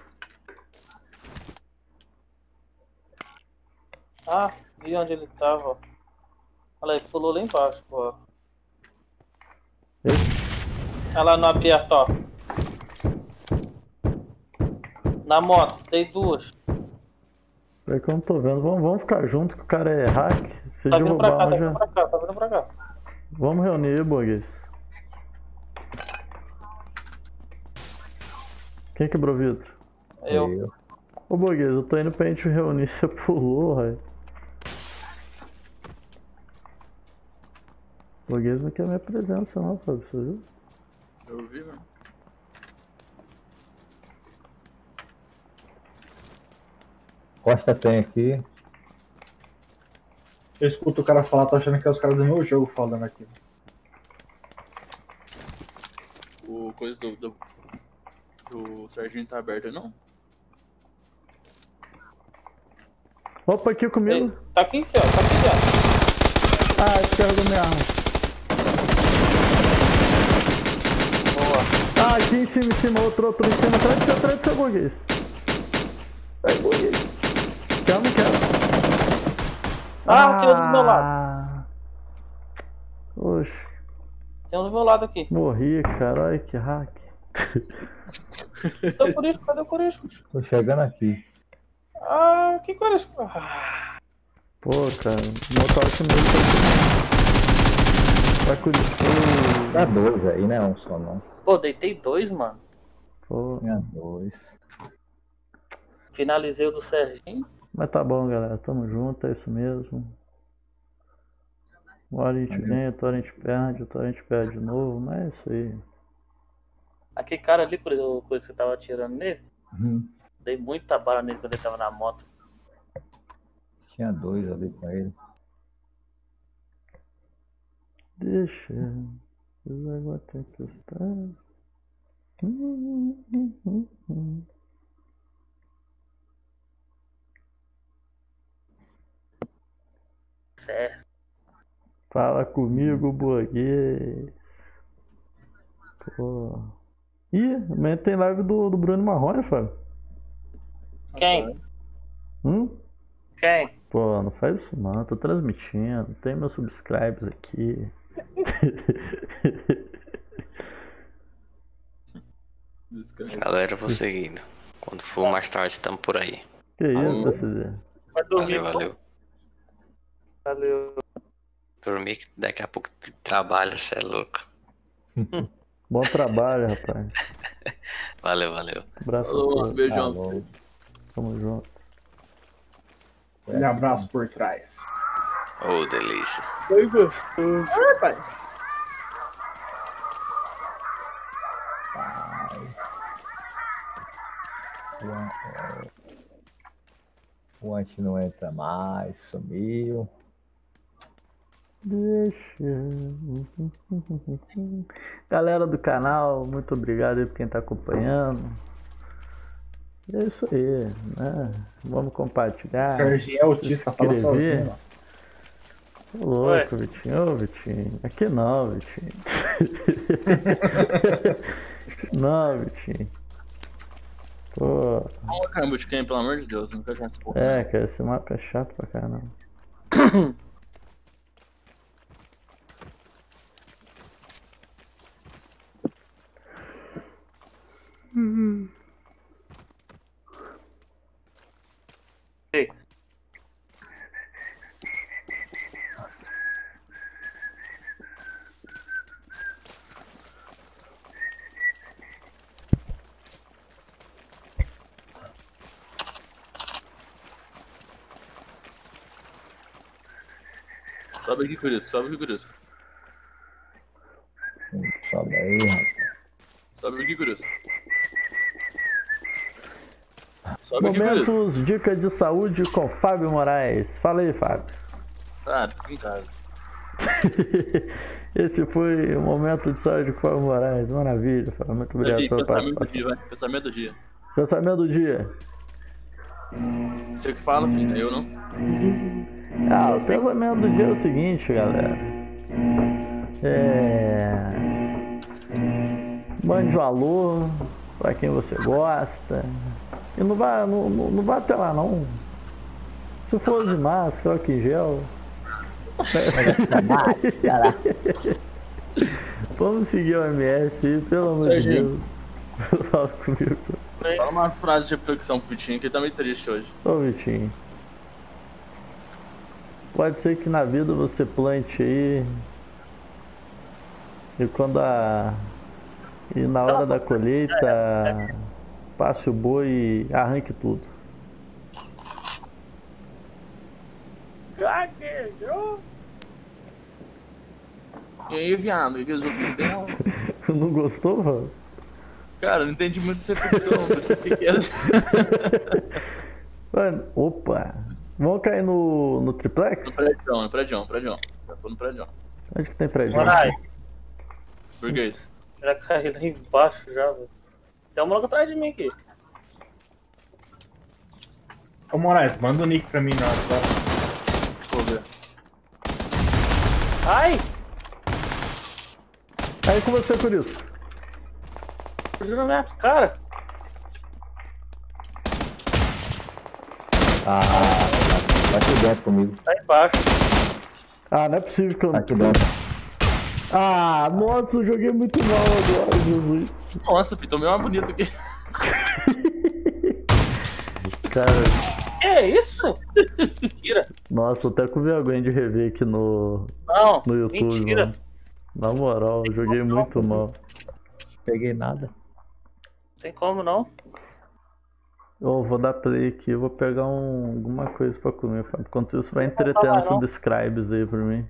Ah, vi onde ele tava. Olha aí, pulou lá embaixo, pô. Olha lá no aberto, ó. Na moto, dei 2. É que eu não tô vendo. Vamos ficar junto que o cara é hack. Se Tá vindo pra cá, derrubar, já... tá vindo pra cá. Vamos reunir aí, Boguês. Quem quebrou o vidro? Eu. Ô Boguês, eu tô indo pra gente reunir, você pulou, velho. Boguês não quer minha presença não, Fábio, você viu? Eu vi, mano. Costa tem aqui. Eu escuto o cara falar, tô achando que é os caras do meu jogo falando aqui. O coisa do Serginho tá aberto, não? Opa, aqui comigo. Ei, tá aqui em cima, tá aqui dentro. Ah, descarregou minha arma. Boa. Ah, aqui em cima, outro em cima. Atrás de você, Boguês. Vai, Boguês. Calma, Ah, tem um do meu lado. Oxe. Tem um do meu lado aqui. Morri, cara. Olha que hack. Cadê o Corisco? Tô chegando aqui. Ah, que Corisco? Pô, cara. Nocaute mesmo. Vai com o Dá 2 aí, né? Um só não. Pô, deitei 2, mano. Pô. Tinha 2. Finalizei o do Serginho. Mas tá bom, galera. Tamo junto, é isso mesmo. Uma hora a gente ganha, outra hora a gente perde, outra hora a gente perde de novo, mas é isso aí. Aquele cara ali, por exemplo, coisa que você tava atirando nele, Uhum. dei muita bala nele quando ele tava na moto. Tinha 2 ali com ele. Deixa. Água tempestade. Fé. Fala comigo, Boguês. Pô. Ih, amanhã tem live do Bruno Marrone, Fábio. Quem? Quem? Pô, não faz isso não, tô transmitindo. Tem meus subscribes aqui. Galera, eu vou seguindo. Quando for mais tarde, estamos por aí. Que isso, SD? Vai dormir. Valeu. Dormir que daqui a pouco trabalho, cê é louco. Bom trabalho, rapaz. Valeu. Abraço. Falou, beijão. Tamo junto. Um abraço por trás. Ô, delícia. Foi gostoso. Ai, pai. O antes não entra mais, sumiu. Deixa. Galera do canal, muito obrigado aí por quem tá acompanhando. É isso aí, né? Vamos compartilhar. Serginho é autista, fala sozinho. Ô, louco, Vitinho. Ô, Vitinho. Aqui não, Vitinho. Não, Vitinho. Pô. Vamos caramba de quem, pelo amor de Deus, não quero essa porra. É, cara, esse mapa é chato pra caramba. Sobe aqui, Curisco. Sobe aqui, Curisco. Sobe aí, rapaz. Sobe aqui, Curisco. Sobe aqui, Curisco. Momentos, dicas de saúde com Fábio Moraes. Fala aí, Fábio. Ah, fica em casa. Esse foi o momento de saúde com o Fábio Moraes. Maravilha, Fábio. Muito obrigado pela Pensamento do participação. dia, vai. Pensamento do dia. Pensamento do dia. Você que fala, filho, né? Eu não. O pensamento do dia é o seguinte, galera. Mande um alô pra quem você gosta. E não vá até lá, não. Se for de máscara, álcool em gel. Vamos seguir o MS aí, pelo amor de Deus. Fala comigo. Fala uma frase de reflexão pro Vitinho, que ele tá meio triste hoje. Ô Vitinho, pode ser que na vida você plante aí e e na hora da colheita passe o boi e arranque tudo. Gaguejou! E aí, viado, que jogo que deu? Não gostou, mano? Cara, eu não entendi muito essa reflexão, mas o que era? Mano, opa! Vamos cair no triplex? No prédio. Já tô no prédio. Onde que tem prédio? Moraes, Por que isso? já caí lá embaixo já, velho. Tem um maluco atrás de mim aqui. Ô Moraes, manda o nick pra mim na hora. Vou ver. Ai! Aí com você por isso. Fugiu na minha cara. Tá aqui dentro comigo. Tá embaixo. Ah, não é possível que eu Tá aqui dentro. Ah, nossa, eu joguei muito mal agora, Jesus. Nossa, filho, tomei uma bonita aqui. Cara, Que isso? Mentira. nossa, eu até com vergonha de rever aqui no Não, YouTube, mentira. mano. Na moral, eu joguei muito mal. Peguei nada. Tem como não? Eu vou dar play aqui, eu vou pegar alguma coisa pra comer, Fábio. Enquanto isso, vai entretendo os subscribes aí pra mim.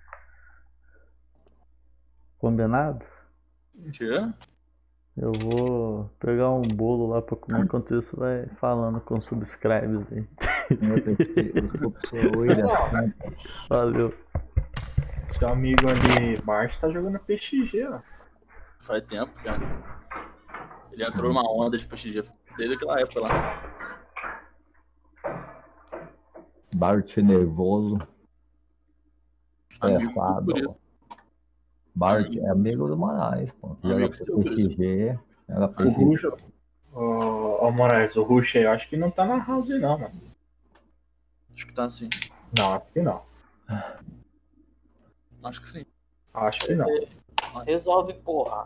Combinado? Mentira. Eu vou pegar um bolo lá pra comer, enquanto isso vai falando com os subscribes aí. Valeu. Seu amigo ali, Márcio, tá jogando PXG, ó. Faz tempo, cara. Ele entrou numa onda de PXG desde aquela época lá. Bart nervoso. Estressado. Bart é amigo do Moraes, pô. Joga PXG. Joga O PXG. Rush, ô Moraes, o Rush aí, eu acho que não tá na house não, mano. Acho que tá assim. Não, acho que não. Acho que sim. Acho que não. Resolve, porra.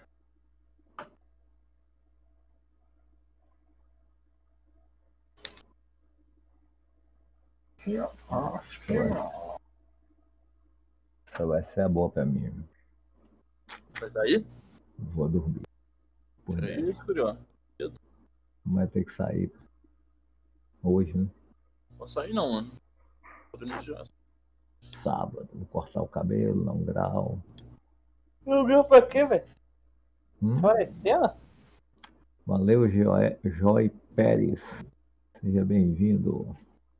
Acho que não. Essa vai ser a boa pra mim. Irmão. Vai sair? Vou dormir. Por É isso, curioso. vai ter que sair. Hoje, né? Não posso sair não, mano. Podemos já. Sábado. Vou cortar o cabelo, dar um grau. Meu Deus, pra quê, velho? Hum? Quarentena? Valeu, Joy Pérez. Seja bem-vindo.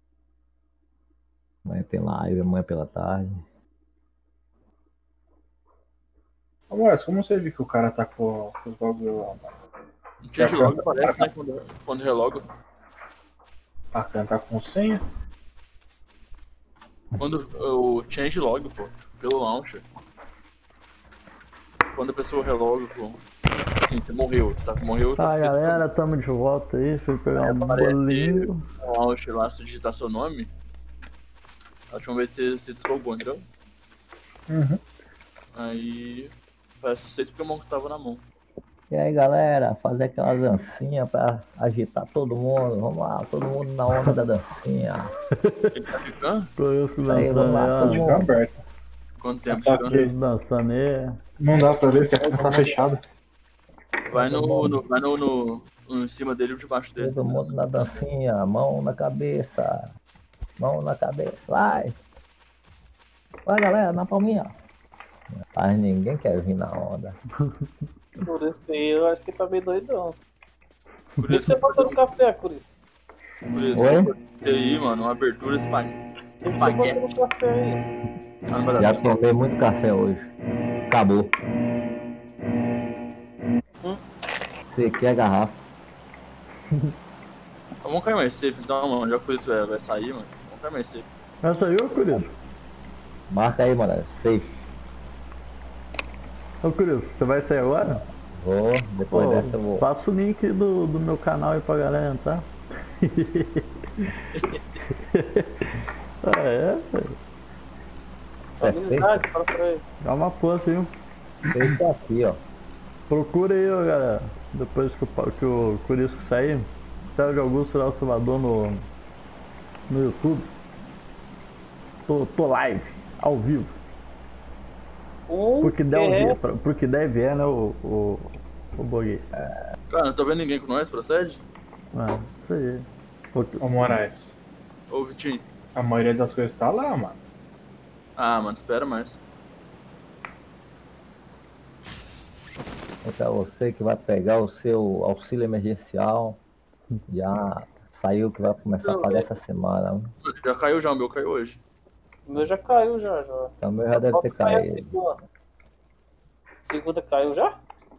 Amanhã tem live, amanhã pela tarde. Ô Moraes, como você viu que o cara tá com os bagulho lá, mano? O change log aparece, né? Quando reloga. A Khan tá com senha? Quando o change log, pô, pelo launcher. Quando a pessoa reloga, pô. Assim, você morreu, morreu. Tá, galera, tamo de volta aí. Fui pegar um bolinho. No launcher lá, se você digitar seu nome, a última vez você deslogou, entendeu? Uhum. Aí parece 6 Pokémon que tava na mão. E aí, galera, fazer aquela dancinha pra agitar todo mundo. Vamos lá, todo mundo na onda da dancinha. Ele tá ficando? Tô eu fui Aí, vamos lá, todo Fica mundo. aberto. Quanto tempo Só ficando? que dançando aí. não dá pra ver porque a porta tá fechada. Vai em cima dele ou debaixo dele. Todo mundo na dancinha, mão na cabeça. Mão na cabeça, vai. Vai galera, na palminha. Mas ninguém quer vir na onda. Por isso que eu acho que tá meio doidão. Por isso você botou no café, por isso. Por isso, Oi? e aí, mano, uma abertura espaguete. Por isso você botou no café aí. Ah, não vai dar Já tempo. tomei muito café hoje. Acabou. Sequei a garrafa. Vamos cair mais safe então, mano. Já que isso vai sair, mano. Vamos cair mais safe. Já saiu, Curizo? Marca aí, mano. Safe. Ô, Curizo, você vai sair agora? Vou, depois Pô, dessa eu vou. passa o link do meu canal aí pra galera entrar. Ah, é, velho. Amizade, fala pra ele. Dá uma força aí. Safe aqui, ó. Procura aí, ó, galera. Depois que o Curisco sair, Sérgio Augusto Léo Salvador no YouTube. Tô live, ao vivo. Pro que der vier, né, o Boguei. Cara, não tô vendo ninguém com nós, procede? Ah, isso aí. Ô Moraes, Ô, Vitinho. a maioria das coisas tá lá, mano. Ah, mano, espera mais. Então você que vai pegar o seu auxílio emergencial. Já saiu que vai começar a pagar essa semana. Já caiu já, o meu caiu hoje. O meu já caiu já. Então o meu já deve ter caído. Segunda caiu já?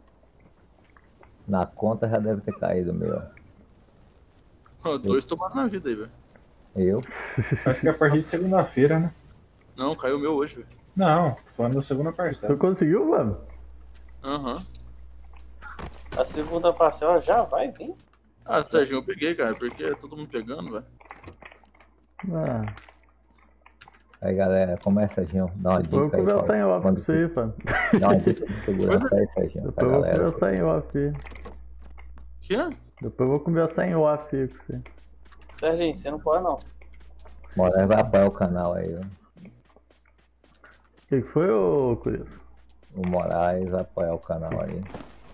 Na conta já deve ter caído o meu. Dois tomaram na vida aí, velho. Eu? Acho que é a partir de segunda-feira, né? Não, caiu o meu hoje, velho. Não, tô falando da segunda parcela. Você conseguiu, mano? Aham. A segunda parcela já vai vir? Ah, Serginho, eu peguei, cara, porque é todo mundo pegando, velho. Ah, Aí galera, começa, Serginho. Dá uma depois eu dica aí. vou conversar em off com quando você aí, mano. Dá uma dica de segurança aí, Serginho. Pra Depois eu vou galera. conversar em off aí. Que? Depois eu vou conversar em off aí com você. Serginho, você não pode não. Moraes vai apoiar o canal aí, ó. O que foi, ô Curizo? O Moraes vai apoiar o canal aí.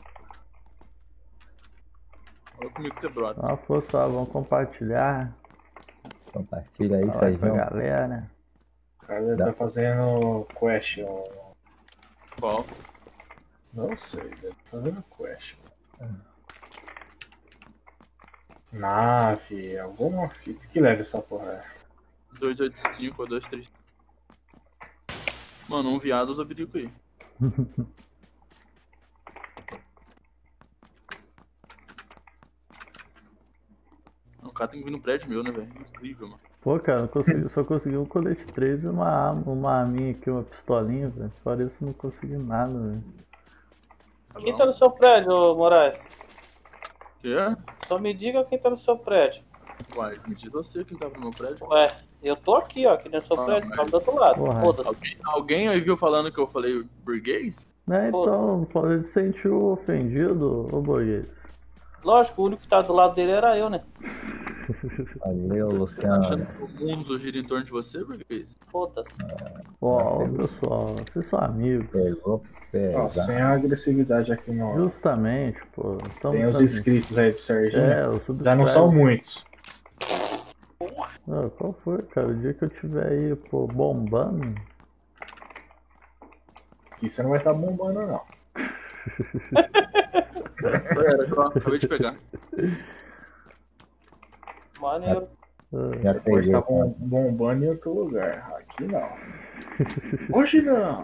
Olha comigo que você brota. Dá uma força lá, vamos compartilhar. Compartilha aí, Fala aí pra Serginho. galera. O cara tá fazendo quest. Qual? Não sei, deve tá fazendo quest. Nave, alguma fita. Que leva essa porra? 285 ou 23. Mano, um viado usa perigo aí. O cara tem que vir no prédio meu, né, velho? Incrível, mano. Pô, cara, só consegui um colete 3 e uma arminha aqui, uma pistolinha, velho. Fora isso, não consegui nada, velho. Quem tá no seu prédio, ô Moraes? Que é? Só me diga quem tá no seu prédio. Uai, me diz você quem tava no meu prédio. Ué, eu tô aqui, ó, aqui no seu prédio, tá do outro lado. Porra. Foda-se. Alguém aí viu falando que eu falei burguês? Né, então, ele se sentiu ofendido, ô Borges. Lógico, o único que tá do lado dele era eu, né? Valeu, Achando Luciano. que o mundo gira em torno de você, burguês? Foda-se. Ó, pessoal, vocês são amigos. Pegou, Ó, pega. sem a agressividade aqui no. Justamente, pô. Tem os inscritos aí do Serginho. É, eu Já não são muitos. Ah, qual foi, cara? O dia que eu tiver aí, pô, bombando. Aqui você não vai estar bombando, não. Pera, eu acabei de pegar. Maneiro. Já Pode peguei. estar bombando em outro lugar. Aqui não. Hoje não.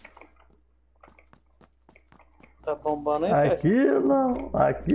Tá bombando aí, Sérgio? Aqui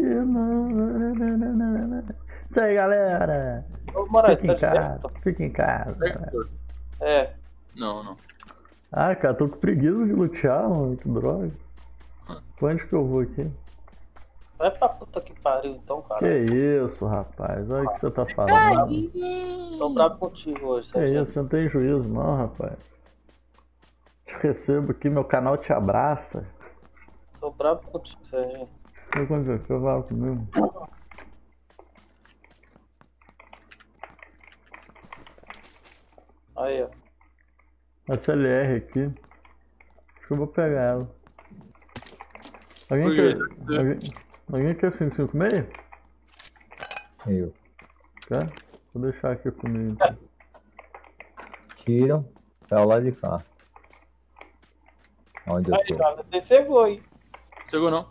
não. Isso aí, galera. Ô, Moraes, Fica tá em de casa. vento? Fica em casa. É. Não. Ah, cara, tô com preguiça de lutear, mano. Que droga. Pra onde que eu vou aqui? Vai pra puta que pariu então, cara. Que isso, rapaz? Olha o que você tá falando. Tô bravo contigo hoje, Que Sérgio. isso, você não tem juízo não, rapaz. Te recebo aqui, meu canal te abraça. Tô bravo contigo, Sérgio. O que aconteceu? Vai comigo. Aí, ó. SLR aqui. Acho que eu vou pegar ela. Alguém Por quer. quê? Alguém quer 556? Eu. Quer? Vou deixar aqui comigo então. Tira pra lá de cá. Onde eu Aí, tô? Jordan, você cegou, hein? Chegou não.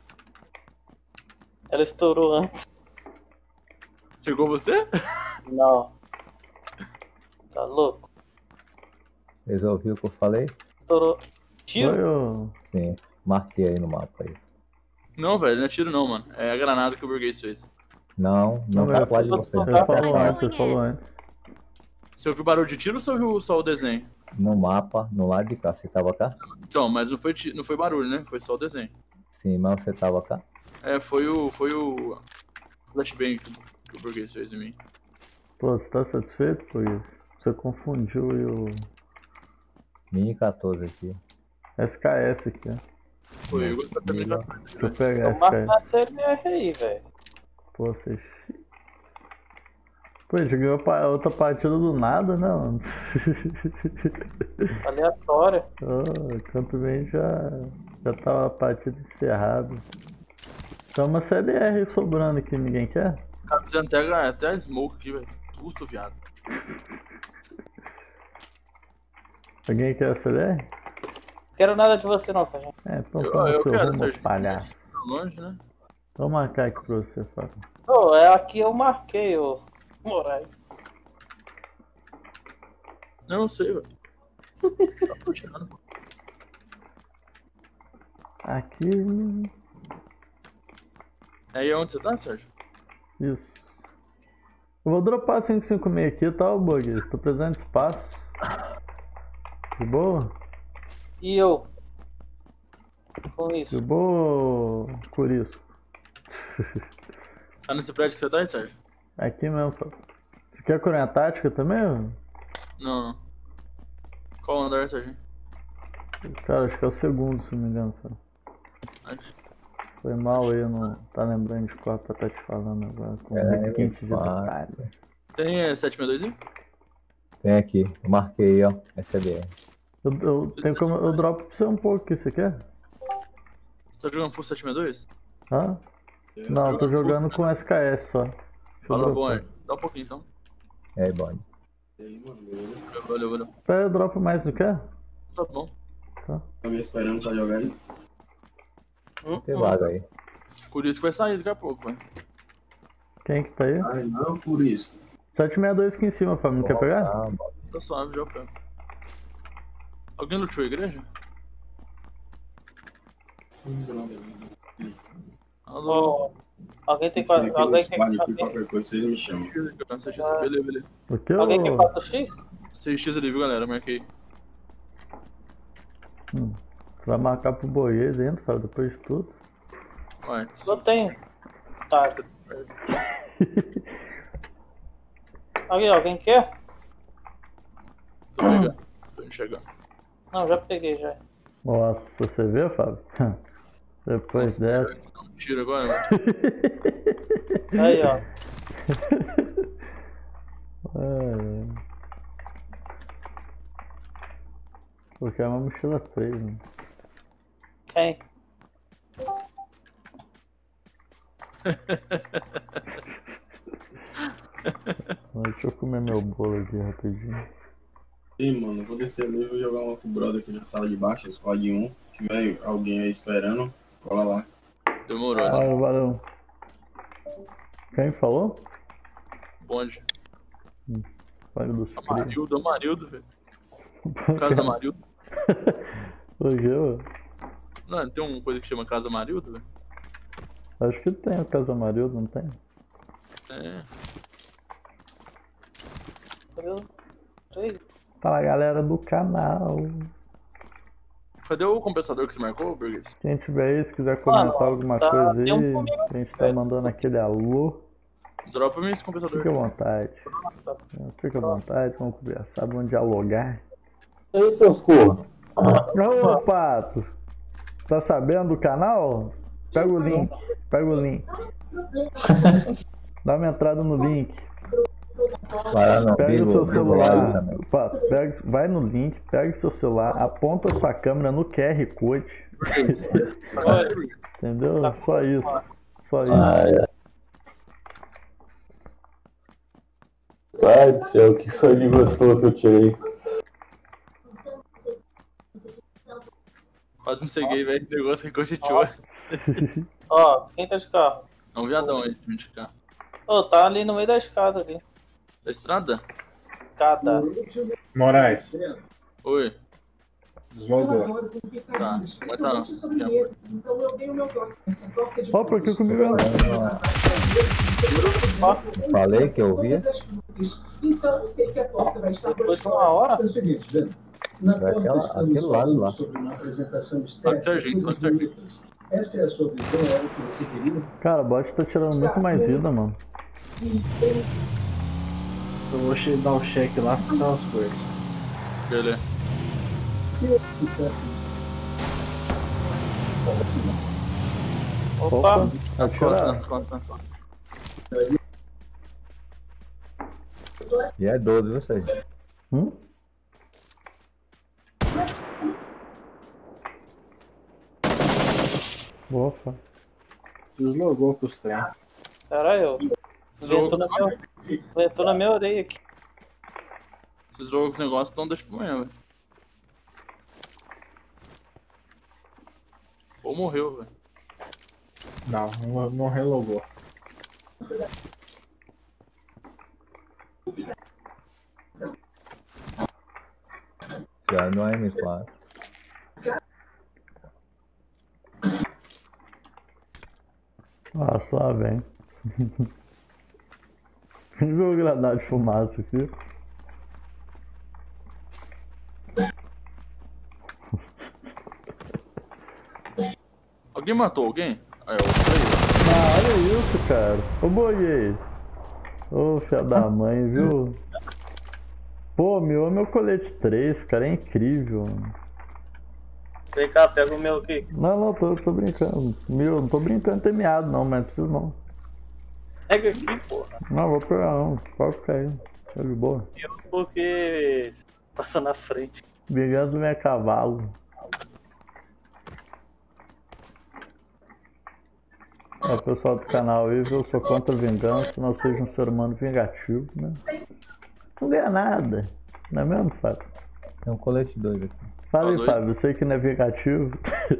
Ela estourou antes. Chegou você? Não. Tá louco? Vocês ouviram o que eu falei? Estourou. Tiro? Foi o... Sim. Marquei aí no mapa aí. Não, velho, não é tiro não, mano. É a granada que o burguês fez. Não, não tá pro lado de você. Ele falou antes, ele falou antes. Você ouviu barulho de tiro ou você ouviu só o desenho? No mapa, no lado de cá. Você tava cá? Então, mas não foi barulho, né? Foi só o desenho. Sim, mas você tava cá? É, foi o flashbang que o burguês fez em mim. Pô, você tá satisfeito por isso? Você confundiu e o Mini 14 aqui. SKS aqui, ó. Foi, eu gostei também da Deixa eu pegar Marca SKS. na CBR aí, velho. Pô, vocês... Pô, a gente ganhou outra partida do nada, né, mano? Aleatória. Oh, quanto bem já tava a partida encerrada. Tem uma CBR sobrando aqui, ninguém quer? O cara fazendo até a smoke aqui, velho. Susto, viado. Alguém quer a CBR? Não quero nada de você não, Sargento. Então Eu toma seu quero, rumo, Sérgio. palhaço. Tá longe, né? Vou marcar aqui pra você, Fábio. Ô, é aqui eu marquei, ô Moraes. Eu não sei, velho. Tá puxando. Aqui... Aí onde você tá, Sérgio? Isso. Eu vou dropar 556 aqui, tá, Bug? Tô precisando de espaço. De boa? E eu? Com De isso. boa, Curisco? Tá nesse prédio que você tá aí, Sérgio? Aqui mesmo, Fábio. Você quer Coreia Tática também? Ou? Não. Qual andar, Sérgio? Cara, acho que é o segundo, se não me engano, Fábio. Acho. Foi mal aí, não tá lembrando de qual pra tá te falando agora. Com requinte de detalhe. Tem 762 aí? Tem aqui. Eu marquei, ó. SBR. Tenho como eu dropo pra você um pouco aqui, você quer? Tá jogando Full 762? Hã? Não, tô jogando com SKS só. Deixa eu Fala, dropar. bom, dá um pouquinho então. É, bom. Valeu. Pera, eu dropo mais, não quer? Tá bom. Tá. Alguém esperando pra jogar aí? Tem vaga aí. Por isso que vai sair daqui a pouco, velho. Quem que tá aí? Ai, não, por isso. 762 aqui em cima, Fábio, não quer pegar? Tá suave, já pego. Alguém lutou a igreja? Alô? Ô, alguém tem quatro. Alguém tem Qualquer coisa, vocês me chamam. Beleza. O que Alguém tem 4x? 6x ali, viu, galera? Marquei. Você vai marcar pro Boiê dentro, Fábio, depois de tudo. Vai. Eu tenho. Tá. Alguém quer? Tô pegando. Tô enxergando. Não, já peguei já. Nossa, você vê, Fábio? Depois dessa. Tira agora, mano. Aí, ó. Vou criar uma mochila 3, mano. Quem? Deixa eu comer meu bolo aqui rapidinho. Ih, mano, vou descer ali e vou jogar uma com o brother aqui na sala de baixo, squad 1. Se tiver alguém aí esperando, cola lá. Demorou, Ah, né? valeu. Quem falou? Bonde. Vale dos Amarildo, velho. Casa Amarildo. O que, mano? Não, tem uma coisa que chama Casa Amarildo, velho? Acho que tem o Casa Amarildo, não tem? É. Fala, galera do canal. Cadê o compensador que você marcou, Burguês? Quem tiver aí, se quiser comentar alguma coisa aí, a gente tá velho. mandando aquele alô. Dropa esse compensador. Fique à vontade. Fique à vontade, vamos conversar, vamos dialogar. E aí, seus cornos? Ô, Pato! Tá sabendo do canal? Pega o link, pega o link. Dá uma entrada no link. Pega o seu celular, Pato, vai no link, pega o seu celular, aponta a sua câmera no QR Code. Entendeu? Só isso. Só isso. Sai do céu, que sangue gostoso que eu tirei. Quase me ceguei, velho. O negócio ricocheteou. Ó, quem tá de carro? É um viadão aí de carro. Ô, tá ali no meio da escada ali. Da estrada? Escada. Moraes, Oi. deslogou. Tá, vai tá não. Então eu dei o meu toque. Essa torta de Opa, aqui comigo. Falei que eu vi. Então sei que a torta vai estar Depois de uma hora? É o seguinte, Dani. Aquele lado lá. Sobre uma apresentação Pode ser, gente, pode ser. Essa é a sua visão, é o que você queria? Cara, o bot tá tirando muito mais vida, mano. Eu vou dar um check lá, se tá as coisas. Beleza. Opa! Atirar. E é 12, vocês. Opa. Deslogou com os trem. Caralho, ventou na minha orelha aqui. Esses jogos, negócios, então deixa pra amanhã, velho. Ou morreu, velho. Não relogou. Já no M4. Ah, só vem. Viu o granada de fumaça aqui? Alguém matou alguém? Ah, olha isso, cara. Ô, boiei. Ô, filha da mãe, viu? Pô, meu colete 3, cara, é incrível. Vem cá, pega o meu aqui. Não, tô brincando. Não tô brincando ter meado não, mas não preciso não. Pega aqui, porra. Não, vou pegar não. Pode ficar aí. Tá de boa. Eu porque passa na frente. Vingança não é cavalo. É, o pessoal do canal aí, eu sou contra a vingança, não seja um ser humano vingativo, né? Não ganha nada. Não é mesmo, Fábio? Tem um colete 2 aqui. Fala aí, Fábio, eu sei que não é vingativo.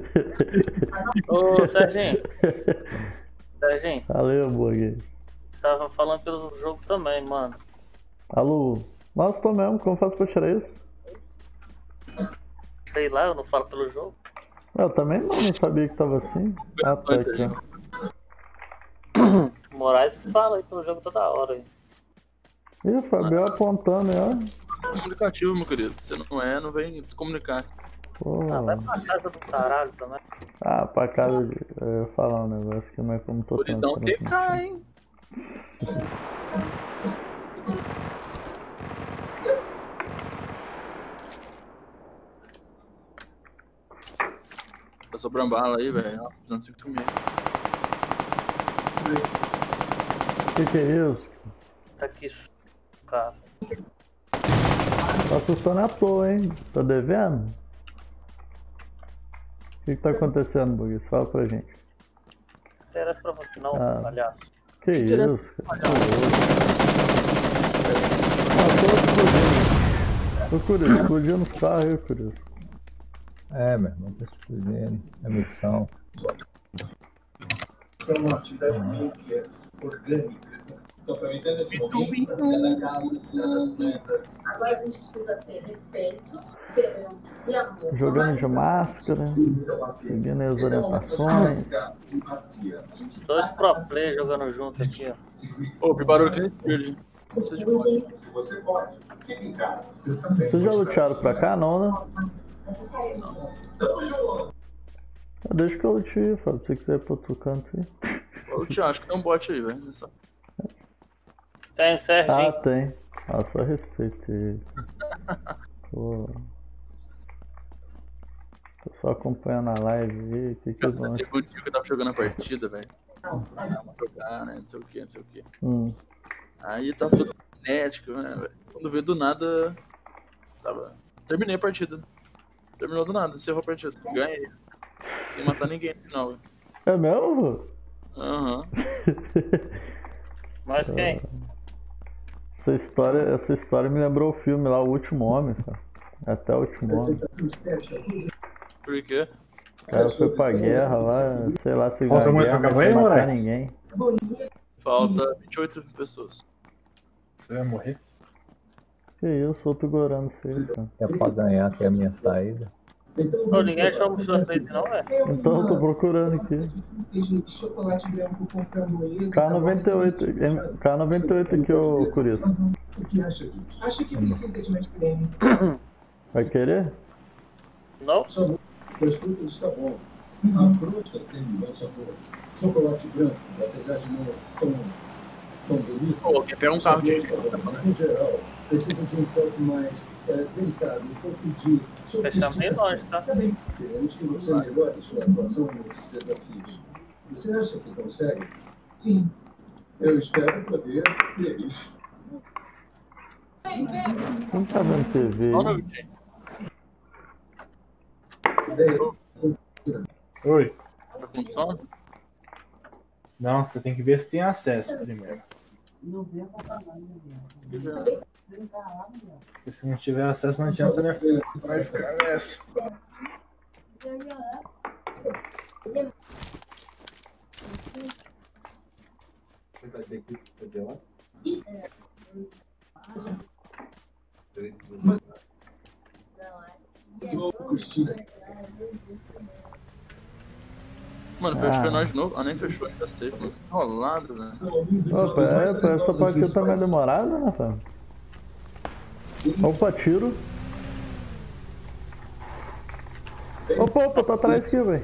Ô, Serginho. Serginho. Valeu, Borguês. Você tava falando pelo jogo também, mano. Alô? Nossa, tô mesmo, como faço pra tirar isso? Sei lá, eu não falo pelo jogo. Eu também não sabia que tava assim. Ah, tá aqui. Moraes fala aí pelo jogo toda hora aí. Ih, o Fabio apontando aí, ó. Comunicativo, meu querido. Você não vem se comunicar. Pô. Ah, vai pra casa do caralho também. Ah, pra casa de... Eu ia falar um negócio que não é como tô tentando. Não tem cá, hein? Tá sobrando bala aí, velho. Precisando de comer. Que é isso? Tá aqui, cara. Tá assustando à toa, hein? Tá devendo? O que tá acontecendo, Buguês? Fala pra gente. Não interessa pra você não, palhaço. Que isso, cara? Tô explodindo. Ô, Curioso, explodiu nos carros aí, Curioso. É, meu irmão, tá explodindo. É missão. É uma atividade orgânica. Então, aproveitando esse momento, para cada casa, tirar as plantas. Agora a gente precisa ter respeito, e amor. Jogando de máscara, seguindo as orientações. Dois pro play jogando junto aqui, ó. Ô, que barulho que é esse, Pedro? Se você pode, fique em casa. Vocês já lutearam pra cá, não, né? Deixa que eu lutei, Fábio. Se você quiser ir pro outro canto aí. Eu te acho que tem um bot aí, velho. Tem, Serginho. Ah, tem. Ah, só respeito ele. Pô. Tô só acompanhando a live aí. Que eu vou... Teve um dia que eu tava jogando a partida, velho. Vamos jogar, né? Não sei o que, não sei o que. Aí tava tudo frenético, né, velho? Quando veio do nada. Terminei a partida. Terminou do nada, encerrou a partida. Ganhei. Sem matar ninguém no final, velho. É mesmo? Aham. Mas quem? Essa história me lembrou o filme lá, O Último Homem, cara. Até o Último Homem. Por quê? O cara foi pra guerra lá, sei lá se Falta muito guerra, pra não vai acabar, matar Moraes? ninguém. Falta 28 pessoas. Você vai morrer? Que isso, outro gorando você, cara. É pra ganhar que é a minha saída. Ô, ninguém achou o sorvete não, velho? Então eu tô procurando aqui. K98 aqui, ô Curito. Acho que precisa de mais creme. Vai querer? Não? As frutas está bom. A fruta tem um bom sabor. Chocolate branco, apesar de não tão bonito. Pô, quer pegar um carro de... Em geral, precisa de um pouco mais delicado, um pouco de Fechamos bem longe, tá? Também queremos que você melhore sua atuação nesses desafios. Você acha que consegue? Sim. Eu espero poder ter isso. Não tá vendo TV? Oi. Tá com sono? Não, você tem que ver se tem acesso primeiro. Porque se não tiver acesso, não adianta, né? Vai ficar nessa. Mano, fechou nós de novo? Ah, nem fechou ainda, safe, mas enrolado, né? Opa, essa partida tá mais demorada, né, Fábio? Opa, tiro. Opa, tá atrás aqui, velho.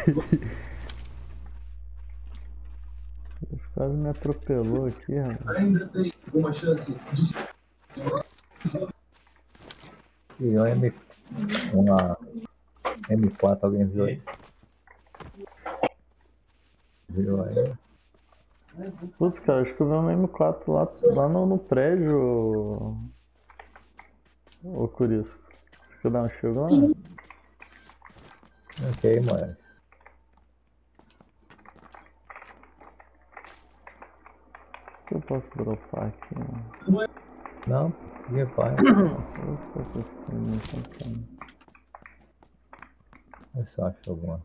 Esse quase me atropelou aqui, rapaz. Ainda tem uma chance de... E uma M4, alguém viu aí? Viu aí? Putz, cara, acho que eu vi uma M4 lá no prédio. Ô, Curisco. Acho que eu dar um chegou lá. Ok, mano. O que eu posso dropar aqui? Não, ninguém vai. Eu só acho alguma.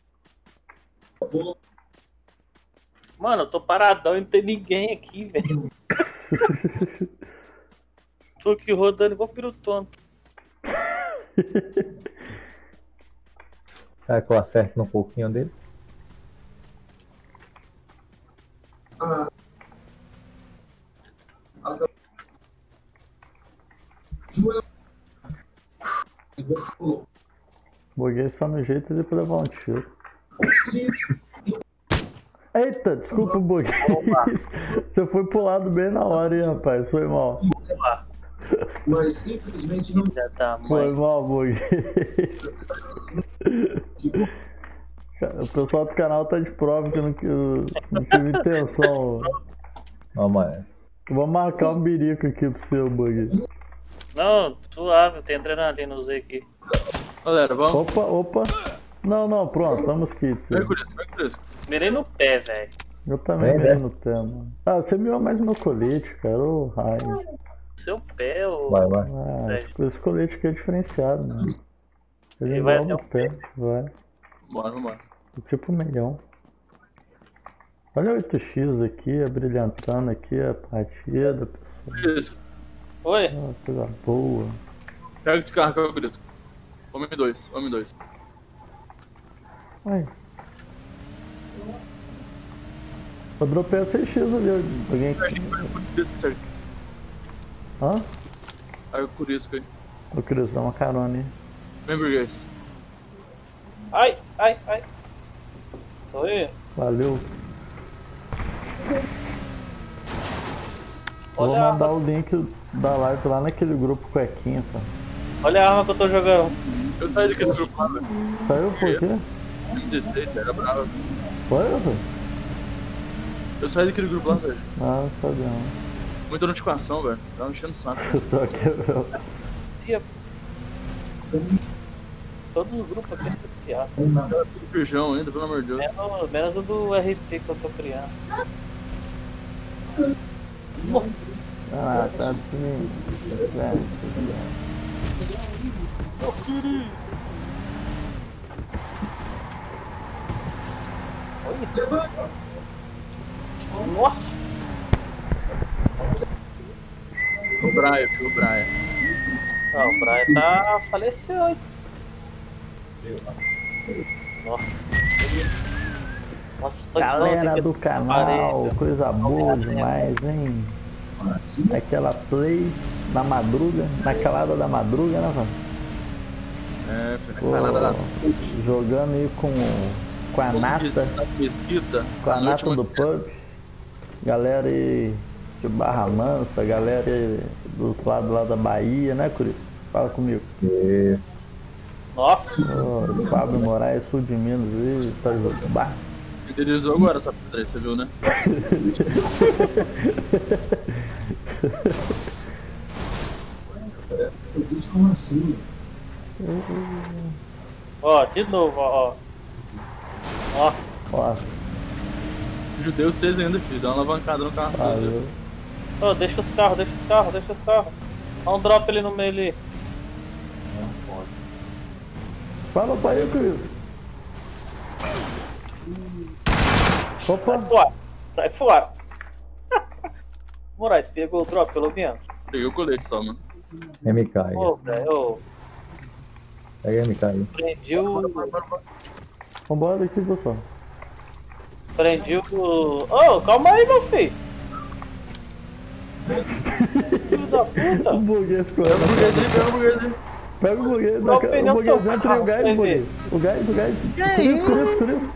Mano, eu tô paradão e não tem ninguém aqui, velho. Tô aqui rodando igual piro tonto. Será que eu acerto no pouquinho dele? Buguei só no jeito de levar um tiro. Eita, desculpa, buguei. Você foi pro lado bem na hora, hein, rapaz. Foi mal. Mas infelizmente não já tá. Foi mal, buguei. O pessoal do canal tá de prova que eu não tive intenção. Vamos, vou marcar um birico aqui pro seu bug. Não, suave, tem adrenalina, usei aqui. Galera, vamos. Opa. Não, pronto, estamos kits. Vai, Curisco. Mirei no pé, velho. Eu também mirei no pé, mano. Ah, você mirou mais meu colete, cara, ô raio. Seu pé, ô. Vai. Ah, esse colete aqui é diferenciado, mano. Ele vai no pé, vai. Bora. Tipo 1 milhão. Olha o 8x aqui, abrilhantando aqui a partida, pessoal. Isso. Oi? Ah, coisa boa. Pega esse carro aqui, Curisco. Homem 2. Ai. Eu dropei a 6x ali, alguém aqui. Hã? Aí o Curisco aí. Eu queria dar uma carona aí. Vem, burguês. Ai. Oi. Valeu. Olha, vou mandar o link da live lá naquele grupo cuequinha, tá? Olha a arma que eu tô jogando. Eu saí daquele grupo lá, velho. Saiu por quê? 16, era bravo. Foi, velho? Eu saí daquele grupo lá, velho. Ah, não sabia não. Muita notificação, velho. Tava enchendo o saco. Tô quebrando. Todos os grupos aqui associados. Tudo feijão ainda, pelo amor de Deus. Menos o do RP que eu tô criando. Ah, tá assim. aí. Nossa! O Brian, viu o Brian. Não, o Brian tá... faleceu, hein? Nossa. Nossa, só Galera do canal, coisa boa demais, hein? Aquela play na madruga, na calada da madruga, né, mano? É, foi na calada da jogando aí com a nata. Com a nata do pub. Galera aí de Barra Mansa, galera aí dos lados lá da Bahia, né, Curi? Fala comigo. Nossa! O Fábio Moraes, sul de Minas aí, tá jogando. Fidelizou agora essa pedra aí, você viu, né? Como assim? Ó, de novo, ó. Nossa. Nossa. Judeu 6 ainda, filho. Dá uma alavancada no carro. Ô, deixa os carros. Dá um drop ali no meio ali. Não pode. Fala pra aí, querido. Opa! Sai fora! Moraes, pegou o drop pelo menos? Peguei o colete só, mano. MK aí. Ô, velho. Pega MK aí. Prendi o... Vambora aqui, pessoal. Prendi o... Ô, calma aí, meu filho. Filho da puta. O burguês ficou. Pega o burguesinho. Pega o burguês. O burguês entra e o gás, burguês. O gás. Por isso.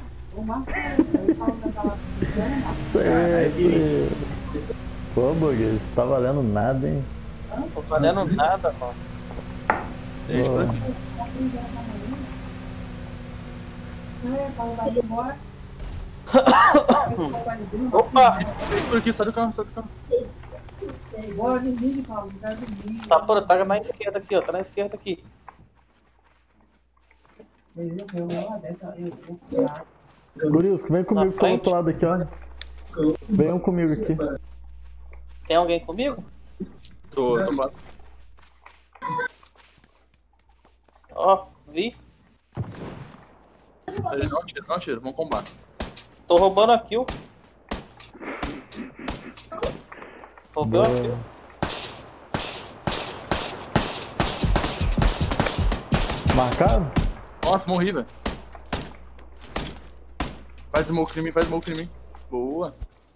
Pô, burguês, tá valendo nada, hein? Não tô valendo nada, mano. Opa! Por aqui, sai do carro. Tá, porra, tá na esquerda aqui, ó. Tá na esquerda aqui. Gurilso, vem comigo pro outro lado aqui, ó. Venham comigo aqui. Tem alguém comigo? Tô mal. Ó, vi. Não atira, vamos combate. Tô roubando a kill. Roubei a kill. Marcado? Nossa, morri, velho. Faz smoke em mim. Boa.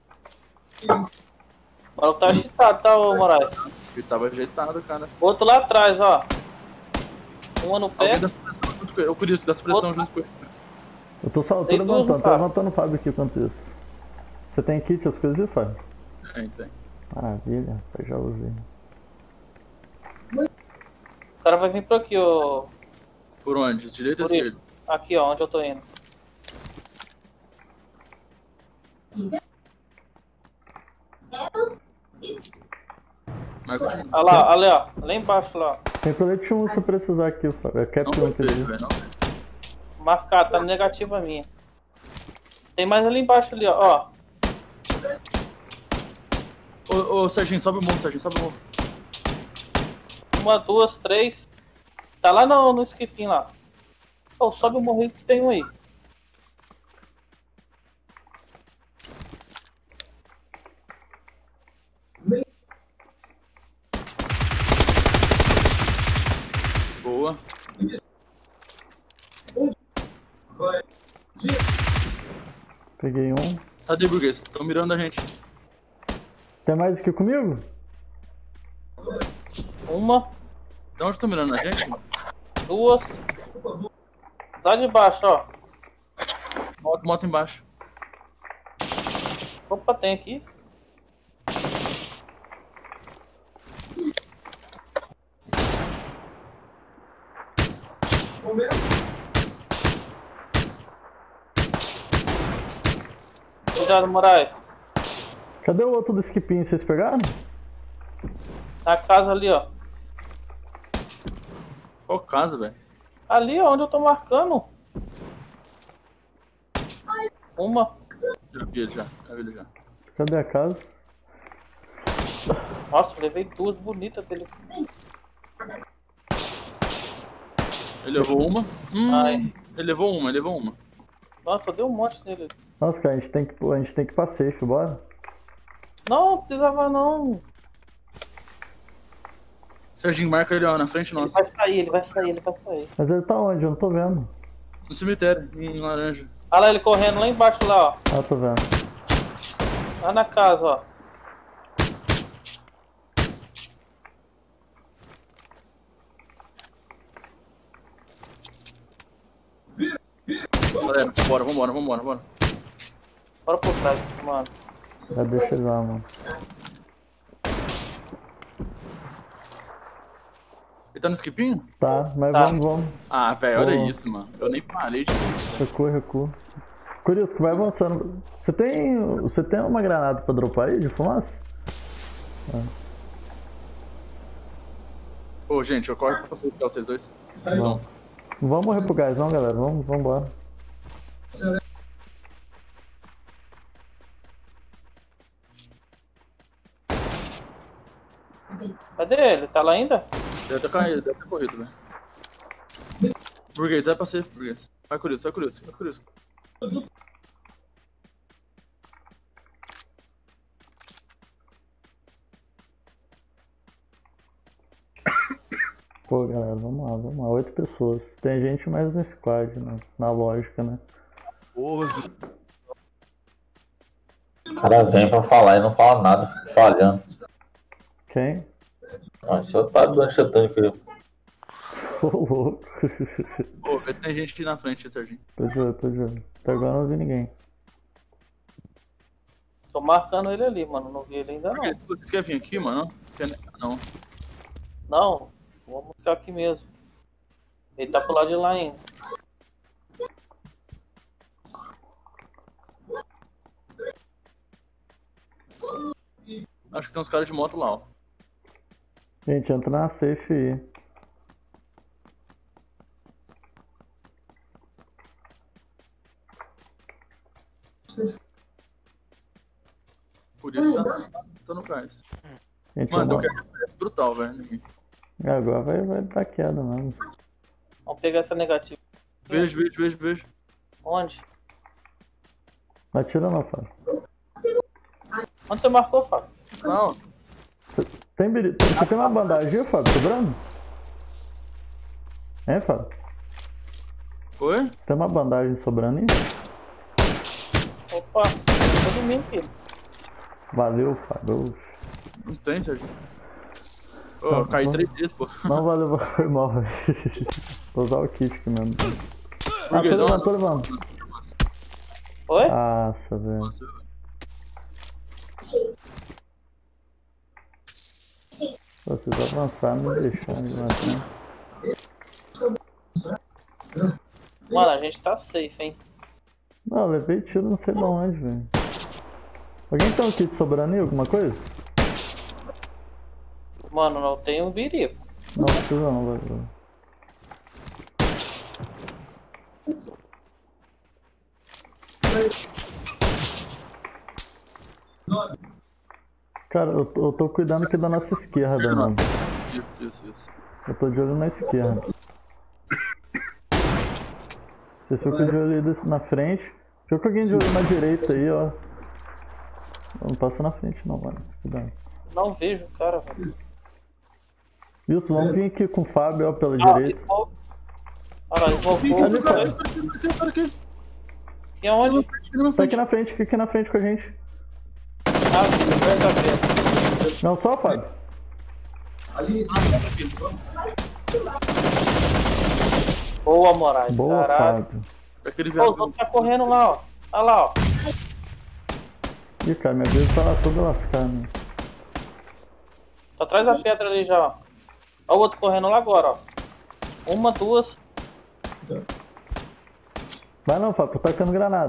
O maluco tá agitado, tá, ô Moraes? Ele tava ajeitado, cara. Outro lá atrás, ó. Uma no pé. Eu por isso, dá supressão junto com ele. Eu tô levantando o Fábio aqui enquanto isso. Você tem kit, as coisas, Fábio? Tem. Maravilha, eu já usei. O cara vai vir por aqui, ô. Por onde? Direita ou esquerda? Aqui, ó, onde eu tô indo. Olha lá, ali, ó. Lá embaixo, lá. Tem colete 1 se precisar aqui, Fábio. É cap 1 aqui. Marcado, tá negativa minha. Tem mais ali embaixo, ali, ó. Ô, Serginho, sobe o morro, sobe o morro. 1, 2, 3. Tá lá no esquipinho lá. Ô, sobe o morro aí que tem um aí. Boa. Peguei um. Cadê, burguês? Tão mirando a gente. Tem mais aqui comigo? Uma. De onde estão mirando a gente? 2. Lá de baixo, ó. Moto embaixo. Opa, tem aqui. Cuidado, Moraes. Cadê o outro do skipinho? Vocês pegaram? Na casa ali, ó. Qual casa, velho? Ali, ó, onde eu tô marcando. Uma. Já vi ele já. Cadê a casa? Nossa, levei 2 bonitas dele. Ele levou uma. Ai. Ele levou uma. Nossa, eu dei um monte nele. Nossa, cara, a gente tem que ir pra safe, bora? Não precisava não. Serginho, marca ele, ó, na frente nossa. Ele vai sair. Mas ele tá onde? Eu não tô vendo. No cemitério, em laranja. Olha lá ele correndo lá embaixo lá, ó. Ah, tô vendo. Lá na casa, ó. Galera, vambora. Bora por trás, mano. Já deixa ele lá, mano. Ele tá no skipinho? Tá, mas Tá. vamos. Ah, velho, olha isso, mano. Eu nem parei de... Recua. Curisco, vai avançando. Você tem uma granada pra dropar aí de fumaça? Ô, gente, eu corro pra facilitar vocês dois. Não. Vamos morrer pro gás, não, galera. Vamos embora. Cadê ele? Tá lá ainda? Deve ter caído, deve ter corrido, velho. Burguês, vai pra safe, burguês. Vai curioso. Pô, galera, vamos lá. 8 pessoas. Tem gente mais no squad, né? Na lógica, né? O cara vem pra falar e não fala nada, fica falhando. Quem? Ah, só tá dando chatando, filho. Ô, louco. Pô, tem gente aqui na frente, Serginho. Tô de olho. Até agora não vi ninguém. Tô marcando ele ali, mano. Não vi ele ainda não. Vocês querem vir aqui, mano? Não. Não, vamos ficar aqui mesmo. Ele tá pro lado de lá ainda. Acho que tem uns caras de moto lá, ó. Gente, entra na safe aí. Por isso tá no gás. Gente, Mano, eu quero brutal, velho. Agora vai dar queda mesmo. Vamos pegar essa negativa. Vejo. Onde? Não atira não, Fábio. Onde você marcou, Fábio? Não. Você tem uma bandagem, Fábio, sobrando? É, Fábio? Oi? Tem uma bandagem sobrando aí? Opa, tô dormindo aqui. Valeu, Fábio. Não tem, Serginho. Ô, eu caí 3 vezes, pô. Não valeu, foi mal, velho. Vou usar o kit aqui mesmo. Tô levando. Oi? Nossa, velho. Vocês avançaram e me deixaram de matar. Mano, a gente tá safe, hein? Não, eu levei tiro não sei de onde, velho. Alguém tem um kit sobrando aí, alguma coisa? Mano, não tem um birico. Não precisa não, velho. Cara, eu tô cuidando aqui da nossa esquerda, mano. Isso. Eu tô de olho na esquerda. Vocês ficam de olho aí na frente. Fica alguém de olho na direita aí, ó. Não passa na frente não, mano. Cuidado. Não vejo o cara, velho. Isso, vamos vir aqui com o Fábio, ó, pela direita. Olha lá, invocou. Ali, cara. E aonde? Tá aqui na frente com a gente. Não, só, Fábio. Boa, Moraes. Boa, caralho. Fábio. Ô, o outro tá correndo lá, ó. Olha lá, ó. Ih, cara, minha vida tá toda lascada. Tá atrás da pedra ali já, ó. Olha o outro correndo lá agora, ó. 1, 2. Vai não, Fábio, tô tacando granada.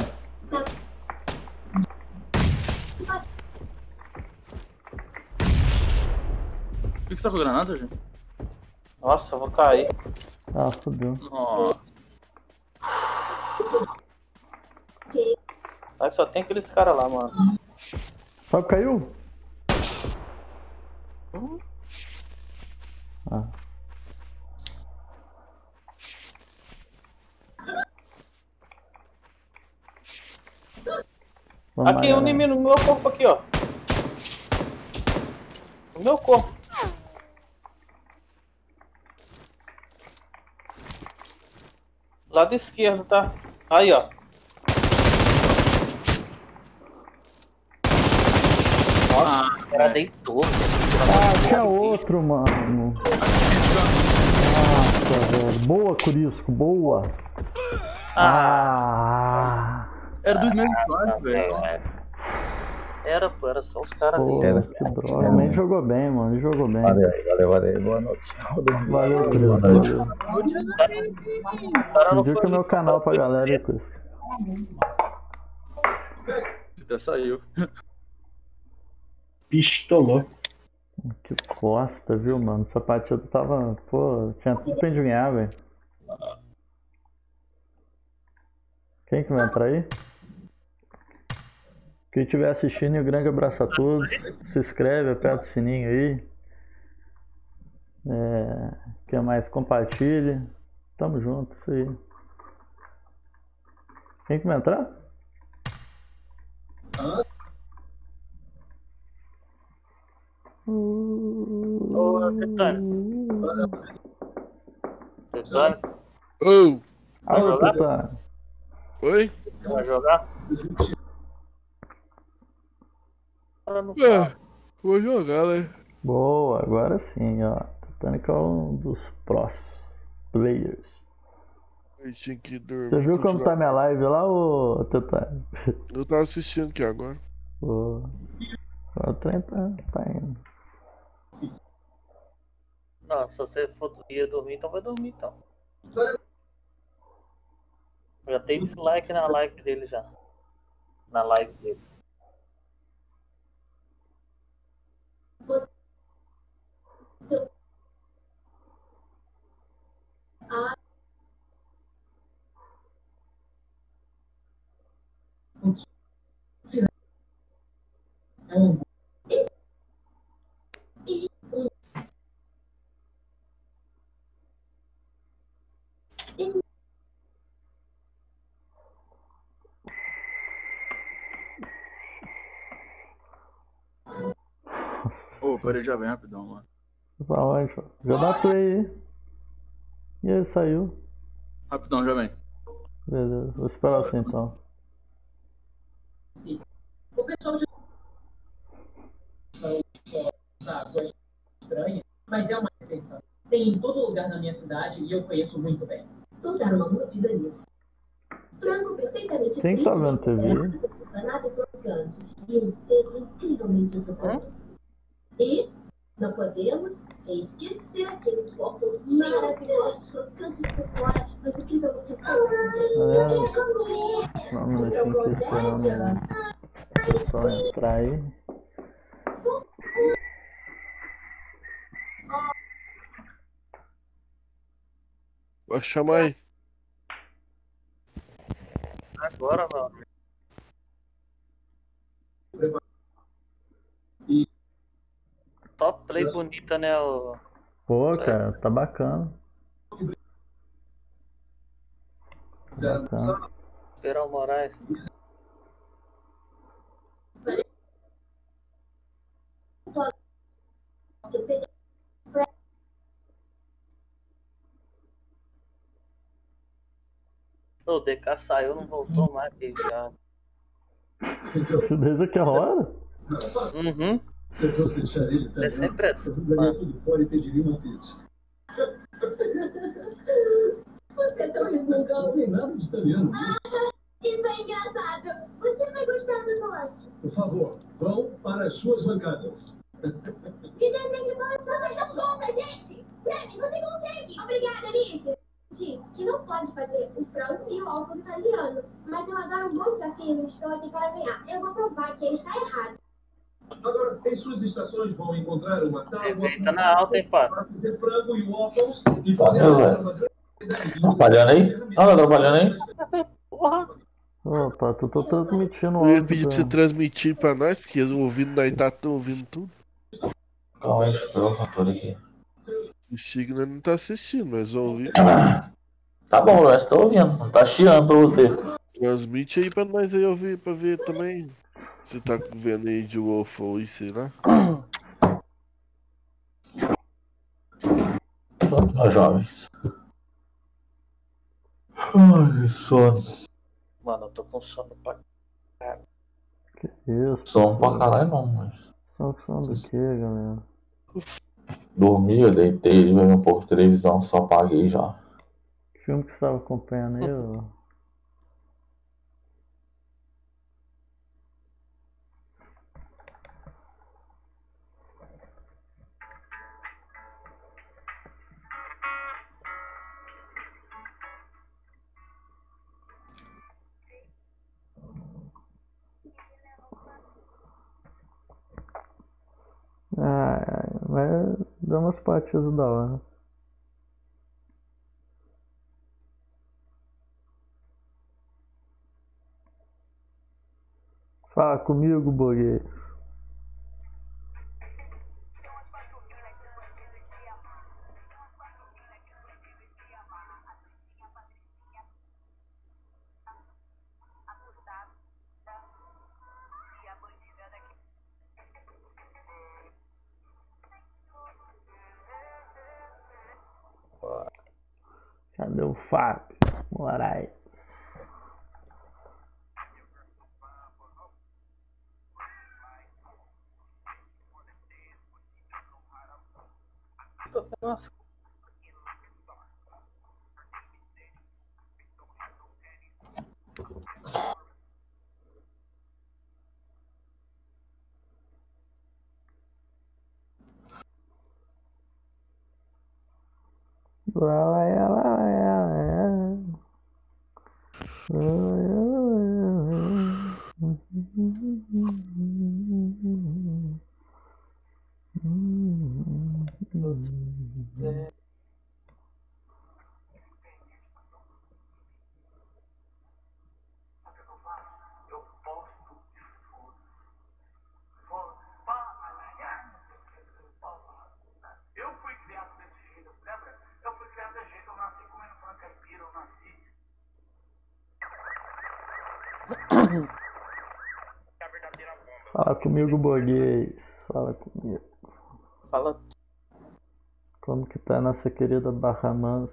Por que você tá com granada, gente? Nossa, eu vou cair. Ah, fodeu. Nossa. Aí só tem aqueles caras lá, mano. Fábio caiu? Ah. Vamos aqui, um inimigo no meu corpo aqui, ó. No meu corpo. Lado esquerdo, tá? Aí, ó. Nossa, o cara deitou. Ah, tinha outro, mano. Nossa, velho. Boa, Curisco, boa. Era dos mesmos squad, velho. Era, pô, era só os caras ali. Que droga. Mas jogou bem, mano. Jogou bem. Valeu. Boa noite. Valeu, Curisco. Valeu. Indica o meu canal pra galera aí, Curisco. Até saiu. Pistolou. Que costa, viu, mano? O sapatinho tava. Pô, tinha tudo pra gente ganhar, velho. Quem que vai entrar aí? Quem estiver assistindo, um grande abraço a todos. Se inscreve, aperta o sininho aí. Quer mais? Compartilhe. Tamo junto, isso aí. Quem que vai entrar? Ô, Tetânio. Tetânio? Ô! Alô, Tetânio. Oi? Vai jogar? Vou jogar, né? Boa, agora sim, ó. Tetânio é um dos pros players. Eu tinha que dormir. Você viu como tá minha live lá, ô Tetânio? Eu tava assistindo aqui agora. Pô. O trem tá indo. Não, se você for ia dormir, então vai dormir então. Já tem dislike na live dele já. Na live dele. Ô, peraí, já vem rapidão, mano. Vai lá, já dá play aí. E aí, saiu. Rapidão, já vem. Beleza, vou esperar assim então. O pessoal de estranha, mas é uma refeição. Tem em todo lugar na minha cidade e eu conheço muito bem. Vou dar uma mordida nisso. Frango perfeitamente Quem tá vendo TV? Nada crocante e um cedo incrivelmente suculento. E não podemos esquecer aqueles flocos maravilhosos, crocantes por fora, mas incrivelmente fortes por dentro. Não, não deixa aqui esperando o pessoal entrar aí. Vai chamar aí. Agora, mano. Só play bonita, né? Pô, cara, tá bacana. Bacana. Esperar Moraes. O DK saiu, não voltou mais aqui já. Desde aquela hora? Uhum. Se eu fosse deixar ele, É sempre assim. eu jogaria tudo fora e pediria uma pizza. Você é tão resmungão. Não tem nada de italiano. Isso é engraçado. Você vai gostar do nosso. Por favor, vão para as suas bancadas. Me desejo boas sortes das contas, gente. Prêmio, você consegue. Obrigada, Nick. Disse que não pode fazer o frango e o ovos italiano. Mas eu adoro um bom desafio e estou aqui para ganhar. Eu vou provar que ele está errado. Agora, em suas estações vão encontrar uma tábua Tá na alta, hein, pá? para fazer frango e waffles e Tá trabalhando aí? Ah, tá trabalhando aí? Porra. Opa, tô transmitindo Eu ia áudio. pedir pra você transmitir pra nós, porque o ouvido da Itá tá ouvindo tudo. Calma aí, deixa eu pegar o controle aqui. O Signo não tá assistindo, mas ouvindo. Tá bom, o resto tá ouvindo, não tá chiando pra você. Transmite aí pra nós aí ouvir, pra ver também. Você tá vendo aí de Wolf ou sei lá? Ó, jovens. Ai, sono. Mano, eu tô com sono pra caralho. Que isso? Sono pra caralho não, mas. Sono do que, galera? Dormi, eu deitei, vi um pouco de televisão, só apaguei já. Que filme que você tava acompanhando aí, ô? Mas dá umas partidas da hora. Fala comigo, Boguei. Cadê o Fábio Moraes? Tô tendo umas... Fala comigo, Boguês. Fala comigo. Fala. Como que tá a nossa querida Barra Mansa?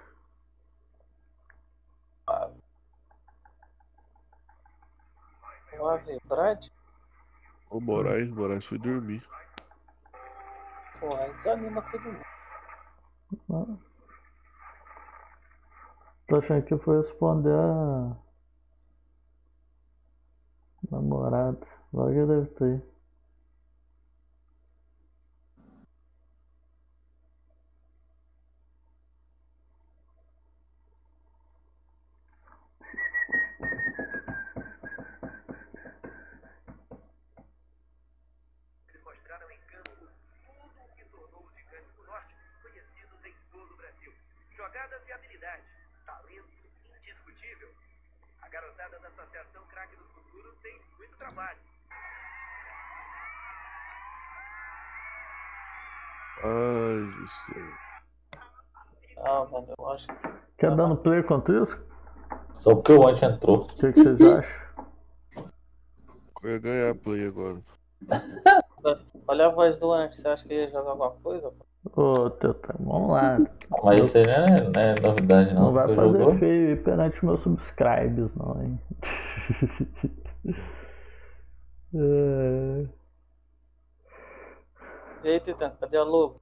Brad? O Moraes foi dormir. Porra, aí desanima todo mundo. Tô achando que eu fui responder a namorada. Logo eu deve ter. Jogadas e habilidade. Talento indiscutível. A garotada da Associação Craque do Futuro tem muito trabalho. Ai, Jesus. Ah, mano, eu acho que... Quer dando play contra isso? Só porque o Anjo entrou. O que vocês acham? Eu ia ganhar a play agora. Olha a voz do Anjo, você acha que ele ia jogar alguma coisa? Ô, Teuta, vamos lá. Mas isso aí não é novidade não. Não vai Você fazer jogou? feio aí perante meus subscribes, não, hein? E aí, Titan, cadê a logo?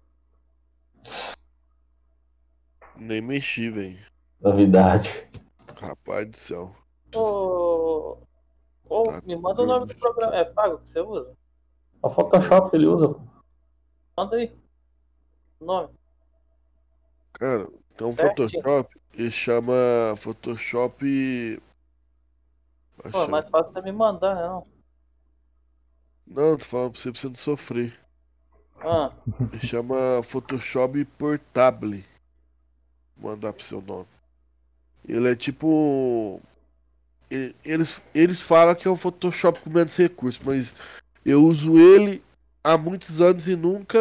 Nem mexi, velho. Novidade. Rapaz do céu. Ô, me manda o nome do programa. É pago que você usa? O Photoshop ele usa. Manda aí. O nome. Cara, tem um Certinho. Photoshop que chama Photoshop. Pô, é mais fácil você me mandar, né? Não? Não, tô falando pra você não sofrer. Ele chama Photoshop Portable. Vou mandar pro seu nome. Ele é tipo. Eles falam que é um Photoshop com menos recursos, mas eu uso ele há muitos anos e nunca.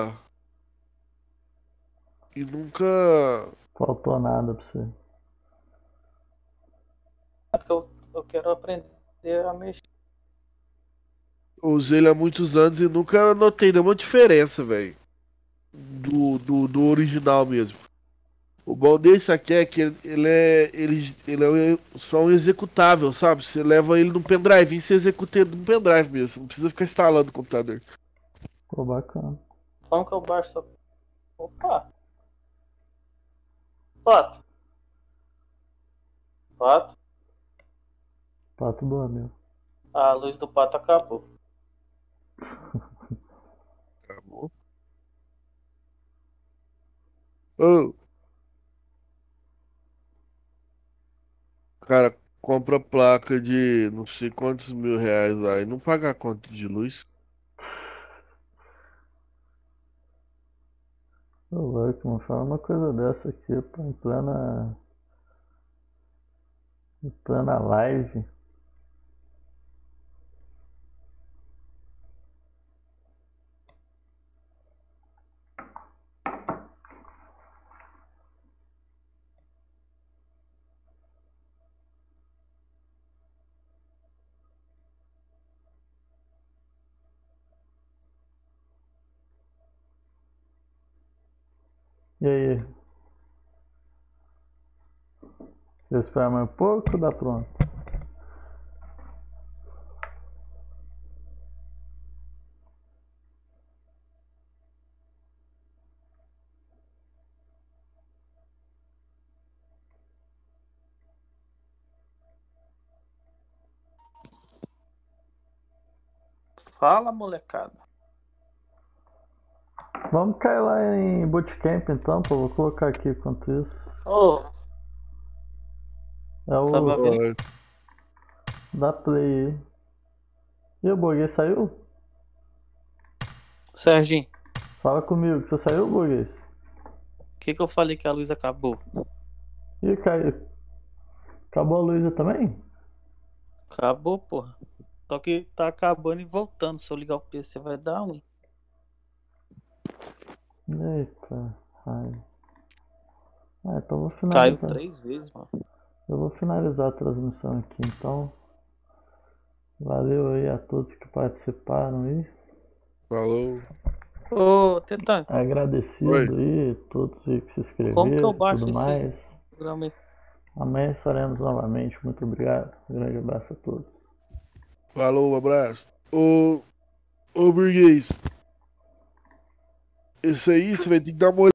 Faltou nada pra você. É porque eu quero aprender a mexer. usei ele há muitos anos e nunca notei nenhuma diferença, velho. Do original mesmo. O bom desse aqui é que ele é só um executável, sabe? Você leva ele no pendrive e você executa ele no pendrive mesmo. Você não precisa ficar instalando o computador. Pô, bacana. Como que eu baixo essa... Opa! Pato. Pato. Pato dormiu. A luz do pato acabou. Acabou. Oh. O cara compra placa de não sei quantos mil reais lá e não paga a conta de luz. Ô, louco, não fala uma coisa dessa aqui, pô, em plena live. E aí? Você espera mais um pouco ou dá pronto? Fala, molecada. Vamos cair lá em bootcamp então, pô. Vou colocar aqui enquanto isso. Ô. É o... Dá play aí. E o Burguês saiu? Serginho. Fala comigo, você saiu, Burguês? O que eu falei que a luz acabou? Ih, caiu. Acabou a luz também? Acabou, porra. Só que tá acabando e voltando. Se eu ligar o PC vai dar ruim. Eita, ai. Então eu vou finalizar. Caiu 3 vezes, mano. Eu vou finalizar a transmissão aqui, então. Valeu aí a todos que participaram aí. Falou. Ô, Tetã. Agradecido aí, todos aí que se inscreveram. Como que eu baixo tudo mais. Programa aí? Amanhã estaremos novamente. Muito obrigado. Um grande abraço a todos. Falou, um abraço. Ô burguês. Esse aí você vai ter que dar uma olhada.